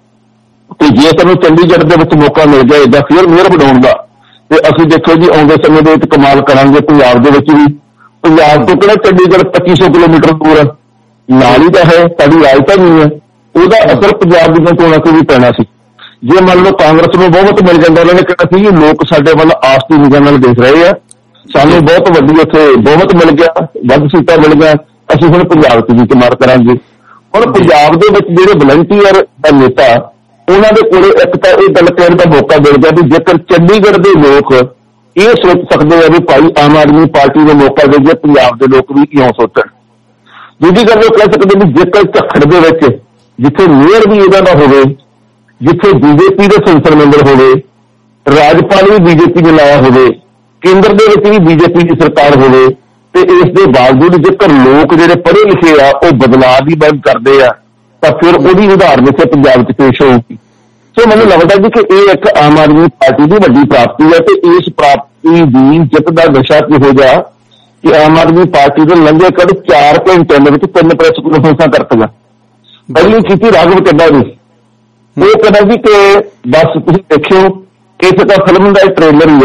ਤੇ ਜੇ ਸਾਨੂੰ ਚੰਡੀਗੜ੍ਹ ਦੇ ਵਿੱਚ ਮੌਕਾ ਮਿਲ ਗਿਆ ਏਦਾਂ ਫੇਰ ਮੇਅਰ ਬਣਾਉਣ ਦਾ, ਤੇ ਅਸੀਂ ਦੇਖੋ ਜੀ ਆਉਂਦੇ ਸਮੇਂ ਦੇ ਵਿੱਚ ਕਮਾਲ ਕਰਾਂਗੇ। ਪੰਜਾਬ ਦੇ ਵਿੱਚ ਵੀ, ਪੰਜਾਬ ਤੋਂ ਕਿਹੜਾ ਚੰਡੀਗੜ੍ਹ ਪੱਚੀ ਸੌ ਕਿਲੋਮੀਟਰ ਦੂਰ ਹੈ, ਨਾਲ ਹੀ ਤਾਂ ਹੈ, ਸਾਡੀ ਰਾਜਧਾਨੀ ਹੈ। ਉਹਦਾ ਅਸਰ ਪੰਜਾਬ ਦੀਆਂ ਚੋਣਾਂ ਤੇ ਵੀ ਪੈਣਾ ਸੀ। ਜੇ ਮੰਨ ਲਓ ਕਾਂਗਰਸ ਨੂੰ ਬਹੁਮਤ ਮਿਲ ਜਾਂਦਾ, ਉਹਨਾਂ ਨੇ ਕਿਹਾ ਸੀ ਲੋਕ ਸਾਡੇ ਵੱਲ ਆਸ ਦੀ ਨਿਗਾਹ ਨਾਲ ਦੇਖ ਰਹੇ ਆ, ਸਾਨੂੰ ਬਹੁਤ ਵੱਡੀ ਉੱਥੇ ਬਹੁਮਤ ਮਿਲ ਗਿਆ, ਵੱਧ ਸੀਟਾਂ ਮਿਲ ਗਿਆ, ਅਸੀਂ ਹੁਣ ਪੰਜਾਬ 'ਚ ਵੀ ਕਮਾਲ ਕਰਾਂਗੇ। ਹੁਣ ਪੰਜਾਬ ਦੇ ਵਿੱਚ ਜਿਹੜੇ ਵਲੰਟੀਅਰ ਦਾ ਨੇਤਾ, ਉਹਨਾਂ ਦੇ ਕੋਲੇ ਇੱਕ ਤਾਂ ਇਹ ਗੱਲ ਕਹਿਣ ਦਾ ਮੌਕਾ ਮਿਲ ਗਿਆ ਵੀ ਜੇਕਰ ਚੰਡੀਗੜ੍ਹ ਦੇ ਲੋਕ ਇਹ ਸੋਚ ਸਕਦੇ ਆ ਵੀ ਭਾਈ ਆਮ ਆਦਮੀ ਪਾਰਟੀ ਨੂੰ ਮੌਕਾ ਦੇਈਏ, ਪੰਜਾਬ ਦੇ ਲੋਕ ਵੀ ਕਿਉਂ ਸੋਚਣ। ਦੂਜੀ ਗੱਲ ਉਹ ਕਹਿ ਸਕਦੇ ਵੀ ਜੇਕਰ ਝੱਖੜ ਦੇ ਵਿੱਚ ਜਿੱਥੇ ਮੇਅਰ ਵੀ ਇਹਦਾ ਨਾ ਹੋਵੇ, ਜਿੱਥੇ ਬੀਜੇਪੀ ਦੇ ਸੰਸਦ ਮੈਂਬਰ ਹੋਵੇ, ਰਾਜਪਾਲ ਵੀ ਬੀਜੇਪੀ ਨੇ ਲਾਇਆ ਹੋਵੇ, ਕੇਂਦਰ ਦੇ ਵਿੱਚ ਵੀ ਬੀਜੇਪੀ ਦੀ ਸਰਕਾਰ ਹੋਵੇ, ਤੇ ਇਸ ਦੇ ਬਾਵਜੂਦ ਜੇਕਰ ਲੋਕ ਜਿਹੜੇ ਪੜ੍ਹੇ ਲਿਖੇ ਆ ਉਹ ਬਦਲਾਅ ਦੀ ਮੰਗ ਕਰਦੇ ਆ, ਤਾਂ ਫਿਰ ਉਹਦੀ ਉਦਾਹਰਨ ਇੱਥੇ ਪੰਜਾਬ 'ਚ ਪੇਸ਼ ਹੋਊਗੀ। ਸੋ ਮੈਨੂੰ ਲੱਗਦਾ ਜੀ ਕਿ ਇਹ ਇੱਕ ਆਮ ਆਦਮੀ ਪਾਰਟੀ ਦੀ ਵੱਡੀ ਪ੍ਰਾਪਤੀ ਹੈ ਤੇ ਇਸ ਪ੍ਰਾਪਤੀ ਦੀ ਜਿੱਤ ਦਾ ਨਸ਼ਾ ਕਿਹੋ ਜਿਹਾ ਕਿ ਆਮ ਆਦਮੀ ਪਾਰਟੀ ਦੇ ਲੰਘੇ ਕਦ ਚਾਰ ਘੰਟਿਆਂ ਦੇ ਵਿੱਚ ਤਿੰਨ ਪ੍ਰੈਸ ਕਾਨਫਰੰਸਾਂ ਕਰਤੀਆਂ। ਪਹਿਲੀ ਕੀਤੀ ਰਾਘਵ ਚੱਡਾ ਨੇ, ਉਹ ਕਹਿੰਦਾ ਜੀ ਕਿ ਬਸ ਤੁਸੀਂ ਦੇਖਿਓ ਇਸ ਤਾਂ ਫਿਲਮ ਦਾ ਟ੍ਰੇਲਰ ਹੀ ਆ,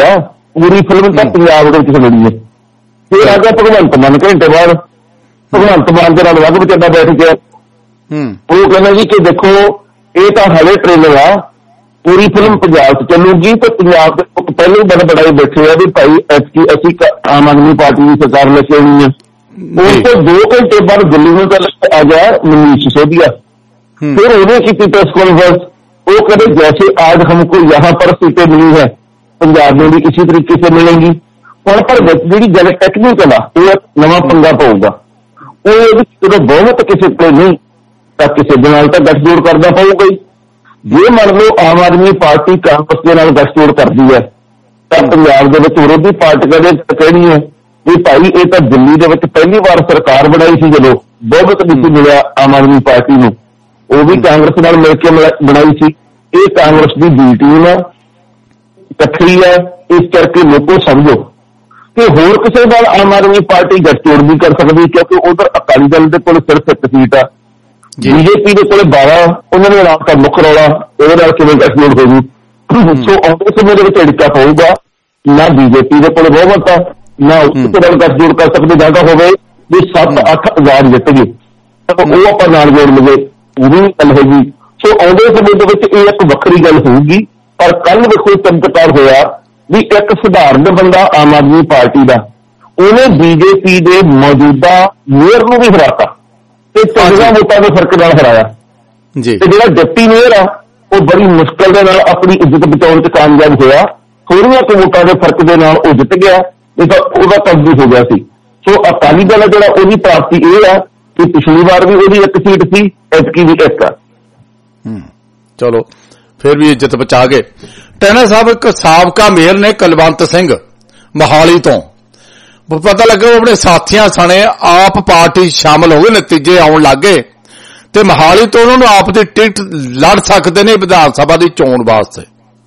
पूरी फिल्म तो पंजाब के बनी है। फिर आ गया भगवंत मान घंटे बाद, भगवंत मान के नाल वग विचेडा बैठ गया, वो कहना जी कि देखो ये तो हले ट्रेलर आ, पूरी फिल्म पंजाब च चलूगी तो पंजाब के पहले ही बड़े बड़ाई बैठे आ भी भाई ऐतकी असी आम आदमी पार्टी की सरकार लेके आनी है। उस तो दो घंटे बाद दिल्ली में आ गया मनीष सिसोदिया, फिर उन्हें की प्रेस कॉन्फ्रेंस, वो कहते जैसे आज हमको यहाँ पर सीटें मिली है पंजाब में भी इसी तरीके से मिलेंगी। और पर जी गल टैक्नीकल आ वो नवा पंगा पाऊगा, वो जो बहुमत किसी को नहीं तो किसी के नाल तो गठजोड़ करना पऊगा ही। जे मान लो आम आदमी पार्टी कांग्रेस के नाल गठजोड़ करती है तो पंजाब के विरोधी पार्टियां ने कहनी है भी भाई ये तो दिल्ली के पहली बार सरकार बनाई सी, जो बहुमत नहीं मिला आम आदमी पार्टी को, वो भी कांग्रेस नाल मिलकर बनाई सी। ये कांग्रेस की बी टीम है, कट्ठी है, इस करके लोगों समझो कि होर किसी नाल आम आदमी पार्टी गठजोड़ नहीं कर सकती, क्योंकि उधर अकाली दल के कोल सिर्फ एक सीट आ, बीजेपी के कोल बारह, उन्होंने नाम का मुख रौला वो किवें गठजोड़ होगी। सो आउंदे समय के झिड़का पऊगा, ना बीजेपी के कोल बहुमत आ, ना उसके नाल गठजोड़ कर सकते, ज्यादा होवे भी सत्त अठ हजार जित गए तो वो आप नाल जोड़ लगे, वो भी गल होगी। सो आउंदे समय के एक वखरी गल होगी। पर कल देखो चमत्कार होया भी एक सधारण बंदा आम आदमी पार्टी का उन्हें बीजेपी के मौजूदा मेयर को भी हराता, चौदह वोटा के फर्क नाल हराया। जो डिप्टी मेयर आ वो बड़ी मुश्किल के नाल अपनी इज्जत बचाने च कामयाब होया, थोड़िया के वोटा के फर्क के नाल वो जित गया, नहीं तो वह कब्जी हो गया सी। सो अकाली दल जो उसकी प्राप्ति यह है कि पिछली बार भी वो एक सीट थी, एतकी भी एक है। चलो फिर भी इज्जत बचा गए। टैना साहब एक साबका मेयर ने कुलवंत सिंह मोहाली तो पता लगे अपने साथियों सने आप पार्टी शामिल हो गए, नतीजे आउण लग गए ते मोहाली तो उन्होंने आप दी टिकट लड़ सकते ने विधान सभा की चोण वास्ते,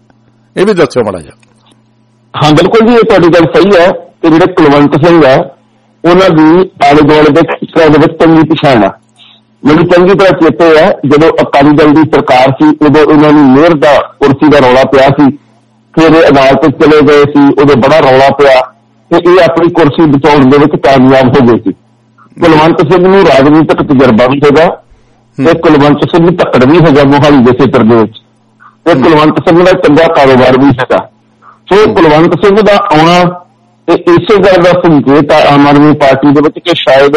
ये भी दस्यो माड़ा जिहा। हाँ बिल्कुल जी, ये तुहाडी गल सही है कि जिहड़े कुलवंत सिंह है उन्हां दी आले दुआले दे क्षेत्रों दे विच चंगी पछाण आ। मैनूं चंगी तरह चेते है जदों अकाली दल की सरकार सी उदों उन्होंने मेयर का कुर्सी का रौला पिया सी, फिर अदालत चले गए सी, उदों बड़ा रौला पिया ते ये अपनी कुर्सी बचाउण दे विच कामयाब हो गए सी। कुलवंत सिंह नूं राजनीतिक तजर्बा भी होगा ते कुलवंत सिंह तकड़ भी होगा मोहाली दे क्षेत्र दे विच, ते कुलवंत सिंह दा चंगा कारोबार भी हैगा। सो कुलवंत सिंह का आना इसे गल का संकेत आम आदमी पार्टी के विच कि शायद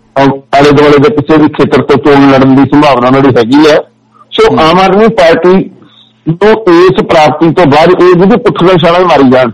आले दुआले के किसी भी क्षेत्र तो चोण लड़न की संभावना उन्होंने हैगी है। सो आम आदमी पार्टी को इस प्राप्ति तो बाद ये पुठियां छालां मारी जान,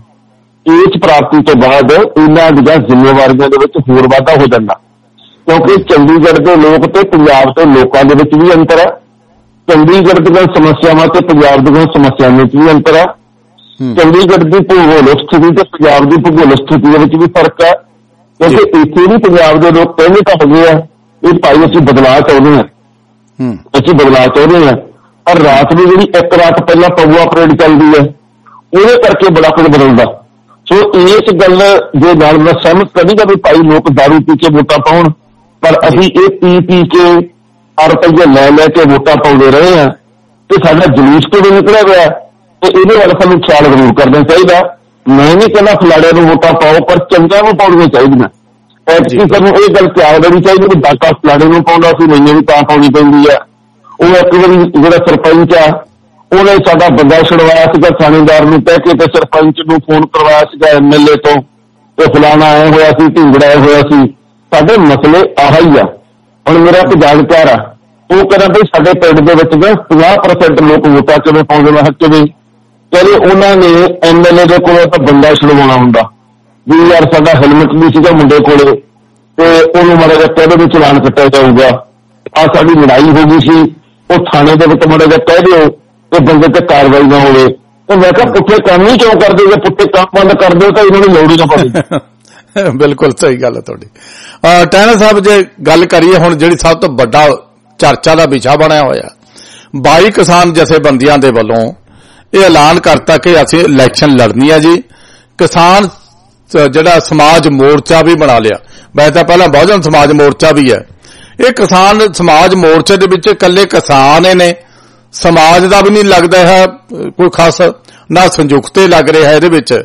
इस प्राप्ति तो बाद इन्हां दी जिम्मेवारियां दे विच होर वाधा हो जाता, क्योंकि चंडीगढ़ के लोग तो पंजाब के लोगों के विच भी अंतर है, चंडीगढ़ दी समस्यावां ते पंजाब दी समस्यावां विच भी अंतर है, चंडीगढ़ की भूगोलिक स्थिति तो पंजाब की भूगोलिक स्थिति भी फर्क है, क्योंकि इतने भी पंजाब के लोग पहले तो हो गए हैं भाई असं बदलाव चाहते हैं, असं बदलाव चाहते हैं, पर रात में जी एक रात पहला पबुआ परेड चलती है वो करके बड़ा कुछ बदलता। सो इस गल जो नाल मैं सहमत करूंगा भी भाई लोग दारू पी के वोटा पाउण, पर अभी ये पी पी के हर रुपये लै लैके वोटा पाउंदे रहे हैं तो साडा जुलूस क्यों निकलिया गया, तो ये वाल सानूं ख्याल जरूर करना चाहिए। मैं नहीं कहना खिलाड़ियों को वोटा पाओ, पर चंगा को पाउणियां चाहिए। ऐतकी सानूं ये गल ख्याल करनी चाहिए कि डाका खिलाड़ी को पाउंदा सी, मैनूं भी तां पाउणी पैंदी है। वो एक बारी जिहड़ा सरपंच आ उन्हें साडा बंदा छुड़वाया सीगा थाणेदार नूं कह के, ते सरपंच नूं फोन करवाया सीगा एम एल ए तो, ते फलाना आया होया सी, ढिंगड़ा आया होया सी। साडे मसले आह ही आ। हुण मेरा एक जानकार आ, वो कहना भी साडे पिंड दे विच ना पचास परसेंट लोग वोटां किवें पाउंदे ने, किवें कहते उन्होंने एम एल ए को तो बंदा छुड़वाना होंदा भी यार साडा हेलमेट नहीं सीगा मुंडे कोले ते उन्होंने माड़ा जिहा कह दो भी चलान कट्टिया जाऊगा, आ साडी लड़ाई हो गई सी, वो थाने दे विच माड़ा जिहा कह दिओ ते बंदे ते कार्रवाई ना होवे। तो मैं कहा पुट्ठे काम ही क्यों करदे, जे पुट्ठे काम बंद कर दो तो इन्होंने लोड़ ही ना पवे। बिल्कुल सही गल है तुहाडी। टैना साहब जे गल करिए हुण जिहड़ी सब तो वड्डा चर्चा का विषय बनया होया बाई किसान जथेबंदियां दे वल्लों ये ऐलान करता कि असीं इलैक्शन लड़नी है जी, किसान जिहड़ा समाज मोर्चा भी बना लिया। वैसे तो पहला बहुजन समाज मोर्चा भी है, ये किसान समाज मोर्चे दे विच कल्ले किसान ने, समाज का भी नहीं लगता है कोई खास, ना संयुक्ते लग रहा है इहदे विच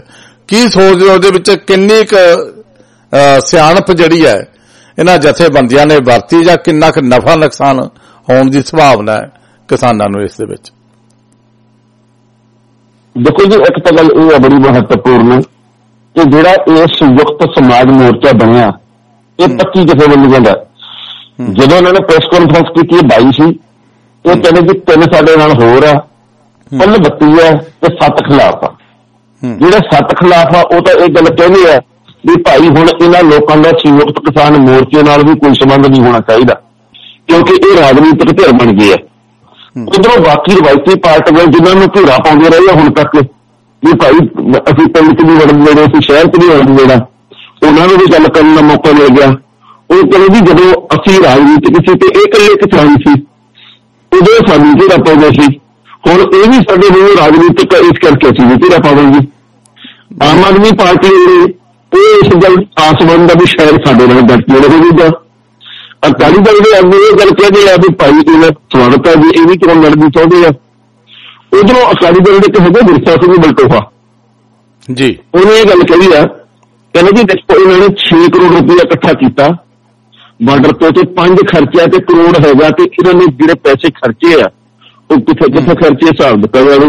ਕੀ ਸੋਚਦੇ ਹੋ ਉਹਦੇ ਵਿੱਚ ਕਿੰਨੀ ਕੁ ਸਿਆਣਪ ਜਿਹੜੀ ਹੈ ਇਹਨਾਂ ਜਥੇਬੰਦੀਆਂ ਨੇ ਵਰਤੀ ਜਾਂ ਕਿੰਨਾ ਕੁ ਨਫਾ ਨੁਕਸਾਨ ਹੋਣ ਦੀ ਸੰਭਾਵਨਾ ਹੈ ਕਿਸਾਨਾਂ ਨੂੰ ਇਸ ਦੇ ਵਿੱਚ? ਦੇਖੋ ਜੀ, ਇੱਕ ਤਾਂ ਗੱਲ ਇਹ ਹੈ ਬੜੀ ਮਹੱਤਵਪੂਰਨ ਕਿ ਜਿਹੜਾ ਇਹ ਸੰਯੁਕਤ ਸਮਾਜ ਮੋਰਚਾ ਬਣਿਆ ਇਹ ਪੱਚੀ ਜਥੇਬੰਦੀਆਂ ਦਾ। ਜਦੋਂ ਉਹਨਾਂ ਨੇ ਪ੍ਰੈਸ ਕਾਨਫਰੰਸ ਕੀਤੀ ਬਾਈ ਸੀ, ਇਹ ਕਹਿੰਦੇ ਕਿ ਤਿੰਨ ਸਾਡੇ ਨਾਲ ਹੋਰ ਆ, ਕੁੱਲ ਬੱਤੀ ਹੈ ਤੇ ਸੱਤ ਖਿਲਾਫ ਆ। ਜਿਹੜੇ ਸੱਤ ਖਿਲਾਫ ਆ ਉਹ ਤਾਂ ਇਹ ਗੱਲ ਕਹਿੰਦੇ ਆ ਵੀ ਭਾਈ ਹੁਣ ਇਹਨਾਂ ਲੋਕਾਂ ਦਾ ਸੰਯੁਕਤ ਕਿਸਾਨ ਮੋਰਚੇ ਨਾਲ ਵੀ ਕੋਈ ਸੰਬੰਧ ਨਹੀਂ ਹੋਣਾ ਚਾਹੀਦਾ ਕਿਉਂਕਿ ਇਹ ਰਾਜਨੀਤਿਕ ਧਿਰ ਬਣ ਗਏ ਆ। ਉਧਰੋਂ ਬਾਕੀ ਰਵਾਇਤੀ ਪਾਰਟੀਆਂ ਜਿਨ੍ਹਾਂ ਨੂੰ ਘੇਰਾ ਪਾਉਂਦੇ ਰਹੇ ਹੁਣ ਤੱਕ ਵੀ ਭਾਈ ਅਸੀਂ ਪਿੰਡ 'ਚ ਵੀ ਵੜਨ ਦੇਣਾ, ਅਸੀਂ ਸ਼ਹਿਰ 'ਚ ਵੀ ਵੜਨ ਦੇਣਾ, ਉਹਨਾਂ ਨੂੰ ਵੀ ਗੱਲ ਕਰਨ ਦਾ ਮੌਕਾ ਮਿਲ ਗਿਆ। ਉਹ ਕਹਿੰਦੇ ਵੀ ਜਦੋਂ ਅਸੀਂ ਰਾਜਨੀਤਿਕ ਸੀ ਤੇ ਇਹ ਇਕੱਲੇ ਕਿਸਾਨ ਸੀ, ਉਦੋਂ ਸਾਨੂੰ ਘੇਰਾ ਪਾਉਂਦੇ ਸੀ, ਹੁਣ ਇਹ ਵੀ ਸਾਡੇ ਨੂੰ ਰਾਜਨੀਤਿਕ ਇਸ ਕਰਕੇ ਅਸੀਂ ਵੀ ਘੇਰਾ ਪਾਵਾਂਗੇ। ਆਮ ਆਦਮੀ ਪਾਰਟੀ ਉਹ ਇਸ ਗੱਲ ਆਸਮੰਦ ਦਾ ਵੀ ਸ਼ਾਇਦ ਸਾਡੇ ਨਾਲ ਗੱਠਜੋੜ ਹੋਵੇਗਾ। ਅਕਾਲੀ ਦਲ ਦੇ ਆਗੂ ਇਹ ਗੱਲ ਕਹਿੰਦੇ ਆ ਵੀ ਭਾਈ ਇਹਨਾਂ ਸਵਾਗਤ ਹੈ ਜੀ, ਇਹ ਵੀ ਚੋਣ ਲੜਨੀ ਚਾਹੁੰਦੇ ਆ। ਉਧਰੋਂ ਅਕਾਲੀ ਦਲ ਦੇ ਹੈਗੇ ਵਿਰਸਾ ਸਿੰਘ ਬਲਟੋਹਾ ਜੀ, ਉਹਨੇ ਇਹ ਗੱਲ ਕਹੀ ਆ, ਕਹਿੰਦੇ ਜੀ ਦੇਖੋ ਇਹਨਾਂ ਨੇ ਛੇ ਕਰੋੜ ਰੁਪਇਆ ਇਕੱਠਾ ਕੀਤਾ ਬਾਰਡਰ ਤੋਂ ਤੇ ਪੰਜ ਖਰਚਿਆ ਤੇ ਕਰੋੜ ਹੈਗਾ ਤੇ ਇਹਨਾਂ ਨੇ ਜਿਹੜੇ ਪੈਸੇ ਖਰਚੇ ਆ ਉਹ ਕਿੱਥੇ ਕਿੱਥੇ ਖਰਚੇ ਹਿਸਾਬ ਦਿੱਤਾ ਜਾਵੇ।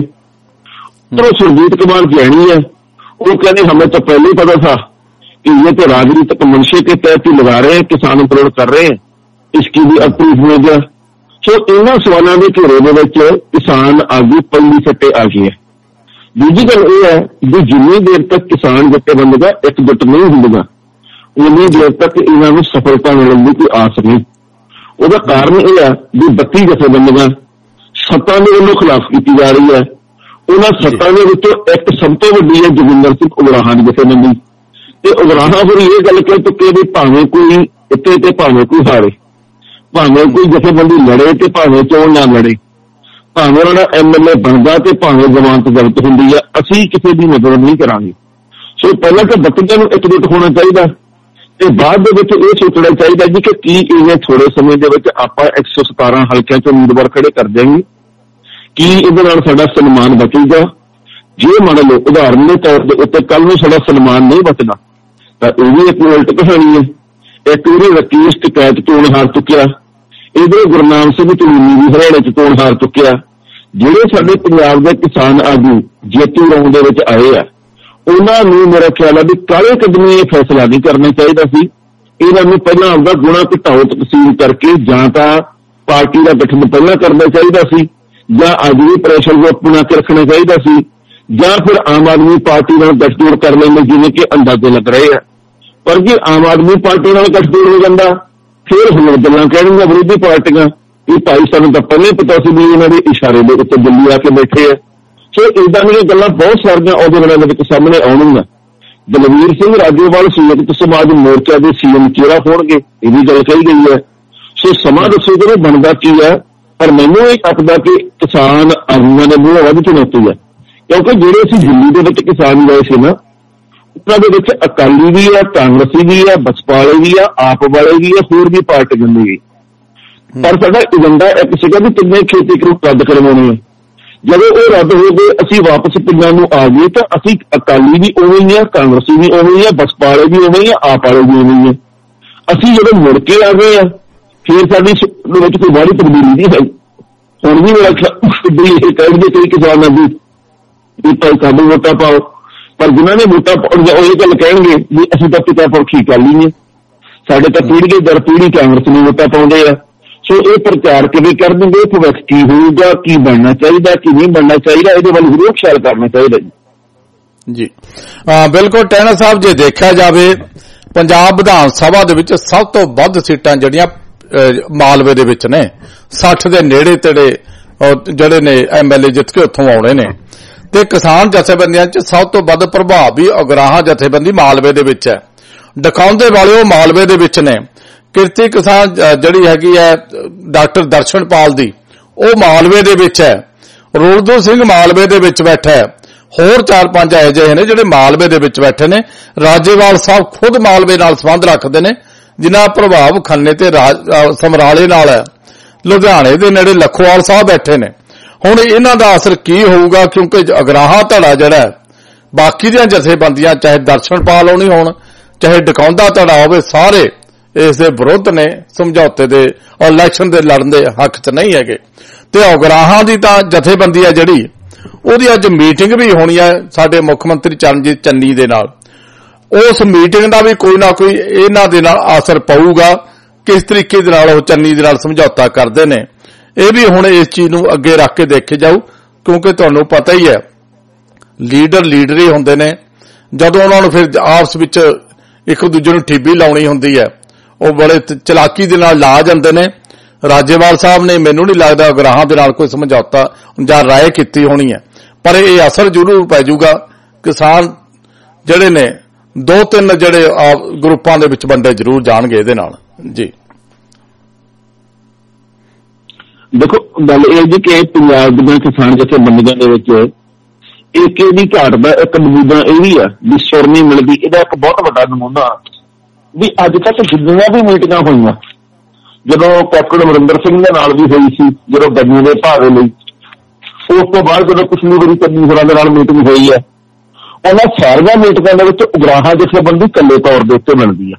ਉਧਰੋਂ ਸੁਰਜੀਤ ਕੁਮਾਰ ਜੈਣੀ ਹੈ, वो कहने हमें तो पहले ही पता था कि ये तो राजनीतिक मंशे के तहत ही लगा रहे हैं, किसान आंदोलन कर रहे हैं, इसकी भी अप्रूव हो गया। सो इन्होंने सवालों के घेरे में किसान आगू पल्ली सट्टे आ गए। दूजी गल यह है कि जिन्नी देर तक किसान जथेबंदी एकजुट नहीं होगा उन्नी देर तक इन्होंने सफलता मिलने की आस नहीं। उसका कारण यह है कि बत्ती जथेबंदियां सत्ता के वालों खिलाफ की जा रही है। उन्होंने सत्ता के विचों एक सब तो वड्डी है जोगिंदर सिंह उगराहां की जथेबंदी ते उगराहां फिर ये गल कह चुके भी भावें कोई इत्ते ते भावें कोई हारे, भावें कोई जथेबंदी लड़े ते भावें चोण ना लड़े, भावें उन्होंने एम एल ए बनता ते भावें जमानत जब्त होंदी है, असीं किसी की मदद नहीं करांगे। सो पहला तो बत्तियां नूं एकजुट होना चाहिए ते बाद दे विच इह सोचना चाहिए जी कि की इन्ने थोड़े समय दे विच आपां एक सौ सतारां हलकियां च उम्मीदवार खड़े कर देंगे की इहदे नाल साडा सन्मान बचेगा। जे मान लो उदाहरण के तौर पर उत्ते कल नूं साडा सन्मान नहीं बचना तां इह भी एक उलट कहानी है। एक वारी रकीस टकैत चोण हार चुकिया, इधर गुरनाम सिंह ढिल्लों भी हरियाणे च चोण हार चुकिया। जिहड़े साडे पंजाब दे किसान आगू जेतू राउंड दे विच आए आ उन्हां नूं मेरा ख्याल है भी काले कदमी ये फैसला नहीं करना चाहिए सी। इन्हां नूं पहिलां आपदा गुणा घटाओ तकसीम करके जां तां पार्टी दा गठन पहिलां करना चाहिए सी जां अज भी प्रैशर ग्रुप बना के रखना चाहिए सी जां फिर आम आदमी पार्टी नाल गठजोड़ कर लेंगे जिवें कि अंदाजे लग रहे हैं। पर जे आम आदमी पार्टी नाल गठजोड़ हो जाता फिर हुण गल्लां कहणगीआं विरोधी पार्टियां कि भाई सानूं तां पहले पता सी भी इन्हां दे इशारे दे उत्ते दिल्ली आके बैठे है। सो इदां दीआं गल्लां बहुत सारियां उहदे दिनां दे विच सामने आउणगीआं। दलवीर सिंह राजेवाल संयुक्त समाज मोर्चा के सीएम चेहरा होणगे, इह भी गल कही गई है। सो समां दस्सो कि बनदा की है, पर मैनूं इह लगदा कि किसान आगूआं दे मूंह वध चुनौती है क्योंकि जिहड़े असीं दिल्ली दे विच किसान गए सी ना उन्हां दे विच अकाली भी है, कांग्रेसी भी है, बसपा वाले भी है, आप वाले भी है, होर भी पार्टियां भी। पर साडा एजेंडा एक सीगा भी तिन्ने खेती कानून रद्द करवाने हैं। जदों वो रद्द हो गए असीं वापस पिंडां नूं आ गए तो असीं अकाली भी उवें ही है, कांग्रेसी भी उवें ही है, बसपा वाले भी उवें ही है, आप वाले भी उवें ही है। असीं जदों मुड़ के आ गए फिर साडी कोई बड़ी तब्दीली नहीं है। हुण भी मेरा कहेंगे कई किसान भी भाई सानूं वोटां पाओ, पर जिन्हां ने वोटां पाउणीआं ये गल कहणगे भी असीं तां पिता पुरखी अकाली ने, साडे तां पीढ़ी दर पीढ़ी कांग्रेस नूं वोटां पाउंदे आ। सो ये प्रचार किवें कर देंगे, भविख की होगा, की बनना चाहिए, की नहीं बनना चाहिए, ये वाल जरूर ख्याल करना चाहिए जी। बिल्कुल टैना साहब जे देखा जाए पंजाब विधान सभा दे विच सब तो वध सीटां जिहड़ियां मालवे दे विच ने साठ दे नेड़े तेड़े जिहड़े ने एम एल ए जित के उत्थों आउणे ने ते किसान जथेबंदियां च सब तो वध प्रभावी अगराहां जथेबंदी मालवे दे विच है। दिखाउंदे वाले वो मालवे दे विच ने किरती किसान जिहड़ी हैगी है डॉक्टर दर्शनपाल दी वो मालवे दे विच है, रुलदू सिंह मालवे दे विच बैठा है, होर चार पांच ऐ जिहे ने जिहड़े मालवे दे विच बैठे ने। राजेवाल साहब खुद मालवे नाल संबंध रखदे ने जिन्हां प्रभाव खन्ने ते समराले नाल है। लुधियाणे दे नेड़े लखोवाल साहब बैठे ने। हुण इन्हां दा असर की होऊगा क्योंकि अगराहां धड़ा जिहड़ा ਬਾਕੀ ਦੀਆਂ ਜਥੇਬੰਦੀਆਂ ਚਾਹੇ ਦਰਸ਼ਨਪਾਲ ਹੋਣੀ ਹੋਣ ਚਾਹੇ ਡਕਾਉਂਦਾ ਧੜਾ ਹੋਵੇ ਸਾਰੇ ਇਸ ਦੇ ਵਿਰੁੱਧ ਨੇ, ਸਮਝੌਤੇ ਦੇ ਔਰ ਇਲੈਕਸ਼ਨ ਦੇ ਲੜਨ ਦੇ ਹੱਕ 'ਚ ਨਹੀਂ ਹੈਗੇ। ਤੇ ਉਗਰਾਹਾਂ ਦੀ ਤਾਂ ਜਥੇਬੰਦੀ ਹੈ ਜਿਹੜੀ ਉਹਦੀ ਅੱਜ ਮੀਟਿੰਗ ਵੀ ਹੋਣੀ ਹੈ ਸਾਡੇ ਮੁੱਖ ਮੰਤਰੀ ਚਰਨਜੀਤ ਚੰਨੀ ਦੇ ਨਾਲ। ਉਸ ਮੀਟਿੰਗ ਦਾ ਵੀ ਕੋਈ ਨਾ ਕੋਈ ਇਹਨਾਂ ਦੇ ਨਾਲ ਅਸਰ ਪਊਗਾ, ਕਿਸ ਤਰੀਕੇ ਦੇ ਨਾਲ ਉਹ ਚੰਨੀ ਦੇ ਨਾਲ ਸਮਝੌਤਾ ਕਰਦੇ ਨੇ। ਇਹ ਵੀ ਹੁਣ ਇਸ ਚੀਜ਼ ਨੂੰ ਅੱਗੇ ਰੱਖ ਕੇ ਦੇਖੇ ਜਾਊ, ਕਿਉਂਕਿ ਤੁਹਾਨੂੰ ਪਤਾ ਹੀ ਹੈ ਲੀਡਰ ਲੀਡਰ ਹੀ ਹੁੰਦੇ ਨੇ। ਜਦੋਂ ਉਹਨਾਂ ਨੂੰ ਫਿਰ ਆਪਸ ਵਿੱਚ ਇੱਕ ਦੂਜੇ ਨੂੰ ਠੀਬੀ ਲਾਉਣੀ ਹੁੰਦੀ ਹੈ ਉਹ ਬੜੇ ਚਲਾਕੀ ਦੇ ਨਾਲ ਲਾ ਜਾਂਦੇ ਨੇ। ਰਾਜੇਵਾਲ ਸਾਹਿਬ ਨੇ ਮੈਨੂੰ ਨਹੀਂ ਲੱਗਦਾ ਉਗਰਾਹਾਂ ਦੇ ਨਾਲ ਕੋਈ ਸਮਝੌਤਾ ਜਾਂ ਰਾਏ ਕੀਤੀ ਹੋਣੀ ਹੈ, ਪਰ ਇਹ ਅਸਰ ਜ਼ਰੂਰ ਪੈ ਜਾਊਗਾ। ਕਿਸਾਨ ਜਿਹੜੇ ਨੇ ਦੋ ਤਿੰਨ ਜਿਹੜੇ ਗਰੁੱਪਾਂ ਦੇ ਵਿੱਚ ਵੰਡੇ ਜ਼ਰੂਰ ਜਾਣਗੇ ਇਹਦੇ ਨਾਲ ਜੀ। ਦੇਖੋ ਗੱਲ ਇਹ ਜੀ ਕਿ ਪੰਜਾਬ ਦੀਆਂ ਕਿਸਾਨ ਜਥੇਬੰਦੀਆਂ ਦੇ ਵਿੱਚ ਇੱਕ ਇਹਦੀ ਘਾਟ ਦਾ ਇੱਕ ਨਮੂਨਾ ਇਹ ਵੀ ਆ ਵੀ ਸੁਰ ਨਹੀਂ ਮਿਲਦੀ। ਇਹਦਾ ਇੱਕ ਬਹੁਤ ਵੱਡਾ ਨਮੂਨਾ ਵੀ ਅੱਜ ਤੱਕ ਜਿੰਨੀਆਂ ਵੀ ਮੀਟਿੰਗਾਂ ਹੋਈਆਂ, ਜਦੋਂ ਕੈਪਟਨ ਅਮਰਿੰਦਰ ਸਿੰਘ ਦੇ ਨਾਲ ਵੀ ਹੋਈ ਸੀ ਜਦੋਂ ਗੰਨੇ ਦੇ ਭਾਵੇ ਲਈ, ਉਸ ਤੋਂ ਬਾਅਦ ਜਦੋਂ ਪਿਛਲੀ ਵਾਰੀ ਚੰਨੀ ਹੋਰਾਂ ਦੇ ਨਾਲ ਮੀਟਿੰਗ ਹੋਈ ਹੈ, ਉਹਨਾਂ ਸਾਰੀਆਂ ਮੀਟਿੰਗਾਂ ਦੇ ਵਿੱਚ ਉਗਰਾਹਾਂ ਜਥੇਬੰਦੀ ਇਕੱਲੇ ਤੌਰ ਦੇ ਉੱਤੇ ਮਿਲਦੀ ਆ।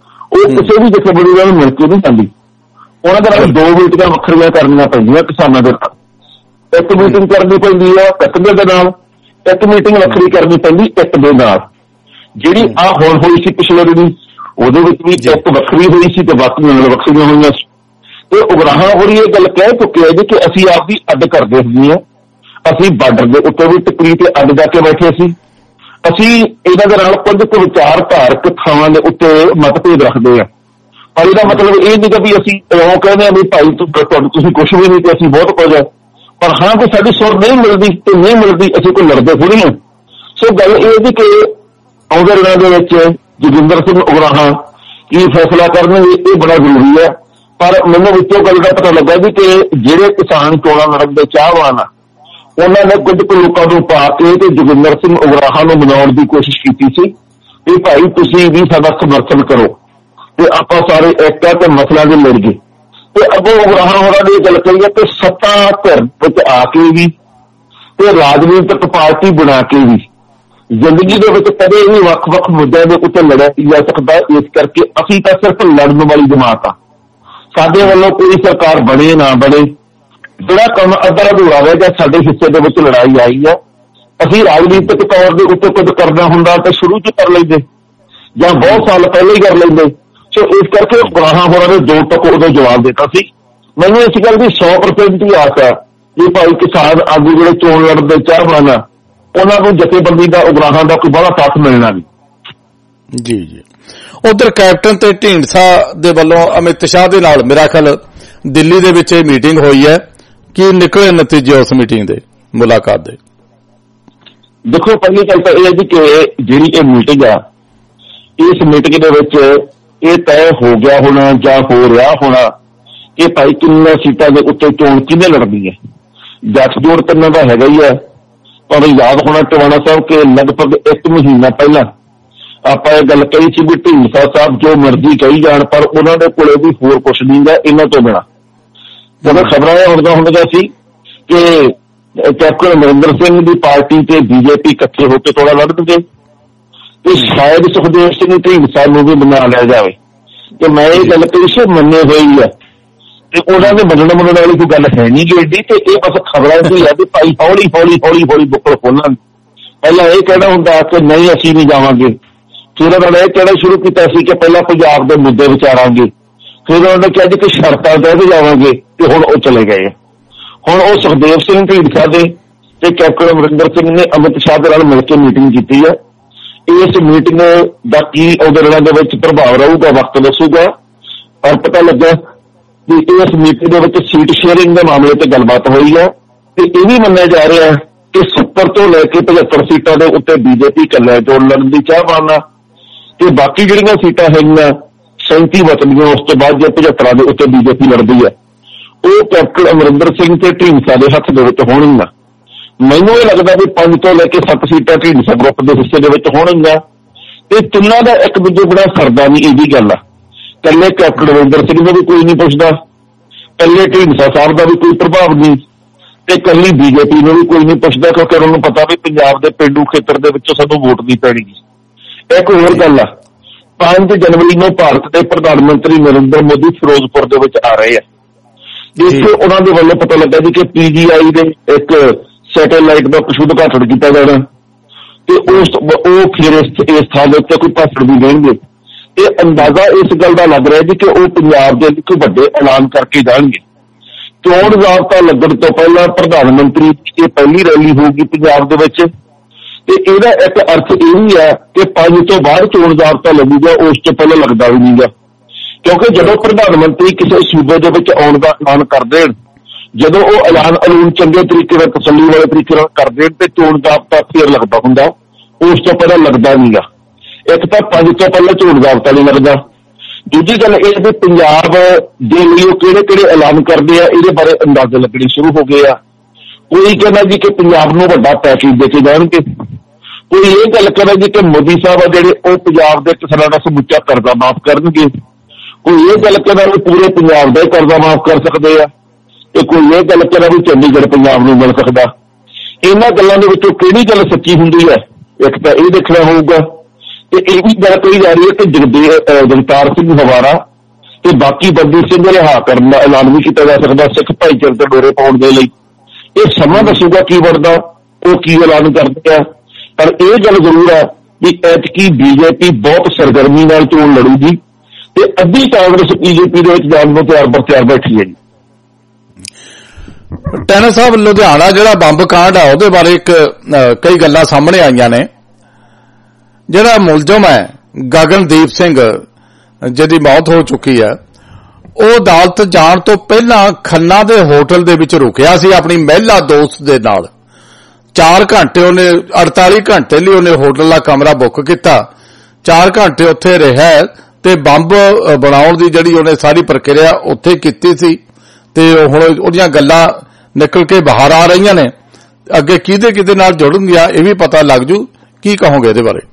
ਉਹ ਕਿਸੇ ਵੀ ਜਥੇਬੰਦੀ ਨਾਲ ਮਿਲ ਕੇ ਨਹੀਂ ਜਾਂਦੀ। ਉਹਨਾਂ ਦੇ ਨਾਲ ਦੋ ਮੀਟਿੰਗਾਂ ਵੱਖਰੀਆਂ ਕਰਨੀਆਂ ਪੈਂਦੀਆਂ ਕਿਸਾਨਾਂ ਦੇ ਨਾਲ। ਇੱਕ ਮੀਟਿੰਗ ਕਰਨੀ ਪੈਂਦੀ ਆ ਕਤਲੇ ਦੇ ਨਾਲ, ਇੱਕ ਮੀਟਿੰਗ ਵੱਖਰੀ ਕਰਨੀ ਪੈਂਦੀ ਇੱਕ ਦੇ ਨਾਲ। ਜਿਹੜੀ ਆਹ ਹੁਣ ਹੋਈ ਸੀ ਪਿਛਲੇ ਦਿਨ, ਉਹਦੇ ਵਿੱਚ ਵੀ ਇੱਕ ਵੱਖਰੀ ਹੋਈ ਸੀ ਤੇ ਬਾਕੀ ਨਾਲ ਵੱਖਰੀਆਂ ਹੋਈਆਂ ਸੀ। ਤੇ ਉਗਰਾਹਾਂ ਹੋਰੀ ਇਹ ਗੱਲ ਕਹਿ ਚੁੱਕਿਆ ਜੀ ਕਿ ਅਸੀਂ ਆਪ ਦੀ ਅੱਡ ਕਰਦੇ ਹੁੰਦੇ ਹਾਂ। ਅਸੀਂ ਬਾਰਡਰ ਦੇ ਉੱਤੇ ਵੀ ਟਿੱਪਣੀ ਤੇ ਅੱਡ ਜਾ ਕੇ ਬੈਠੇ ਸੀ। ਅਸੀਂ ਇਹਨਾਂ ਦੇ ਨਾਲ ਕੁਝ ਕੁ ਵਿਚਾਰਧਾਰਕ ਥਾਵਾਂ ਦੇ ਉੱਤੇ ਮਤਭੇਦ ਰੱਖਦੇ ਹਾਂ, ਪਰ ਇਹਦਾ ਮਤਲਬ ਇਹ ਨਹੀਂ ਕਿ ਵੀ ਅਸੀਂ ਉਹ ਕਹਿੰਦੇ ਹਾਂ ਵੀ ਭਾਈ ਤੁਹਾਨੂੰ ਤੁਸੀਂ ਕੁਛ ਵੀ ਨਹੀਂ ਤੇ ਅਸੀਂ ਬਹੁਤ ਕੁਝ ਹੈ। ਪਰ ਹਾਂ ਕੋਈ ਸਾਡੀ ਸੁਰ ਨਹੀਂ ਮਿਲਦੀ ਤੇ ਨਹੀਂ ਮਿਲਦੀ ਅਸੀਂ ਕੋਈ ਲੜਦੇ ਥੋੜ੍ਹੀ ਹਾਂ। ਸੋ ਗੱਲ ਇਹ ਜੀ ਕਿ ਆਉਂਦੇ ਦਿਨਾਂ ਦੇ ਵਿੱਚ ਜੋਗਿੰਦਰ ਸਿੰਘ ਉਗਰਾਹਾਂ ਕੀ ਫੈਸਲਾ ਕਰਨਗੇ ਇਹ ਬੜਾ ਜ਼ਰੂਰੀ ਹੈ। ਪਰ ਮੈਨੂੰ ਵਿੱਚੋਂ ਗੱਲ ਦਾ ਪਤਾ ਲੱਗਾ ਜੀ ਕਿ ਜਿਹੜੇ ਕਿਸਾਨ ਚੋਣਾਂ ਲੜਨ ਦੇ ਚਾਹਵਾਨ ਆ ਉਹਨਾਂ ਨੇ ਕੁਝ ਕੁ ਲੋਕਾਂ ਨੂੰ ਪਾ ਕੇ ਤੇ ਜੋਗਿੰਦਰ ਸਿੰਘ ਉਗਰਾਹਾਂ ਨੂੰ ਮਨਾਉਣ ਦੀ ਕੋਸ਼ਿਸ਼ ਕੀਤੀ ਸੀ ਕਿ ਭਾਈ ਤੁਸੀਂ ਵੀ ਸਾਡਾ ਸਮਰਥਨ ਕਰੋ ਤੇ ਆਪਾਂ ਸਾਰੇ ਇੱਕ ਆ ਤੇ ਮਸਲਾ ਦੇ ਲੜ ਗਏ। ਤੇ ਅੱਗੋਂ ਉਗਰਾਹਾਂ ਹੋਰਾਂ ਦੀ ਗੱਲ ਕਰੀਏ ਤੇ ਸੱਤਾ ਧਿਰ ਵਿੱਚ ਆ ਕੇ ਵੀ ਤੇ ਰਾਜਨੀਤਿਕ ਪਾਰਟੀ ਬਣਾ ਕੇ ਵੀ ਜ਼ਿੰਦਗੀ ਦੇ ਵਿੱਚ ਕਦੇ ਵੀ ਵੱਖ-ਵੱਖ ਮੁੱਦਿਆਂ ਦੇ ਉੱਤੇ ਲੜਿਆ ਜਾ ਸਕਦਾ। ਇਸ ਕਰਕੇ ਅਸੀਂ ਤਾਂ ਸਿਰਫ ਲੜਨ ਵਾਲੀ ਜਮਾਤ ਆ। ਸਾਡੇ ਵੱਲੋਂ ਕੋਈ ਸਰਕਾਰ ਬਣੇ ਨਾ ਬਣੇ, ਜਿਹੜਾ ਕੰਮ ਅੱਧਾ ਅਧੂਰਾ ਰਹਿ ਗਿਆ ਸਾਡੇ ਹਿੱਸੇ ਦੇ ਵਿੱਚ ਲੜਾਈ ਆਈ ਆ। ਅਸੀਂ ਰਾਜਨੀਤਿਕ ਤੌਰ ਦੇ ਉੱਤੇ ਕੁਝ ਕਰਨਾ ਹੁੰਦਾ ਤਾਂ ਸ਼ੁਰੂ ਚ ਕਰ ਲੈਂਦੇ ਜਾਂ ਬਹੁਤ ਸਾਲ ਪਹਿਲਾਂ ਹੀ ਕਰ ਲੈਂਦੇ। ਸੋ ਇਸ ਕਰਕੇ ਉਗਰਾਹਾਂ ਹੋਰਾਂ ਨੇ ਦੋ ਟੁਕ ਉਦੋਂ ਜਵਾਬ ਦਿੱਤਾ ਸੀ। ਮੈਨੂੰ ਇਸ ਗੱਲ ਦੀ ਸੌ ਪਰਸੈਂਟ ਹੀ ਆਸ ਆ ਕਿ ਭਾਈ ਕਿਸਾਨ ਆਗੂ ਜਿਹੜੇ ਚੋਣ ਲੜਨ ਦੇ ਚਾਹਵਾਨ ਆ ਉਹਨਾਂ ਨੂੰ ਜਥੇਬੰਦੀ ਦਾ ਉਗਰਾਹਾਂ ਦਾ ਕੋਈ ਬੜਾ ਸਾਥ ਮਿਲਣਾ ਨਹੀਂ। ਜੀ ਜੀ ਉਧਰ ਕੈਪਟਨ ਤੇ ਢੀਂਡਸਾ ਦੇ ਵੱਲੋਂ ਅਮਿਤ ਸ਼ਾਹ ਦੇ ਨਾਲ ਮੇਰਾ ਖਿਆਲ ਦਿੱਲੀ ਦੇ ਵਿੱਚ ਇਹ ਮੀਟਿੰਗ ਹੋਈ ਹੈ। ਕੀ ਨਿਕਲੇ ਨਤੀਜੇ ਉਸ ਮੀਟਿੰਗ ਦੇ, ਮੁਲਾਕਾਤ ਦੇ? ਦੇਖੋ ਪਹਿਲੀ ਗੱਲ ਤਾਂ ਇਹ ਹੈ ਜੀ ਕਿ ਜਿਹੜੀ ਇਹ ਮੀਟਿੰਗ ਆ, ਇਸ ਮੀਟਿੰਗ ਦੇ ਵਿੱਚ ਇਹ ਤੈਅ ਹੋ ਗਿਆ ਹੋਣਾ ਜਾਂ ਹੋ ਰਿਹਾ ਹੋਣਾ ਕਿ ਭਾਈ ਕਿੰਨੀਆਂ ਸੀਟਾਂ ਦੇ ਉੱਤੇ ਚੋਣ ਕਿਹਨੇ ਲੜਨੀ ਹੈ। ਗੱਠਜੋੜ ਤਿੰਨਾਂ ਦਾ ਹੈਗਾ ਹੀ ਹੈ। ਤੁਹਾਨੂੰ ਯਾਦ ਹੋਣਾ ਟਵਾਣਾ ਸਾਹਿਬ ਕਿ ਲਗਭਗ ਇੱਕ ਮਹੀਨਾ ਪਹਿਲਾਂ ਆਪਾਂ ਇਹ ਗੱਲ ਕਹੀ ਸੀ ਵੀ ਢੀਂਡਸਾ ਸਾਹਿਬ ਜੋ ਮਰਜ਼ੀ ਕਹੀ ਜਾਣ ਪਰ ਉਹਨਾਂ ਦੇ ਕੋਲੇ ਵੀ ਹੋਰ ਕੁਛ ਨਹੀਂ ਗਾ ਇਹਨਾਂ ਤੋਂ ਬਿਨਾਂ। ਜਦੋਂ ਖਬਰਾਂ ਇਹ ਹੁੰਦੀਆਂ ਹੁੰਦੀਆਂ ਸੀ ਕਿ ਕੈਪਟਨ ਅਮਰਿੰਦਰ ਸਿੰਘ ਦੀ ਪਾਰਟੀ ਤੇ ਬੀਜੇਪੀ ਇਕੱਠੇ ਹੋ ਕੇ ਥੋੜਾ ਲੜਨਗੇ ਤੇ ਸ਼ਾਇਦ ਸੁਖਦੇਵ ਸਿੰਘ ਢੀਂਡਸਾ ਨੂੰ ਵੀ ਬਣਾ ਲਿਆ ਜਾਵੇ। ਤੇ ਮੈਂ ਇਹ ਗੱਲ ਕਹੀ ਸੀ ਮੰਨੇ ਹੋਈ ਹੈ ਤੇ ਉਹਨਾਂ ਦੇ ਮੰਨਣ ਮੰਨਣ ਵਾਲੀ ਕੋਈ ਗੱਲ ਹੈ ਨਹੀਂ ਗੀ ਏਡੀ। ਤੇ ਇਹ ਬਸ ਖਬਰਾਂ ਦੀ ਹੈ ਕਿ ਭਾਈ ਹੌਲੀ ਹੌਲੀ ਹੌਲੀ ਹੌਲੀ ਬੁੱਕਲ ਖੋਲਣ। ਪਹਿਲਾਂ ਇਹ ਕਹਿਣਾ ਹੁੰਦਾ ਕਿ ਨਹੀਂ ਅਸੀਂ ਨਹੀਂ ਜਾਵਾਂਗੇ, ਫਿਰ ਉਹਨਾਂ ਨੇ ਇਹ ਕਹਿਣਾ ਸ਼ੁਰੂ ਕੀਤਾ ਸੀ ਕਿ ਪਹਿਲਾਂ ਪੰਜਾਬ ਦੇ ਮੁੱਦੇ ਵਿਚਾਰਾਂਗੇ, ਫਿਰ ਉਹਨਾਂ ਨੇ ਕਿਹਾ ਜੀ ਕਿ ਸ਼ਰਤਾਂ ਤਹਿ ਤੇ ਜਾਵਾਂਗੇ ਤੇ ਹੁਣ ਉਹ ਚਲੇ ਗਏ। ਹੁਣ ਉਹ ਸੁਖਦੇਵ ਸਿੰਘ ਢੀਂਡਸਾ ਦੇ ਤੇ ਕੈਪਟਨ ਅਮਰਿੰਦਰ ਸਿੰਘ ਨੇ ਅਮਿਤ ਸ਼ਾਹ ਦੇ ਨਾਲ ਮਿਲ ਕੇ ਮੀਟਿੰਗ ਕੀਤੀ ਹੈ। ਇਸ ਮੀਟਿੰਗ ਦਾ ਕੀ ਉਹਦੇ ਦਿਨਾਂ ਦੇ ਵਿੱਚ ਪ੍ਰਭਾਵ ਰਹੂਗਾ ਵਕਤ ਦੱਸੂਗਾ। ਔਰ ਪਤਾ ਲੱਗਾ ਕਿ ਇਸ ਮੀਟਿੰਗ ਦੇ ਵਿੱਚ ਸੀਟ ਸ਼ੇਅਰਿੰਗ ਦੇ ਮਾਮਲੇ ਤੇ ਗੱਲਬਾਤ ਹੋਈ ਹੈ ਤੇ ਇਹ ਵੀ ਮੰਨਿਆ ਜਾ ਰਿਹਾ ਕਿ ਸੱਤਰ ਤੋਂ ਲੈ ਕੇ ਪਝੱਤਰ ਸੀਟਾਂ ਦੇ ਉੱਤੇ ਬੀਜੇਪੀ ਇਕੱਲਾ ਚੋਣ ਲੜਨ ਦੀ ਚਾਹਵਾਨ ਆ ਤੇ ਬਾਕੀ ਜਿਹੜੀਆਂ ਸੀਟਾਂ ਹੈਗੀਆਂ ਸੈਂਤੀ ਬਚਦੀਆਂ ਉਸ ਤੋਂ ਬਾਅਦ ਜੇ ਪਝੱਤਰਾਂ ਦੇ ਉੱਤੇ ਬੀਜੇਪੀ ਲੜਦੀ ਹੈ ਉਹ ਕੈਪਟਨ ਅਮਰਿੰਦਰ ਸਿੰਘ ਤੇ ਢੀਂਡਸਾ ਦੇ ਹੱਥ ਦੇ ਵਿੱਚ ਹੋਣਗੀਆਂ। ਮੈਨੂੰ ਇਹ ਲੱਗਦਾ ਵੀ ਪੰਜ ਤੋਂ ਲੈ ਕੇ ਸੱਤ ਸੀਟਾਂ ਢੀਂਡਸਾ ਗਰੁੱਪ ਦੇ ਹਿੱਸੇ ਦੇ ਵਿੱਚ ਹੋਣਗੀਆਂ ਤੇ ਤਿੰਨਾਂ ਦਾ ਇੱਕ ਦੂਜੇ ਬੜਾ ਸਰਦਾ ਨਹੀਂ। ਇਹਦੀ ਗੱਲ ਆ ਇਕੱਲੇ ਕੈਪਟਨ ਅਮਰਿੰਦਰ ਸਿੰਘ ਦਾ ਵੀ ਕੋਈ ਨਹੀਂ ਪੁੱਛਦਾ, ਇਕੱਲੇ ਢੀਂਡਸਾ ਸਾਹਿਬ ਦਾ ਵੀ ਕੋਈ ਪ੍ਰਭਾਵ ਨਹੀਂ ਤੇ ਕੱਲੀ ਬੀਜੇਪੀ ਨੂੰ ਵੀ ਕੋਈ ਨਹੀਂ ਪੁੱਛਦਾ, ਕਿਉਂਕਿ ਉਹਨਾਂ ਨੂੰ ਪਤਾ ਵੀ ਪੰਜਾਬ ਦੇ ਪੇਂਡੂ ਖੇਤਰ ਦੇ ਵਿੱਚੋਂ ਸਾਨੂੰ ਵੋਟ ਨਹੀਂ ਪੈਣੀ। ਇੱਕ ਹੋਰ ਗੱਲ ਆ, ਪੰਜ ਜਨਵਰੀ ਨੂੰ ਭਾਰਤ ਦੇ ਪ੍ਰਧਾਨ ਮੰਤਰੀ ਨਰਿੰਦਰ ਮੋਦੀ ਫਿਰੋਜ਼ਪੁਰ ਦੇ ਵਿੱਚ ਆ ਰਹੇ ਆ, ਜਿੱਥੇ ਉਹਨਾਂ ਦੇ ਵੱਲੋਂ ਪਤਾ ਲੱਗਾ ਜੀ ਕਿ ਪੀਜੀਆਈ ਦੇ ਇੱਕ ਸੈਟੇਲਾਈਟ ਦਾ ਉਦਘਾਟਨ ਕੀਤਾ ਜਾਣਾ ਤੇ ਉਸ ਉਹ ਫਿਰ ਇਸ ਥਾਂ ਦੇ ਉੱਤੇ ਕੋਈ ਭਾਸ਼ਣ ਵੀ ਦੇਣਗੇ। ਇਹ ਅੰਦਾਜ਼ਾ ਇਸ ਗੱਲ ਦਾ ਲੱਗ ਰਿਹਾ ਜੀ ਕਿ ਉਹ ਪੰਜਾਬ ਦੇ ਲਈ ਕੋਈ ਵੱਡੇ ਐਲਾਨ ਕਰਕੇ ਜਾਣਗੇ। ਚੋਣ ਜ਼ਾਬਤਾ ਲੱਗਣ ਤੋਂ ਪਹਿਲਾਂ ਪ੍ਰਧਾਨ ਮੰਤਰੀ ਦੀ ਇਹ ਪਹਿਲੀ ਰੈਲੀ ਹੋਊਗੀ ਪੰਜਾਬ ਦੇ ਵਿੱਚ, ਤੇ ਇਹਦਾ ਇੱਕ ਅਰਥ ਇਹ ਵੀ ਹੈ ਕਿ ਪੰਜ ਤੋਂ ਬਾਅਦ ਚੋਣ ਜ਼ਾਬਤਾ ਲੱਗੂਗਾ, ਉਸ ਤੋਂ ਪਹਿਲਾਂ ਲੱਗਦਾ ਵੀ ਨਹੀਂਗਾ। ਕਿਉਂਕਿ ਜਦੋਂ ਪ੍ਰਧਾਨ ਮੰਤਰੀ ਕਿਸੇ ਸੂਬੇ ਦੇ ਵਿੱਚ ਆਉਣ ਦਾ ਐਲਾਨ ਕਰ ਦੇਣ, ਜਦੋਂ ਉਹ ਐਲਾਨ ਐਲਾਨ ਚੰਗੇ ਤਰੀਕੇ ਨਾਲ ਤਸੱਲੀ ਵਾਲੇ ਤਰੀਕੇ ਨਾਲ ਕਰ ਦੇਣ ਤੇ ਚੋਣ ਜ਼ਾਬਤਾ ਫਿਰ ਲੱਗਦਾ ਹੁੰਦਾ, ਉਸ ਤੋਂ ਪਹਿਲਾਂ ਲੱਗਦਾ ਨਹੀਂਗਾ। ਇੱਕ ਤਾਂ ਪੰਜ ਤੋਂ ਪਹਿਲਾਂ ਚੋਣ ਜ਼ਾਬਤਾ ਨਹੀਂ ਲੱਗਦਾ। ਦੂਜੀ ਗੱਲ ਇਹ ਵੀ ਪੰਜਾਬ ਦੇ ਲਈ ਉਹ ਕਿਹੜੇ ਕਿਹੜੇ ਐਲਾਨ ਕਰਦੇ ਆ, ਇਹਦੇ ਬਾਰੇ ਅੰਦਾਜ਼ੇ ਲੱਗਣੇ ਸ਼ੁਰੂ ਹੋ ਗਏ ਆ। ਕੋਈ ਕਹਿੰਦਾ ਜੀ ਕਿ ਪੰਜਾਬ ਨੂੰ ਵੱਡਾ ਪੈਕੇਜ ਦੇ ਕੇ ਜਾਣਗੇ, ਕੋਈ ਇਹ ਗੱਲ ਕਹਿੰਦਾ ਜੀ ਕਿ ਮੋਦੀ ਸਾਹਿਬ ਆ ਜਿਹੜੇ ਉਹ ਪੰਜਾਬ ਦੇ ਕਿਸਾਨਾਂ ਦਾ ਸਮੁੱਚਾ ਕਰਜ਼ਾ ਮਾਫ ਕਰਨਗੇ, ਕੋਈ ਇਹ ਗੱਲ ਕਹਿੰਦਾ ਵੀ ਪੂਰੇ ਪੰਜਾਬ ਦਾ ਹੀ ਕਰਜ਼ਾ ਮਾਫ ਕਰ ਸਕਦੇ ਆ, ਤੇ ਕੋਈ ਇਹ ਗੱਲ ਕਹਿੰਦਾ ਵੀ ਚੰਡੀਗੜ੍ਹ ਪੰਜਾਬ ਨੂੰ ਮਿਲ ਸਕਦਾ। ਇਹਨਾਂ ਗੱਲਾਂ ਦੇ ਵਿੱਚੋਂ ਕਿਹੜੀ ਗੱਲ ਸੱਚੀ ਹੁੰਦੀ ਹੈ, ਇੱਕ ਤਾਂ ਇਹ ਦੇਖਣਾ ਹੋਊਗਾ। ਤੇ ਇਹ ਵੀ ਗੱਲ ਕਹੀ ਜਾ ਰਹੀ ਹੈ ਕਿ ਜਗਤਾਰ ਸਿੰਘ ਹਵਾਰਾ ਤੇ ਬਾਕੀ ਬੰਦੀ ਸਿੰਘ ਰਿਹਾ ਕਰਨ ਦਾ ਐਲਾਨ ਵੀ ਕੀਤਾ ਜਾ ਸਕਦਾ ਸਿੱਖ ਭਾਈਚਾਰੇ ਤੇ ਡੋਰੇ ਪਾਉਣ ਦੇ ਲਈ। ਇਹ ਸਮਾਂ ਦੱਸੂਗਾ ਕੀ ਬਣਦਾ, ਉਹ ਕੀ ਐਲਾਨ ਕਰਦੇ ਆ। ਪਰ ਇਹ ਗੱਲ ਜ਼ਰੂਰ ਹੈ ਵੀ ਐਤਕੀ ਬੀਜੇਪੀ ਬਹੁਤ ਸਰਗਰਮੀ ਨਾਲ ਚੋਣ ਲੜੂਗੀ ਤੇ ਅੱਧੀ ਕਾਂਗਰਸ ਬੀਜੇਪੀ ਦੇ ਵਿੱਚ ਜਾਣ ਨੂੰ ਤਿਆਰ ਬਰ ਤਿਆਰ ਬੈਠੀ ਹੈ ਜੀ। ਟੈਨਰ ਸਾਹਿਬ, ਲੁਧਿਆਣਾ ਜਿਹੜਾ ਬੰਬ ਕਾਂਡ ਆ ਉਹਦੇ ਬਾਰੇ ਇੱਕ ਕਈ ਗੱਲਾਂ ਸਾਹਮਣੇ ਆਈਆਂ ਨੇ। ਜਿਹੜਾ ਮੁਲਜ਼ਮ ਹੈ ਗਗਨਦੀਪ ਸਿੰਘ ਜਿਹਦੀ ਮੌਤ ਹੋ ਚੁੱਕੀ ਹੈ, ਉਹ ਅਦਾਲਤ ਜਾਣ ਤੋਂ ਪਹਿਲਾਂ ਖੰਨਾ ਦੇ ਹੋਟਲ ਦੇ ਵਿੱਚ ਰੁਕਿਆ ਸੀ ਆਪਣੀ ਮਹਿਲਾ ਦੋਸਤ ਦੇ ਨਾਲ। ਚਾਰ ਘੰਟੇ ਉਹਨੇ ਅੜਤਾਲੀ ਘੰਟੇ ਲਈ ਉਹਨੇ ਹੋਟਲ ਦਾ ਕਮਰਾ ਬੁੱਕ ਕੀਤਾ, ਚਾਰ ਘੰਟੇ ਉੱਥੇ ਰਿਹਾ ਤੇ ਬੰਬ ਬਣਾਉਣ ਦੀ ਜਿਹੜੀ ਉਹਨੇ ਸਾਰੀ ਪ੍ਰਕਿਰਿਆ ਉੱਥੇ ਕੀਤੀ ਸੀ ਤੇ ਹੁਣ ਉਹਦੀਆਂ ਗੱਲਾਂ ਨਿਕਲ ਕੇ ਬਾਹਰ ਆ ਰਹੀਆਂ ਨੇ। ਅੱਗੇ ਕਿਹਦੇ ਕਿਹਦੇ ਨਾਲ ਜੁੜਨਗੀਆਂ ਇਹ ਵੀ ਪਤਾ ਲੱਗ ਜੂ। ਕੀ ਕਹੋਗੇ ਇਹਦੇ ਬਾਰੇ?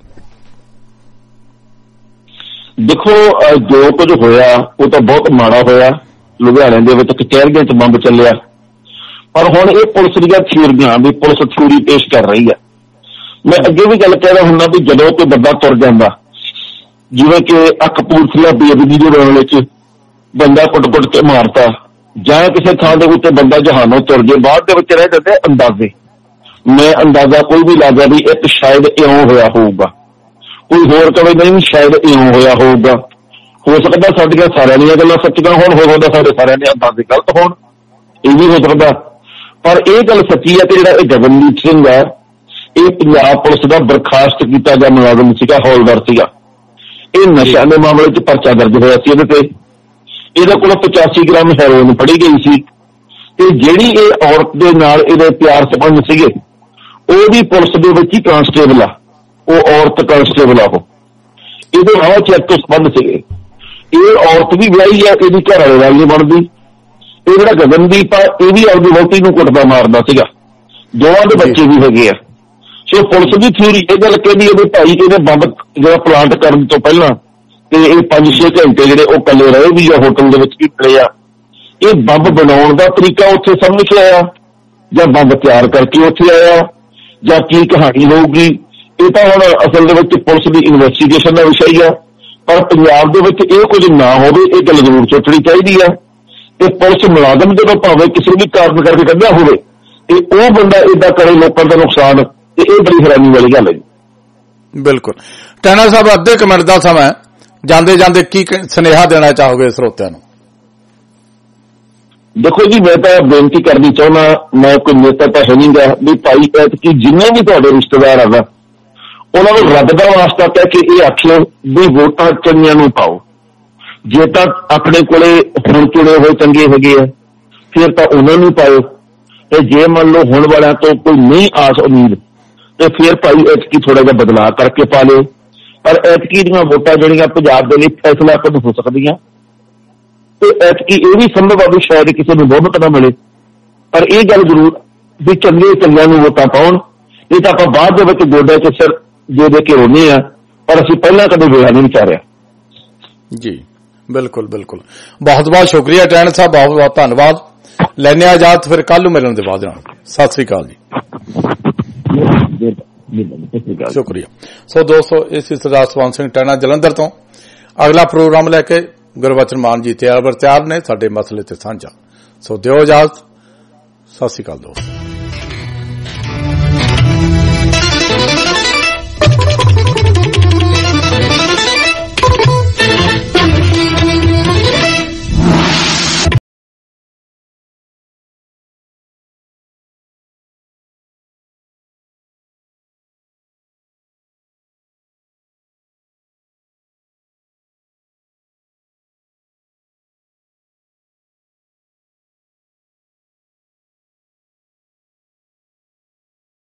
ਦੇਖੋ, ਜੋ ਕੁਝ ਹੋਇਆ ਉਹ ਤਾਂ ਬਹੁਤ ਮਾੜਾ ਹੋਇਆ। ਲੁਧਿਆਣੇ ਦੇ ਵਿੱਚ ਕਚਹਿਰੀਆਂ 'ਚ ਬੰਬ ਚੱਲਿਆ, ਪਰ ਹੁਣ ਇਹ ਪੁਲਿਸ ਦੀਆਂ ਥਿਊਰੀਆਂ ਵੀ ਪੁਲਿਸ ਥਿਊਰੀ ਪੇਸ਼ ਕਰ ਰਹੀ ਹੈ। ਮੈਂ ਅੱਗੇ ਵੀ ਗੱਲ ਕਹਿ ਰਿਹਾ ਹੁੰਦਾ ਵੀ ਜਦੋਂ ਕੋਈ ਬੰਦਾ ਤੁਰ ਜਾਂਦਾ, ਜਿਵੇਂ ਕਿ ਕਪੂਰਥਲਾ ਬੇਅਦਬੀ ਦੇ ਮਾਮਲੇ 'ਚ ਬੰਦਾ ਕੁੱਟ-ਕੁੱਟ ਕੇ ਮਾਰਤਾ, ਜਾਂ ਕਿਸੇ ਥਾਂ ਦੇ ਉੱਤੇ ਬੰਦਾ ਜਹਾਨੋਂ ਤੁਰ ਜੇ, ਬਾਅਦ ਦੇ ਵਿੱਚ ਰਹਿ ਜਾਂਦੇ ਅੰਦਾਜ਼ੇ। ਮੈਂ ਅੰਦਾਜ਼ਾ ਕੋਈ ਵੀ ਲਾ ਗਿਆ ਵੀ ਇੱਕ ਸ਼ਾਇਦ ਇਉਂ ਹੋਇਆ ਹੋਊਗਾ, ਕੋਈ ਹੋਰ ਕਵੇ ਨਹੀਂ ਸ਼ਾਇਦ ਇਉਂ ਹੋਇਆ ਹੋਊਗਾ। ਹੋ ਸਕਦਾ ਸਾਡੀਆਂ ਸਾਰਿਆਂ ਦੀਆਂ ਗੱਲਾਂ ਸੱਚੀਆਂ ਹੋਣ, ਹੋ ਸਕਦਾ ਸਾਡੇ ਸਾਰਿਆਂ ਦੇ ਅੰਦਾਜ਼ੇ ਗਲਤ ਹੋਣ, ਇਹ ਵੀ ਹੋ ਸਕਦਾ। ਪਰ ਇਹ ਗੱਲ ਸੱਚੀ ਹੈ ਕਿ ਜਿਹੜਾ ਇਹ ਗਗਨਦੀਪ ਸਿੰਘ ਹੈ, ਇਹ ਪੰਜਾਬ ਪੁਲਿਸ ਦਾ ਬਰਖਾਸਤ ਕੀਤਾ ਗਿਆ ਮੁਲਾਜ਼ਮ ਸੀਗਾ, ਹੌਲਦਾਰ ਸੀਗਾ। ਇਹ ਨਸ਼ਿਆਂ ਦੇ ਮਾਮਲੇ 'ਚ ਪਰਚਾ ਦਰਜ ਹੋਇਆ ਸੀ ਇਹਦੇ ਤੇ। ਇਹਦੇ ਕੋਲ ਪਚਾਸੀ ਗ੍ਰਾਮ ਹੈਰੋਇਨ ਫੜੀ ਗਈ ਸੀ ਤੇ ਜਿਹੜੀ ਇਹ ਔਰਤ ਦੇ ਨਾਲ ਇਹਦੇ ਪਿਆਰ ਸੰਬੰਧ ਸੀਗੇ, ਉਹ ਵੀ ਪੁਲਿਸ ਦੇ ਵਿੱਚ ਹੀ ਕਾਂਸਟੇਬਲ ਆ, ਉਹ ਔਰਤ ਕਾਂਸਟੇਬਲ ਆ, ਉਹ ਇਹਦੇ ਨਾਲ ਚੈੱਕ ਤੋਂ ਸੰਬੰਧ ਸੀਗੇ। ਇਹ ਔਰਤ ਵੀ ਵਿਆਹੀ ਆ, ਇਹਦੀ ਘਰ ਵਾਲੇ ਨਾਲ ਨਹੀਂ ਬਣਦੀ। ਇਹ ਜਿਹੜਾ ਗਗਨਦੀਪ ਆ, ਇਹ ਵੀ ਆਪਣੀ ਵਹੁਟੀ ਨੂੰ ਕੁੱਟਦਾ ਮਾਰਦਾ ਸੀਗਾ, ਦੋਵਾਂ ਦੇ ਬੱਚੇ ਵੀ ਹੈਗੇ ਆ। ਸੋ ਪੁਲਿਸ ਦੀ ਥਿਊਰੀ ਇਹ ਗੱਲ ਕਹਿੰਦੀ ਇਹਦੇ ਭਾਈ ਇਹਦੇ ਬੰਬ ਜਿਹੜਾ ਪਲਾਂਟ ਕਰਨ ਤੋਂ ਪਹਿਲਾਂ ਤੇ ਇਹ ਪੰਜ ਛੇ ਘੰਟੇ ਜਿਹੜੇ ਉਹ ਕੱਲੇ ਰਹੇ ਵੀ ਆ ਹੋਟਲ ਦੇ ਵਿੱਚ ਵੀ ਪਏ ਆ। ਇਹ ਬੰਬ ਬਣਾਉਣ ਦਾ ਤਰੀਕਾ ਉੱਥੇ ਸਮਝ ਕੇ ਆਇਆ ਜਾਂ ਬੰਬ ਤਿਆਰ ਕਰਕੇ ਉੱਥੇ ਆਇਆ ਜਾਂ ਕੀ ਕਹਾਣੀ ਹੋਊਗੀ, ਇਹ ਤਾਂ ਹੁਣ ਅਸਲ ਦੇ ਵਿੱਚ ਪੁਲਿਸ ਦੀ ਇਨਵੈਸਟੀਗੇਸ਼ਨ ਦਾ ਵਿਸ਼ਾ ਹੀ ਆ। ਪਰ ਪੰਜਾਬ ਦੇ ਵਿੱਚ ਇਹ ਕੁਝ ਨਾ ਹੋਵੇ, ਇਹ ਗੱਲ ਜ਼ਰੂਰ ਸੋਚਣੀ ਚਾਹੀਦੀ ਆ। ਤੇ ਪੁਲਿਸ ਮੁਲਾਜ਼ਮ ਜਦੋਂ ਭਾਵੇਂ ਕਿਸੇ ਵੀ ਕਾਰਨ ਕਰਕੇ ਕੱਢਿਆ ਹੋਵੇ ਤੇ ਉਹ ਬੰਦਾ ਏਦਾਂ ਕਰੇ ਲੋਕਾਂ ਦਾ ਨੁਕਸਾਨ, ਤੇ ਇਹ ਬੜੀ ਹੈਰਾਨੀ ਵਾਲੀ ਗੱਲ ਹੈ ਜੀ। ਬਿਲਕੁਲ। ਟੈਨਰ ਸਾਹਿਬ, ਅੱਧੇ ਕੁ ਮਿੰਟ ਦਾ ਸਮਾਂ, ਜਾਂਦੇ ਜਾਂਦੇ ਕੀ ਸੁਨੇਹਾ ਦੇਣਾ ਚਾਹੋਗੇ ਸਰੋਤਿਆਂ ਨੂੰ? ਦੇਖੋ ਜੀ, ਮੈਂ ਤਾਂ ਬੇਨਤੀ ਕਰਨੀ ਚਾਹੁੰਦਾ, ਮੈਂ ਕੋਈ ਨੇਤਾ ਤਾਂ ਹੈ ਨਹੀਂ ਗਾ, ਵੀ ਭਾਈ ਐਤਕੀ ਜਿੰਨੇ ਵੀ ਤੁਹਾਡੇ ਰਿਸ਼ਤੇਦਾਰ ਆ ਨਾ, ਉਹਨਾਂ ਨੂੰ ਰੱਬ ਦਾ ਵਾਸਤਾ ਕਹਿ ਕੇ ਇਹ ਆਖਿਓ ਵੀ ਵੋਟਾਂ ਚੰਗੀਆਂ ਨੂੰ ਪਾਓ। ਜੇ ਤਾਂ ਆਪਣੇ ਕੋਲੇ ਹੁਣ ਚੁਣੇ ਹੋਏ ਚੰਗੇ ਹੈਗੇ ਆ ਫਿਰ ਤਾਂ ਉਹਨਾਂ ਨੂੰ ਪਾਓ, ਤੇ ਜੇ ਮੰਨ ਲਓ ਹੁਣ ਵਾਲਿਆਂ ਤੋਂ ਕੋਈ ਨਹੀਂ ਆਸ ਉਮੀਦ ਤੇ ਫਿਰ ਭਾਈ ਐਤਕੀ ਥੋੜਾ ਜਿਹਾ ਬਦਲਾਅ ਕਰਕੇ ਪਾ ਲਿਓ। ਪਰ ਐਤਕੀ ਦੀਆਂ ਵੋਟਾਂ ਜਿਹੜੀਆਂ ਪੰਜਾਬ ਦੇ ਲਈ ਫੈਸਲਾ ਕਦ ਹੋ ਸਕਦੀਆਂ, ਤੇ ਐਤਕੀ ਇਹ ਵੀ ਸੰਭਵ ਆ ਵੀ ਸ਼ਾਇਦ ਕਿਸੇ ਨੂੰ ਬਹੁਮਤ ਨਾ ਮਿਲੇ। ਪਰ ਇਹ ਗੱਲ ਜ਼ਰੂਰ ਵੀ ਚੰਗੇ ਚੰਗਿਆਂ ਨੂੰ ਵੋਟਾਂ ਪਾਉਣ, ਇਹ ਤਾਂ ਆਪਾਂ ਬਾਅਦ ਦੇ ਵਿੱਚ ਗੋਡਿਆਂ 'ਚ ਸਿਰ ਦੇ ਦੇ ਕੇ ਰੋਨੇ ਆ, ਪਰ ਅਸੀਂ ਪਹਿਲਾਂ ਕਦੇ ਵੇਲਾ ਨਹੀਂ ਵਿਚਾਰਿਆ ਜੀ। ਬਿਲਕੁਲ ਬਿਲकुल। ਬਹੁਤ ਬਹੁਤ ਸ਼ੁਕਰੀਆ ਟੈਨਰ ਸਾਹਿਬ, ਬਹੁਤ ਬਹੁਤ ਧੰਨਵਾਦ। ਲੈਣੇ ਆਜ਼ਾਦ, ਫਿਰ ਕੱਲ ਨੂੰ ਮਿਲਣ ਦੇ ਬਾਅਦ ਨਾਲ। ਸਤਿ ਸ੍ਰੀ ਅਕਾਲ ਜੀ। ਸ਼ੁਕਰੀਆ। ਸੋ ਦੋਸਤੋ, ਇਸ ਸਰਦਾਰ ਸਵੰਤ ਸਿੰਘ ਟੈਣਾ ਜਲੰਧਰ ਤੋਂ। ਅਗਲਾ ਪ੍ਰੋਗਰਾਮ ਲੈ ਕੇ ਗੁਰਬਚਨ ਮਾਨ ਜੀ ਤਿਆਰ ਬਰ ਤਿਆਰ ਨੇ ਸਾਡੇ ਮਸਲੇ ਤੇ ਸਾਂਝਾ। ਸੋ ਦਿਓ ਇਜਾਜ਼ਤ। ਸਤਿ ਸ੍ਰੀ ਅਕਾਲ ਦੋਸਤੋ।